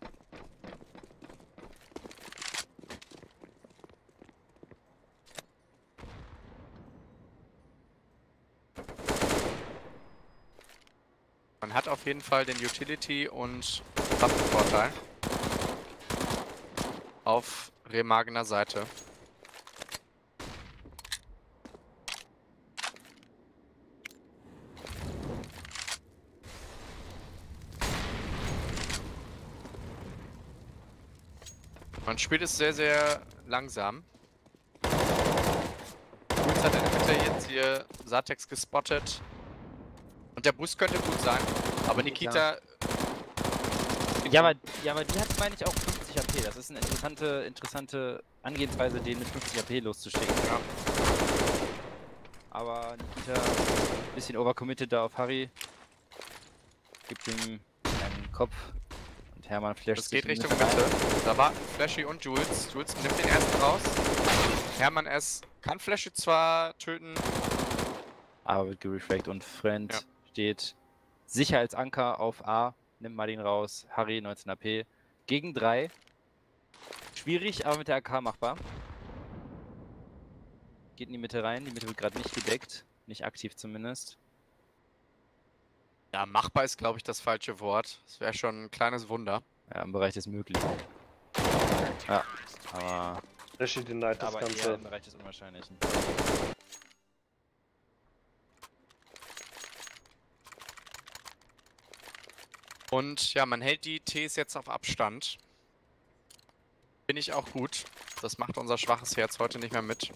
Man hat auf jeden Fall den Utility und Waffenvorteil auf Remagener Seite. Man spielt es sehr, sehr langsam. Jules hat in der Mitte jetzt hier Satex gespottet. Und der Boost könnte gut sein. Aber Nikita... Ja, aber, ja, aber die hat, meine ich, auch fünfzig A P. Das ist eine interessante, interessante Angehensweise, den mit fünfzig A P loszuschicken. Ja. Aber Nikita ein bisschen overcommitted da auf Harry. Gibt ihm einen Kopf. Und Hermann flasht Das geht sich Richtung rein. Mitte. Da warten Flashy und Jules. Jules nimmt den ersten raus. Hermann S. kann Flashy zwar töten. Aber wird gerefragt und Friend Ja. steht sicher als Anker auf A. Nimmt mal den raus. Harry, neunzehn A P. Gegen drei. Schwierig, aber mit der A K machbar. Geht in die Mitte rein. Die Mitte wird gerade nicht gedeckt. Nicht aktiv zumindest. Ja, machbar ist, glaube ich, das falsche Wort. Das wäre schon ein kleines Wunder. Ja, im Bereich des Möglichen. Ja, aber, Flashy denied das aber eher Ganze. im Bereich des Unwahrscheinlichen. Und ja, man hält die Ts jetzt auf Abstand. Finde ich auch gut. Das macht unser schwaches Herz heute nicht mehr mit.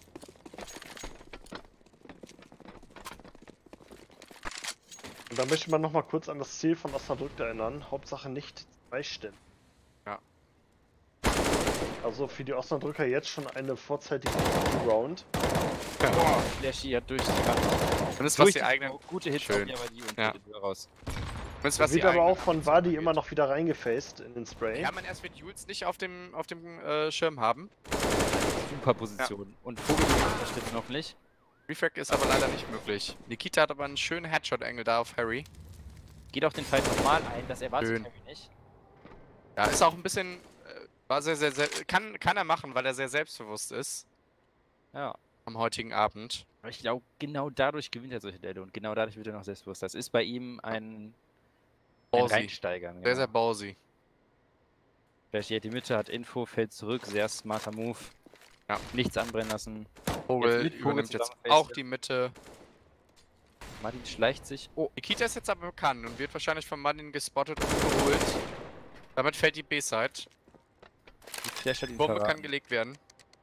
Und da möchte man noch mal kurz an das Ziel von Osnabrück erinnern. Hauptsache nicht zwei Stimmen. Ja. Also für die Osnabrücker jetzt schon eine vorzeitige Round. Boah, Flashy hat durch die Wand. Zumindest Durch was die eigenen... Smoke gute Hits Schön. auf Yabadi und Ja. geht die Tür raus. Zumindest Das was die wird aber eigenen auch von Ambitionen Wadi immer angeht. noch wieder reingefaced in den Spray. Ja, man erst wird Jules nicht auf dem, auf dem äh, Schirm haben. Super Position. Und Vogel unterstützt noch nicht. Refract ist aber leider nicht möglich. Nikita hat aber einen schönen Headshot-Angle da auf Harry. Geht auf den Fight nochmal ein, das erwartet Schön. Harry nicht. Ja, ist auch ein bisschen... Äh, war sehr, sehr, sehr... Kann, kann er machen, weil er sehr selbstbewusst ist. Ja. Am heutigen Abend. Aber ich glaube, genau dadurch gewinnt er solche Duelle und genau dadurch wird er noch selbstbewusst. Das ist bei ihm ein, ein Ballsy. Reinsteigern. Sehr, sehr ballsy. Flashy hat die Mitte, hat Info, fällt zurück, sehr smarter Move. Ja. Nichts anbrennen lassen. Vogel mit Vogel übernimmt jetzt zusammen auch faced. die Mitte. Martin schleicht sich. Oh, Nikita ist jetzt aber bekannt und wird wahrscheinlich von Martin gespottet und geholt. Damit fällt die B-Side. die Flash hat ihn Bombe kann verraten. gelegt werden.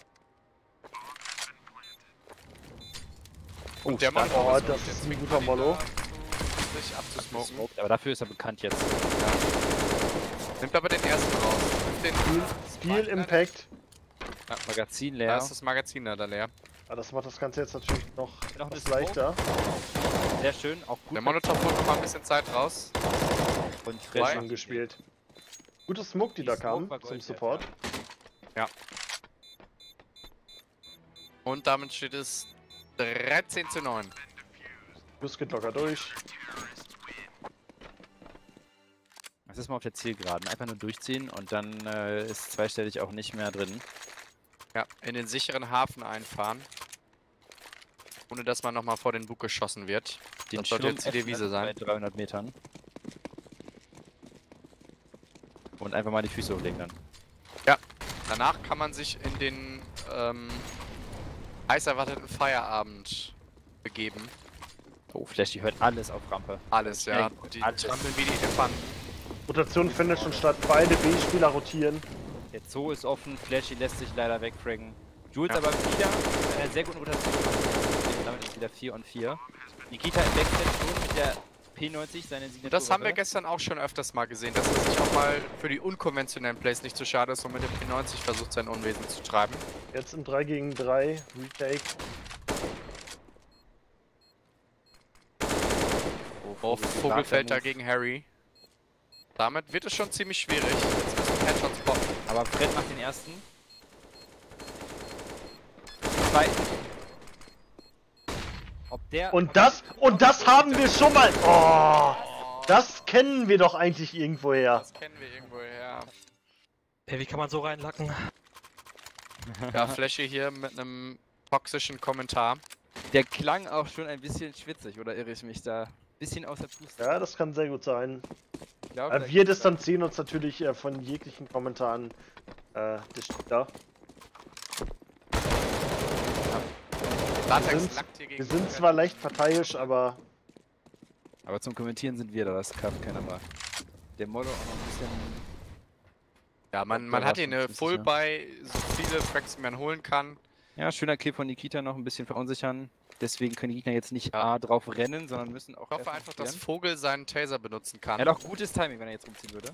Oh, Und der stark. Molotov Oh, ist das gut. ist Jetzt ein zwingt guter man ihn Mollo. dazu, sich abzusmoken. Smoked, aber dafür ist er bekannt jetzt. Nimmt aber den ersten raus. Nimmt den Viel Impact. Magazin Da leer. ist das Magazin leider leer. Aber das macht das Ganze jetzt natürlich noch, Noch eine was Smoke. leichter. Sehr schön, auch gut. Der Molotov holt noch mal ein bisschen Zeit raus. und Zwei. Flash. Schön gespielt. Gute Smoke, die, Die da Smoke kam war zum Gold Support. wert, Und damit steht es dreizehn zu neun. Bus geht locker durch. Das ist mal auf der Zielgeraden. Einfach nur durchziehen und dann äh, ist zweistellig auch nicht mehr drin. Ja, in den sicheren Hafen einfahren. Ohne dass man nochmal vor den Bug geschossen wird. Den Das sollte Schirm jetzt die öffnen Devise sein. bei dreihundert Metern. Und einfach mal die Füße hochlegen dann. Danach kann man sich in den ähm, heiß erwarteten Feierabend begeben. Oh, Flashy hört alles auf Rampe. Alles, ja. Die Alles. trampeln wie die Elefanten. Rotation findet schon statt. Beide B-Spieler rotieren. Der Zoo ist offen, Flashy lässt sich leider wegfraggen. Jules Ja. aber wieder mit einer sehr guten Rotation. Damit ist wieder vier und vier. Nikita im Backset schon mit der P neunzig, seine Signatur. Das haben wir gestern auch schon öfters mal gesehen, dass er sich auch mal für die unkonventionellen Plays nicht zu schade ist und mit dem P neunzig versucht, sein Unwesen zu treiben. Jetzt im drei gegen drei. Retake. Oh, Vogel fällt da gegen Harry. Damit wird es schon ziemlich schwierig. Jetzt müssen Headshots poppen. Aber Fred macht den ersten. Zweiten. Ob der... Und das, und das haben wir schon mal. Oh, das kennen wir doch eigentlich irgendwoher. Das kennen wir irgendwoher. Hey, wie kann man so reinlacken? Ja, Flashy hier mit einem toxischen Kommentar. Der klang auch schon ein bisschen schwitzig, oder irre ich mich da? Bisschen außer Puste. Ja, das kann sehr gut sein. Ich glaube, Äh, da wir gibt's distanzieren uns natürlich äh, von jeglichen Kommentaren äh, des Spielers. Latex sind- nackt hier gegen Wir sind zwar leicht parteiisch, aber da- Aber zum Kommentieren sind wir da, das kann keiner mal. Der Motto auch noch ein bisschen... Ja, man, man hat hier eine Full bei, so viele Fracks wie man holen kann. Ja, schöner Kill von Nikita, noch ein bisschen verunsichern. Deswegen können die Gegner jetzt nicht Ja. A drauf rennen, sondern müssen auch... Ich hoffe erstmal einfach, dass probieren. Vogel seinen Taser benutzen kann. Er hat auch gutes Timing, wenn er jetzt rumziehen würde.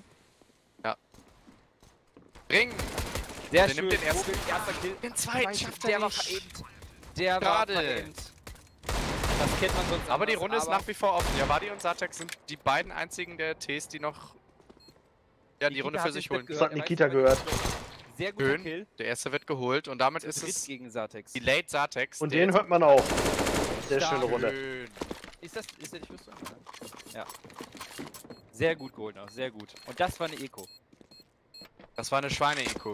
Bring! Sehr Der schön, nimmt den ersten. Vogel, erster Kill. Den zweiten Scheiße, schafft er der war nicht. verebt. Der Schade. war verebt. Das kennt man sonst Aber die anders, Runde ist aber- nach wie vor offen. Javadi und Satek sind die beiden einzigen der Ts, die noch ja, die Nikita Runde hat für den sich Step holen. Das hat er weiß, Nikita wie man gehört. den schlägt. Sehr guter Schön. Kill. Der erste wird geholt und damit Zu ist dritt es gegen Satex. die Late Satex. und der den jetzt- hört man auch. Sehr Stark. schöne Runde. Schön. Ist das, ist der nicht Rüstung? Ja. Sehr gut geholt noch, sehr gut. Und das war eine Eco. Das war eine Schweine-Eco.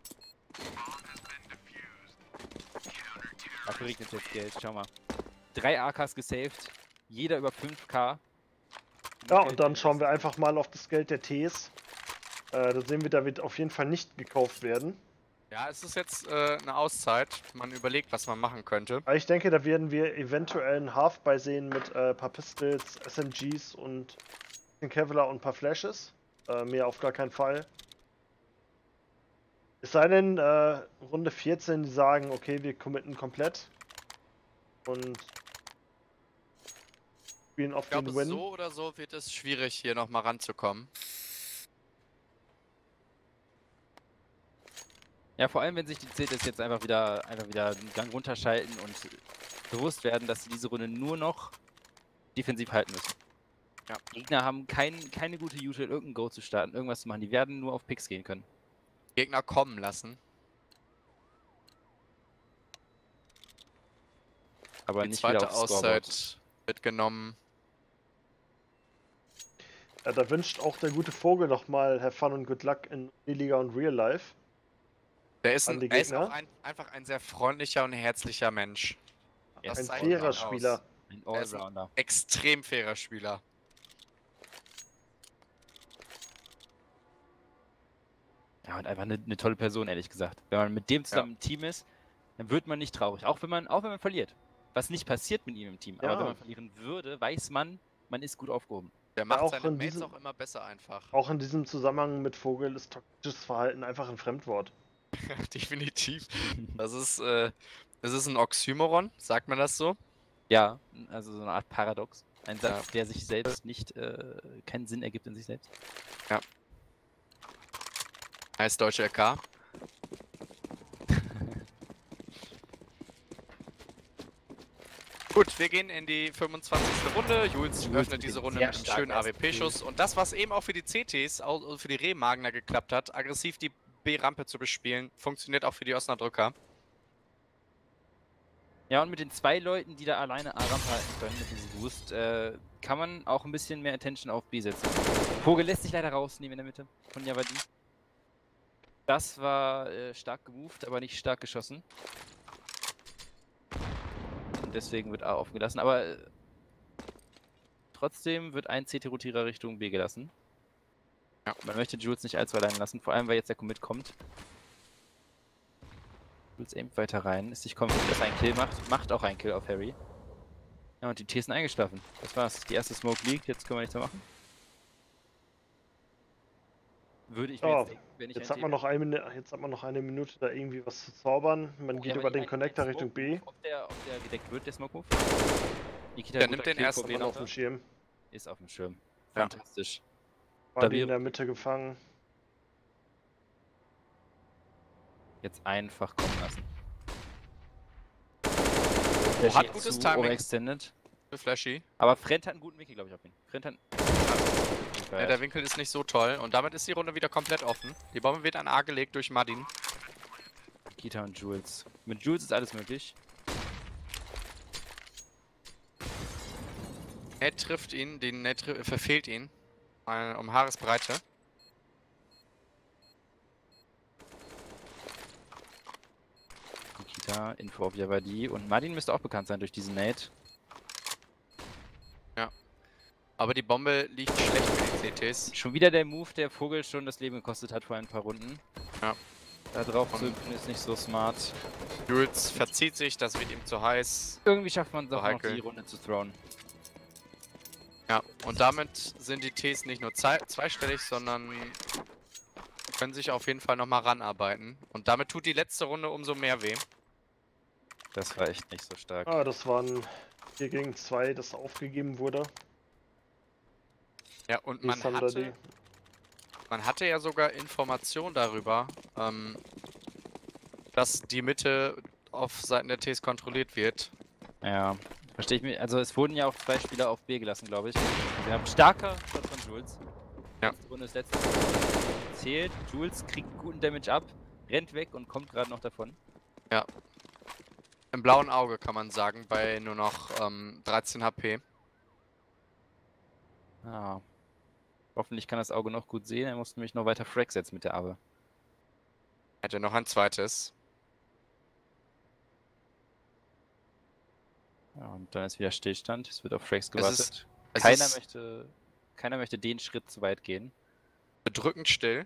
Dafür regnet jetzt Geld, schau mal. Drei A Ks gesaved, jeder über fünf K. Ja, und dann schauen wir einfach mal auf das Geld der Ts. Äh, da sehen wir, da wird auf jeden Fall nicht gekauft werden. Ja, es ist jetzt äh, eine Auszeit. Man überlegt, was man machen könnte. Aber ich denke, da werden wir eventuell einen Half-Buy sehen mit äh, ein paar Pistols, S M Gs und ein Kevlar und ein paar Flashes. Äh, mehr auf gar keinen Fall. Es sei denn, äh, Runde vierzehn, die sagen, okay, wir committen komplett. Und spielen auf Ich glaube, den Win. so oder so wird es schwierig, hier nochmal ranzukommen. Ja, vor allem, wenn sich die C Ts jetzt einfach wieder, einfach wieder einen Gang runterschalten und bewusst werden, dass sie diese Runde nur noch defensiv halten müssen. Ja. Gegner haben kein, keine gute Util, irgendein Go zu starten, irgendwas zu machen. Die werden nur auf Picks gehen können. Gegner kommen lassen. Aber Die nicht wieder zweite aufs Scoreboard. Auszeit wird genommen. Ja, da wünscht auch der gute Vogel nochmal Have Fun und Good Luck in Liga und Real Life. Der ist, An ein, die er ist Gegner. auch ein, einfach ein sehr freundlicher und herzlicher Mensch. Er Das Ein ist zeichnet ihn fairer aus. Spieler. ein Er ist ein- Allrounder. Extrem fairer Spieler. Ja, und einfach eine, eine tolle Person, ehrlich gesagt. Wenn man mit dem zusammen im Team ist, dann wird man nicht traurig. Auch wenn man, auch wenn man verliert. Was nicht passiert mit ihm im Team. Ja. Aber wenn man verlieren würde, weiß man, man ist gut aufgehoben. Der macht auch seine in Mates diesem- auch immer besser einfach. Auch in diesem Zusammenhang mit Vogel ist toxisches Verhalten einfach ein Fremdwort. Definitiv. Das ist, äh, das ist ein Oxymoron, sagt man das so? Ja, also so eine Art Paradox. Ein Ja. Satz, der sich selbst nicht, äh, keinen Sinn ergibt in sich selbst. Heißt deutsche R K. Gut, wir gehen in die fünfundzwanzigste Runde. Jules Jules öffnet mit diese dem Runde sehr mit einem starken schönen A W P-Schuss. Und das, was eben auch für die C Ts, au- für die Rehmagner geklappt hat, aggressiv die B-Rampe zu bespielen, funktioniert auch für die Osnabrücker. Ja, und mit den zwei Leuten, die da alleine A-Ramp halten können, mit diesem Boost, äh, kann man auch ein bisschen mehr Attention auf B setzen. Vogel lässt sich leider rausnehmen in der Mitte von Javadi. Das war äh, stark gemoved, aber nicht stark geschossen. Und deswegen wird A offen gelassen, aber äh, trotzdem wird ein C T-Rotierer Richtung B gelassen. Ja. Man möchte Jules nicht allzu allein lassen, vor allem weil jetzt der Commit kommt. Jules aimt weiter rein, ist sich confident, dass er einen Kill macht, macht auch einen Kill auf Harry. Ja, und die T sind eingeschlafen. Das war's. Die erste Smoke liegt, jetzt können wir nichts mehr machen. Würde ich mir Ja, jetzt denken, wenn ich Jetzt ein hat, man T noch eine, Minu- jetzt hat man noch eine Minute, da irgendwie was zu zaubern. Man Oh, geht ja, über aber den ein- Connector ein Richtung Smoke B. Move, Ob der, ob der gedeckt wird, der Smoke Move? Nikita, Der guter nimmt den Kill ersten. vor Hat man auf B-Note. dem Schirm. Ist auf dem Schirm. Ja. Fantastisch. War die Stabil. in der Mitte gefangen. Jetzt einfach kommen lassen. Oh, hat gutes Timing. Overextended. Für Flashy. Aber Frent hat einen guten Wiki, glaube ich, auf ihn. Frent hat Ja, der Winkel ist nicht so toll. Und damit ist die Runde wieder komplett offen. Die Bombe wird an A gelegt durch Madin. Nikita und Jules. Mit Jules ist alles möglich. Nate trifft ihn, den Nate tri- verfehlt ihn. Äh, um Haaresbreite. Nikita, Info auf Javadi. Und Martin müsste auch bekannt sein durch diesen Nate. Aber die Bombe liegt schlecht für die C Ts. Schon wieder der Move, der Vogel schon das Leben gekostet hat vor ein paar Runden. Ja. Da drauf Und- zu hüpfen ist nicht so smart. Jules verzieht sich, das wird ihm zu heiß. Irgendwie schafft man es So auch noch, heikel. die Runde zu throwen. Ja, und damit sind die Ts nicht nur zei- zweistellig, sondern können sich auf jeden Fall nochmal ranarbeiten. Und damit tut die letzte Runde umso mehr weh. Das war echt nicht so stark. Ah, das waren vier gegen zwei, das aufgegeben wurde. Ja, und Die man Thunder hatte, die- man hatte ja sogar Informationen darüber, ähm, dass die Mitte auf Seiten der Ts kontrolliert wird. Ja, verstehe ich mich. Also es wurden ja auch zwei Spieler auf B gelassen, glaube ich. Wir haben starker Shot von Jules. Ja. Letzte Runde ist letzte. Zählt. Jules kriegt guten Damage ab, rennt weg und kommt gerade noch davon. Im blauen Auge kann man sagen, bei nur noch ähm, dreizehn H P. Ja. Hoffentlich kann das Auge noch gut sehen. Er muss nämlich noch weiter Frag setzen mit der Abe. Hätte noch ein zweites. Ja, und dann ist wieder Stillstand. Es wird auf Frags Es gewartet. ist- es keiner, ist- möchte, keiner möchte den Schritt zu weit gehen. Bedrückend still.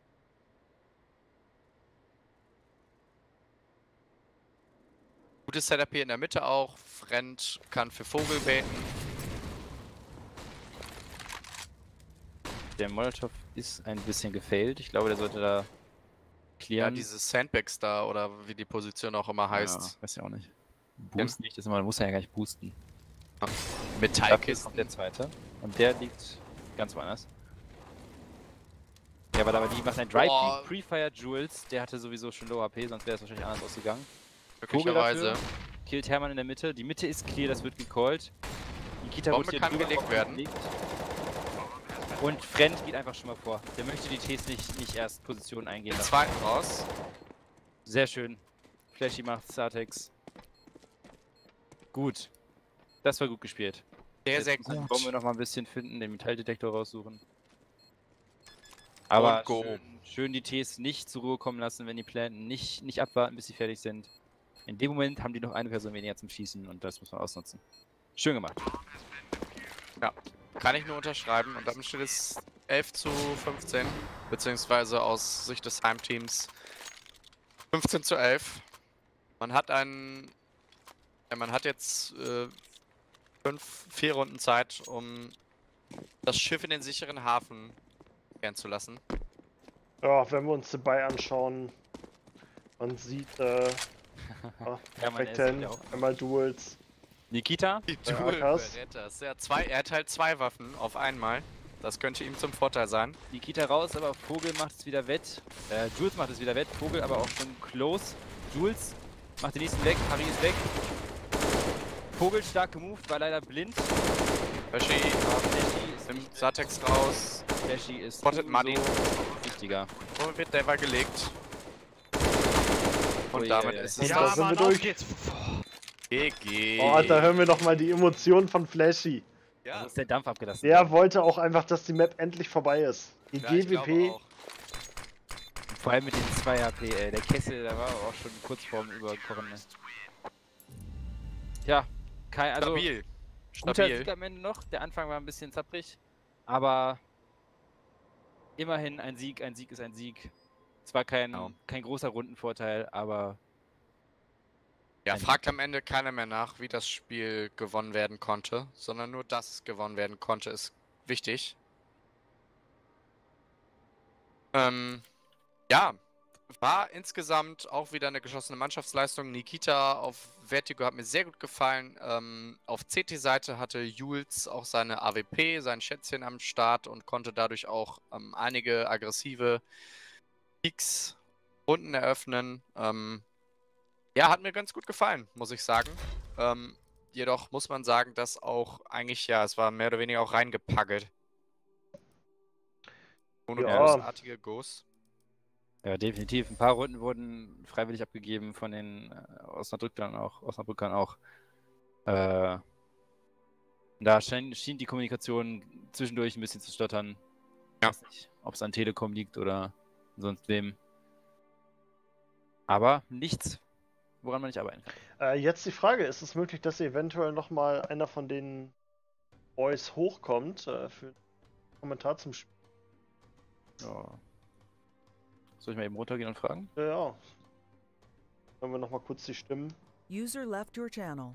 Gutes Setup hier in der Mitte auch. Frent kann für Vogel baiten. Der Molotov ist ein bisschen gefailt. Ich glaube, der sollte da Ja, clearen. diese Sandbags da oder wie die Position auch immer heißt. Ja, weiß ja auch nicht. Boost nicht, das ist immer, muss er ja gar nicht boosten. Dafür Metallkisten. kommt der zweite. Und der liegt ganz woanders. Ja, aber aber die macht ein Dry Boah. Peek, Pre-Fire Jules. Der hatte sowieso schon Low H P, sonst wäre es wahrscheinlich anders ausgegangen. Vogel Möglicherweise. dafür. Killt Hermann in der Mitte. Die Mitte ist clear, das wird gecallt. Nikita Bombe rotiert kann rüber, gelegt Bombe werden. gelegt. Und Frent geht einfach schon mal vor. Der möchte die Ts nicht, nicht erst Positionen eingehen Den lassen. zweiten raus. Sehr schön. Flashy macht Startex. Gut. Das war gut gespielt. Sehr, Jetzt sehr muss man die gut. Bombe noch mal ein bisschen finden, den Metalldetektor raussuchen. Aber Und go. schön, schön die Ts nicht zur Ruhe kommen lassen, wenn die planten. Nicht, nicht abwarten, bis sie fertig sind. In dem Moment haben die noch eine Person weniger zum Schießen und das muss man ausnutzen. Schön gemacht. Kann ich nur unterschreiben. Und damit steht es elf zu fünfzehn. Beziehungsweise aus Sicht des Heimteams fünfzehn zu elf. Man hat einen. Ja, man hat jetzt äh, fünf, vier Runden Zeit, um das Schiff in den sicheren Hafen kehren zu lassen. Ja, wenn wir uns dabei anschauen, man sieht äh, ah, Ja, man, er ist Vecten, wieder auch- einmal Duels. Nikita? Die Ja, Dual krass. Berettas. Ja, zwei, er hat halt zwei Waffen auf einmal. Das könnte ihm zum Vorteil sein. Nikita raus, aber Vogel macht es wieder wett. Äh, Jules macht es wieder wett. Vogel aber auch schon close. Jules macht den nächsten weg. Harry ist weg. Vogel stark gemoved, war leider blind. Flashy Aber Flashy ist nimmt nicht Satex raus. Flashy ist Spotted umso Muddy. wichtiger. Wo wird der war gelegt? Und Ui, damit ui, ui. ist es Ja, das sind wir Mann, durch. auf geht's. G G. Oh, da hören wir noch mal die Emotionen von Flashy. Da Ja, ist der Dampf abgelassen. Der wollte auch einfach, dass die Map endlich vorbei ist. Die ja, ich G W P, glaube auch. Vor allem mit den zwei H P, ey. Der Kessel, da war auch schon kurz vorm Überkochen. Ne? Tja, kein, also Stabil. guter Stabil. Sieg am Ende noch. Der Anfang war ein bisschen zapprig, aber immerhin ein Sieg. Ein Sieg ist ein Sieg. Zwar kein, Genau. kein großer Rundenvorteil, aber Ja, Ein- fragt am Ende keiner mehr nach, wie das Spiel gewonnen werden konnte, sondern nur, dass es gewonnen werden konnte, ist wichtig. Ähm, ja, war insgesamt auch wieder eine geschossene Mannschaftsleistung. Nikita auf Vertigo hat mir sehr gut gefallen. Ähm, auf C T-Seite hatte Jules auch seine A W P, sein Schätzchen am Start und konnte dadurch auch ähm, einige aggressive Peaks Runden eröffnen. Ähm, ja, hat mir ganz gut gefallen, muss ich sagen. Ähm, jedoch muss man sagen, dass auch eigentlich, ja, es war mehr oder weniger auch reingepackelt. Ohne Ja. großartige Goes. Ja, definitiv. Ein paar Runden wurden freiwillig abgegeben von den äh, Osnabrückern auch. Osnabrückern auch. Äh, da schien, schien die Kommunikation zwischendurch ein bisschen zu stottern. Ja. Weiß nicht, ob es an Telekom liegt oder sonst wem. Aber nichts, woran man nicht arbeiten kann. Äh, jetzt die Frage, ist es möglich, dass eventuell nochmal einer von den Boys hochkommt äh, für einen Kommentar zum Spiel? Ja. Soll ich mal eben runtergehen und fragen? Ja, ja. Hören wir nochmal kurz die Stimmen. User left your channel.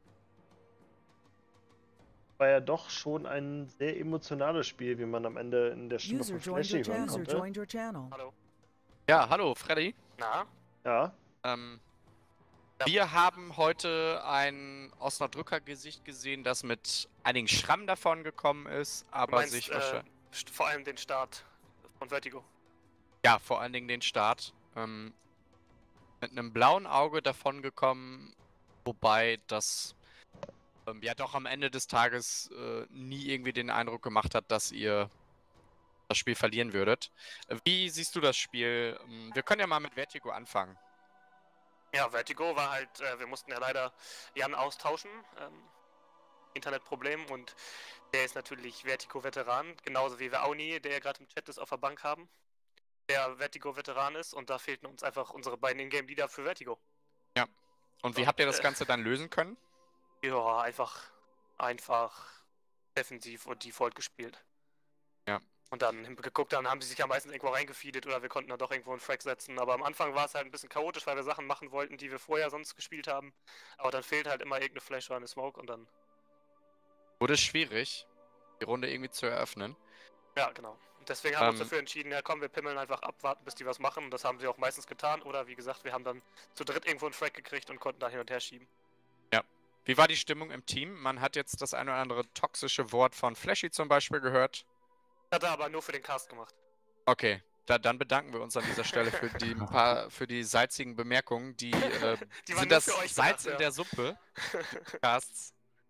War ja doch schon ein sehr emotionales Spiel, wie man am Ende in der Stimme User von joined your Flashy hören channel. User konnte. joined your channel. Hallo. Ja, hallo, Freddy. Na? Ja, Ähm, Ja. Wir haben heute ein Osnabrucker-Gesicht gesehen, das mit einigen Schrammen davon gekommen ist, Du aber meinst, sich äh, wahrscheinlich. st- vor allem den Start von Vertigo. Ja, vor allen Dingen den Start. Ähm, mit einem blauen Auge davon gekommen, wobei das ähm, ja doch am Ende des Tages äh, nie irgendwie den Eindruck gemacht hat, dass ihr das Spiel verlieren würdet. Äh, Wie siehst du das Spiel? Ähm, Wir können ja mal mit Vertigo anfangen. Ja, Vertigo war halt, äh, wir mussten ja leider Jan austauschen. Ähm, Internetproblem und der ist natürlich Vertigo-Veteran, genauso wie wir Auni, der ja gerade im Chat ist, auf der Bank haben, der Vertigo-Veteran ist und da fehlten uns einfach unsere beiden Ingame-Leader für Vertigo. Und wie So, habt ihr das äh, Ganze dann lösen können? Ja, einfach, einfach defensiv und Default gespielt. Ja. Und dann hin- geguckt, dann haben sie sich ja meistens irgendwo reingefeedet oder wir konnten dann doch irgendwo einen Frag setzen. Aber am Anfang war es halt ein bisschen chaotisch, weil wir Sachen machen wollten, die wir vorher sonst gespielt haben. Aber dann fehlt halt immer irgendeine Flash oder eine Smoke und dann, Wurde es schwierig, die Runde irgendwie zu eröffnen. ja, genau. Und deswegen haben wir uns Ähm. dafür entschieden, ja komm, wir pimmeln einfach ab, warten, bis die was machen. Und das haben sie auch meistens getan. Oder wie gesagt, wir haben dann zu dritt irgendwo einen Frag gekriegt und konnten da hin und her schieben. Wie war die Stimmung im Team? Man hat jetzt das ein oder andere toxische Wort von Flashy zum Beispiel gehört. Hat er aber nur für den Cast gemacht. Okay, da, dann bedanken wir uns an dieser Stelle für die paar, für die salzigen Bemerkungen. Die, äh, Die waren sind nur das für euch Salz gedacht, in ja. der Suppe. Casts.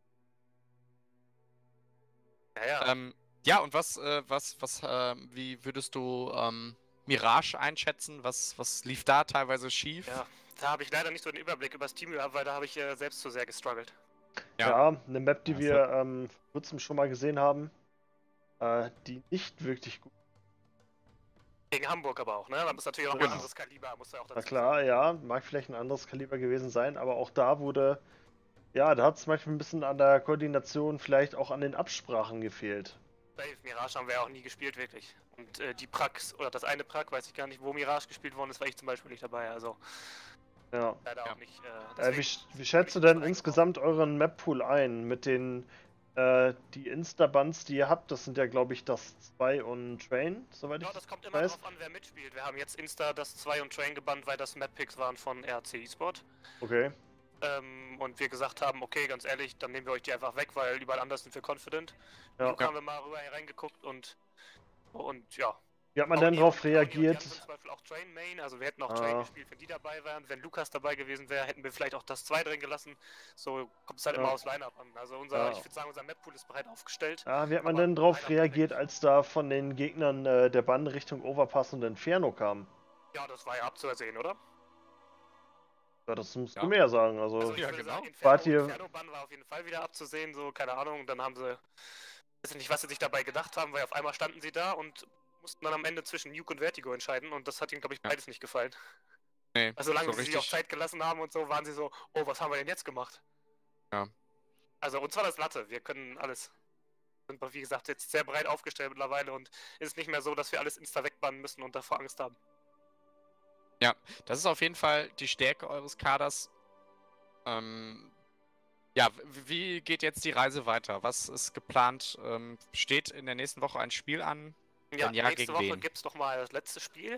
Ja, ja. Ähm, ja, und was, äh, was, was, äh, wie würdest du ähm, Mirage einschätzen? Was, was lief da teilweise schief? Ja, da habe ich leider nicht so den Überblick über das Team gehabt, weil da habe ich äh, selbst zu sehr gestruggelt. Ja. ja. eine Map, die Ja, wir ähm, vor kurzem schon mal gesehen haben, äh, die nicht wirklich gut. Gegen Hamburg aber auch, ne? Da muss natürlich auch Genau. ein anderes Kaliber, muss ja auch dazu Na klar, ja, mag vielleicht ein anderes Kaliber gewesen sein, aber auch da wurde, ja, da hat es manchmal ein bisschen an der Koordination, vielleicht auch an den Absprachen gefehlt. Safe, Mirage haben wir ja auch nie gespielt, wirklich. Und äh, die Prax, oder das eine Prax, weiß ich gar nicht, wo Mirage gespielt worden ist, war ich zum Beispiel nicht dabei, also Ja. leider Ja. auch nicht. Äh, Äh, deswegen- wie, sch- wie schätzt du denn insgesamt euren Map-Pool ein? Mit den, äh, die Insta-Buns, die ihr habt, das sind ja, glaube ich, das zwei und Train, soweit ich Ja, das kommt immer weiß. drauf an, wer mitspielt. Wir haben jetzt Insta das zwei und Train gebannt, weil das Map-Picks waren von R C eSport. Okay. Ähm, und wir gesagt haben, okay, ganz ehrlich, dann nehmen wir euch die einfach weg, weil überall anders sind wir confident. Ja. Luke haben wir mal rüber reingeguckt und und ja. Wie hat man Audi denn darauf und- Audi und Jan reagiert? sind zum Beispiel auch Train Main, also wir hätten auch Ah. Train gespielt, wenn die dabei wären. Wenn Lukas dabei gewesen wäre, hätten wir vielleicht auch das zwei drin gelassen. So kommt es halt Ja. immer aufs Line-Up an. Also unser, Ja. ich würde sagen, unser Map-Pool ist breit aufgestellt. Ja, wie hat man Aber denn darauf einer reagiert, perfekt. als da von den Gegnern äh, der Bann Richtung Overpass und Inferno kam? Ja, das war ja abzusehen, oder? Ja, das musst Ja. du mehr sagen. Also, Also ich ja, würde genau. sagen, Wart Inferno, ihr- Inferno-Bann war auf jeden Fall wieder abzusehen, so, keine Ahnung. Und dann haben sie, weiß nicht, was sie sich dabei gedacht haben, weil auf einmal standen sie da und mussten dann am Ende zwischen Nuke und Vertigo entscheiden und das hat ihnen, glaube ich, Ja. beides nicht gefallen. Nee, Also solange so sie sich auch richtig. Zeit gelassen haben und so, waren sie so, oh, was haben wir denn jetzt gemacht? Ja. Also uns war das Latte, wir können alles. Sind, wie gesagt, jetzt sehr breit aufgestellt mittlerweile und es ist nicht mehr so, dass wir alles insta wegbannen müssen und davor Angst haben. Das ist auf jeden Fall die Stärke eures Kaders. Ähm, ja, w- wie geht jetzt die Reise weiter? Was ist geplant? Ähm, steht in der nächsten Woche ein Spiel an? Ja, Wenn ja, nächste gegen Woche wen? gibt es nochmal das letzte Spiel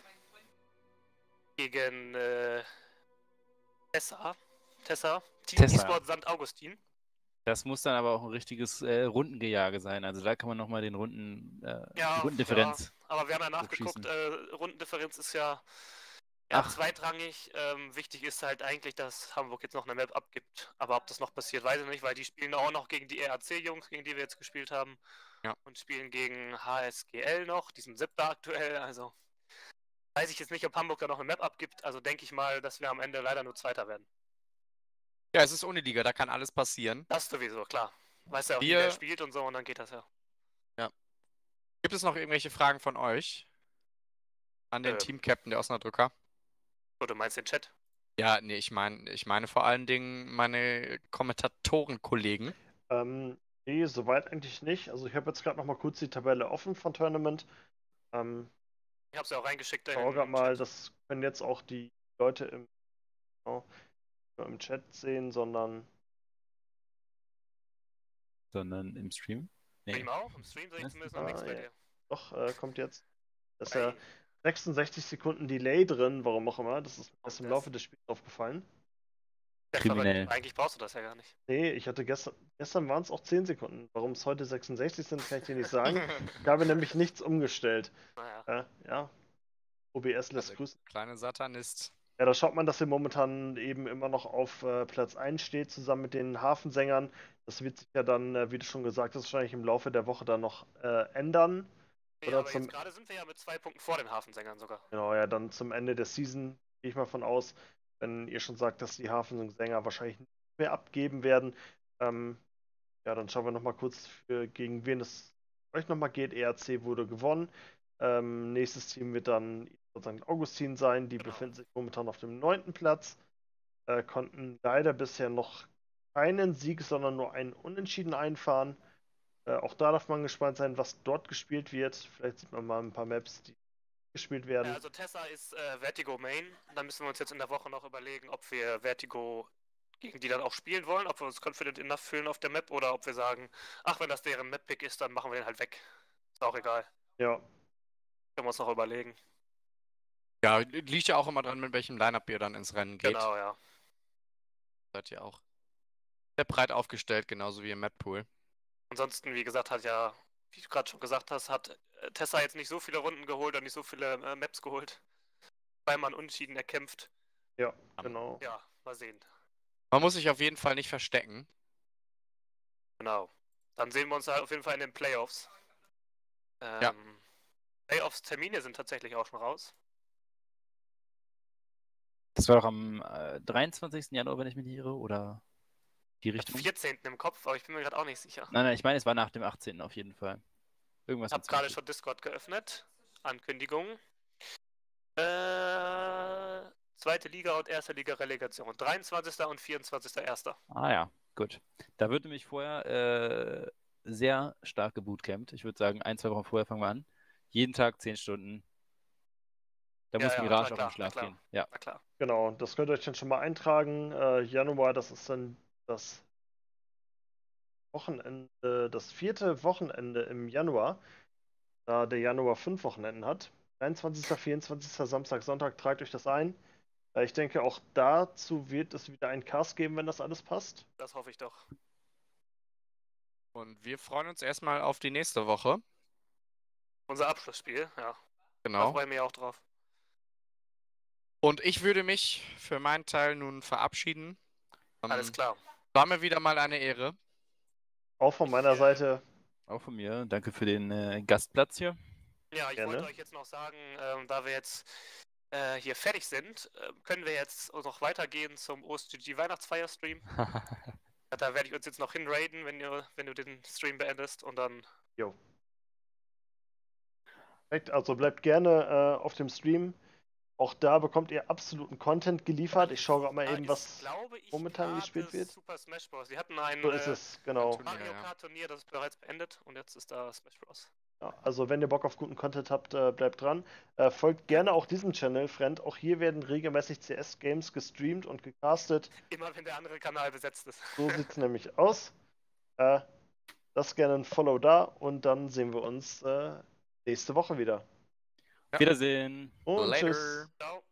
gegen äh, Tessa. Tessa. Team Tessa. E-Sport Sankt Augustin. Das muss dann aber auch ein richtiges äh, Rundengejage sein. Also da kann man nochmal den Runden, äh, die Ja, Rundendifferenz. ja, aber wir haben ja nachgeguckt, hochschießen. äh, Rundendifferenz ist ja, ja Ach. zweitrangig. Ähm, wichtig ist halt eigentlich, dass Hamburg jetzt noch eine Map abgibt. Aber ob das noch passiert, weiß ich nicht, weil die spielen auch noch gegen die R A C-Jungs, gegen die wir jetzt gespielt haben. Ja. Und spielen gegen H S G L noch, die sind siebter aktuell. Also weiß ich jetzt nicht, ob Hamburg da noch eine Map abgibt. Also denke ich mal, dass wir am Ende leider nur Zweiter werden. Ja, es ist ohne Liga, da kann alles passieren. Das sowieso, klar. Weißt ja auch, wie Wir- wer spielt und so, und dann geht das ja. Gibt es noch irgendwelche Fragen von euch? An den Ähm. Team-Captain der Osnabrücker? So, du meinst den Chat? Ja, nee, ich meine ich meine vor allen Dingen meine Kommentatorenkollegen. Ähm, nee, soweit eigentlich nicht. Also ich habe jetzt gerade noch mal kurz die Tabelle offen von Tournament. Ähm, Ich hab's ja auch reingeschickt. in schau den grad mal, Chat. das können jetzt auch die Leute im, genau, nicht nur im Chat sehen, sondern Sondern im Stream. Stream auch? Im Stream sehe ich Was? zumindest noch Ah, nichts bei ja. dir. doch, äh, kommt jetzt. Da ist Ey. ja sechsundsechzig Sekunden Delay drin, warum auch immer. Das ist mir erst im das- Laufe des Spiels aufgefallen. Ja, Kriminell. verrückt. Eigentlich brauchst du das ja gar nicht. Nee, ich hatte gestern, gestern waren es auch zehn Sekunden. Warum es heute sechsundsechzig sind, kann ich dir nicht sagen. Ich habe nämlich nichts umgestellt. Naja. Äh, ja, O B S lässt Also, grüßen. kleine Satanist. Ja, da schaut man, dass er momentan eben immer noch auf äh, Platz eins steht, zusammen mit den Hafensängern. Das wird sich ja dann, äh, wie du schon gesagt hast, wahrscheinlich im Laufe der Woche dann noch äh, ändern. Nee, Oder aber zum- jetzt gerade sind wir ja mit zwei Punkten vor den Hafensängern sogar. Genau, ja, dann zum Ende der Season gehe ich mal von aus, wenn ihr schon sagt, dass die Hafensänger wahrscheinlich nicht mehr abgeben werden. Ähm, ja, dann schauen wir nochmal kurz, für, gegen wen es euch nochmal geht. E R C wurde gewonnen. Ähm, nächstes Team wird dann Sankt Augustin sein. Die Genau. befinden sich momentan auf dem neunten Platz. Äh, konnten leider bisher noch keinen Sieg, sondern nur einen Unentschieden einfahren. Äh, auch da darf man gespannt sein, was dort gespielt wird. Vielleicht sieht man mal ein paar Maps, die gespielt werden. Ja, also Tessa ist äh, Vertigo Main. Da müssen wir uns jetzt in der Woche noch überlegen, ob wir Vertigo gegen die dann auch spielen wollen, ob wir uns confident enough fühlen auf der Map oder ob wir sagen, ach, wenn das deren Map-Pick ist, dann machen wir den halt weg. Ist auch egal. Ja, Können wir uns noch überlegen. Ja, liegt ja auch immer dran, mit welchem Lineup ihr dann ins Rennen geht. Genau, ja. Seid ihr auch sehr breit aufgestellt, genauso wie im Map-Pool. Ansonsten, wie gesagt, hat ja, wie du gerade schon gesagt hast, hat äh, Tessa jetzt nicht so viele Runden geholt und nicht so viele äh, Maps geholt. Zweimal Unentschieden erkämpft. ja, genau. Ja, mal sehen. Man muss sich auf jeden Fall nicht verstecken. Genau. Dann sehen wir uns halt auf jeden Fall in den Playoffs. Ähm, Ja. Playoffs-Termine sind tatsächlich auch schon raus. Das war doch am äh, dreiundzwanzigsten Januar, wenn ich mich nicht irre, oder die Ich hab Richtung? vierzehnten im Kopf, aber ich bin mir gerade auch nicht sicher. Nein, nein, ich meine, es war nach dem achtzehnten auf jeden Fall. Irgendwas Ich habe mit gerade zwanzig. schon Discord geöffnet. Ankündigung. Äh, zweite Liga und erste Liga Relegation. dreiundzwanzigsten und vierundzwanzigsten erster Ah ja, gut. Da wird nämlich vorher äh, sehr stark gebootcampt. Ich würde sagen, ein, zwei Wochen vorher fangen wir an. Jeden Tag zehn Stunden. Da Ja, muss ja, Mirage na auch klar, im Schlaf na klar. gehen. Ja. Na klar. Genau, das könnt ihr euch dann schon mal eintragen. Äh, Januar, das ist dann das Wochenende, das vierte Wochenende im Januar, da der Januar fünf Wochenenden hat. dreiundzwanzigsten, vierundzwanzigsten Samstag, Sonntag, tragt euch das ein. Äh, ich denke, auch dazu wird es wieder einen Cast geben, wenn das alles passt. Das hoffe ich doch. Und wir freuen uns erstmal auf die nächste Woche. Unser Abschlussspiel, ja. Da Genau. freue ich mich auch drauf. Und ich würde mich für meinen Teil nun verabschieden. Ähm, Alles klar. War mir wieder mal eine Ehre. Auch von meiner äh, Seite. Auch von mir. Danke für den äh, Gastplatz hier. Ja, ich Gerne. wollte euch jetzt noch sagen, ähm, da wir jetzt äh, hier fertig sind, äh, können wir jetzt noch weitergehen zum O S G G Weihnachtsfeier-Stream. Da werde ich uns jetzt noch hinraiden, wenn, ihr, wenn du den Stream beendest und dann. Jo. Perfekt, also bleibt gerne äh, auf dem Stream. Auch da bekommt ihr absoluten Content geliefert. Ich schaue gerade mal Da eben, ist, was glaube ich, momentan gerade gespielt wird. Super Smash Bros. Sie hatten ein so ist äh, es, genau. Turnier, Mario ja. Kart Turnier, das ist bereits beendet und jetzt ist da Smash Bros. Ja, also wenn ihr Bock auf guten Content habt, äh, bleibt dran. Äh, folgt gerne auch diesem Channel, Friend. Auch hier werden regelmäßig C S-Games gestreamt und gecastet. Immer wenn der andere Kanal besetzt ist. So sieht es nämlich aus. Äh, lasst gerne ein Follow da und dann sehen wir uns äh, nächste Woche wieder. Wiedersehen. Und Later. tschüss. Ciao.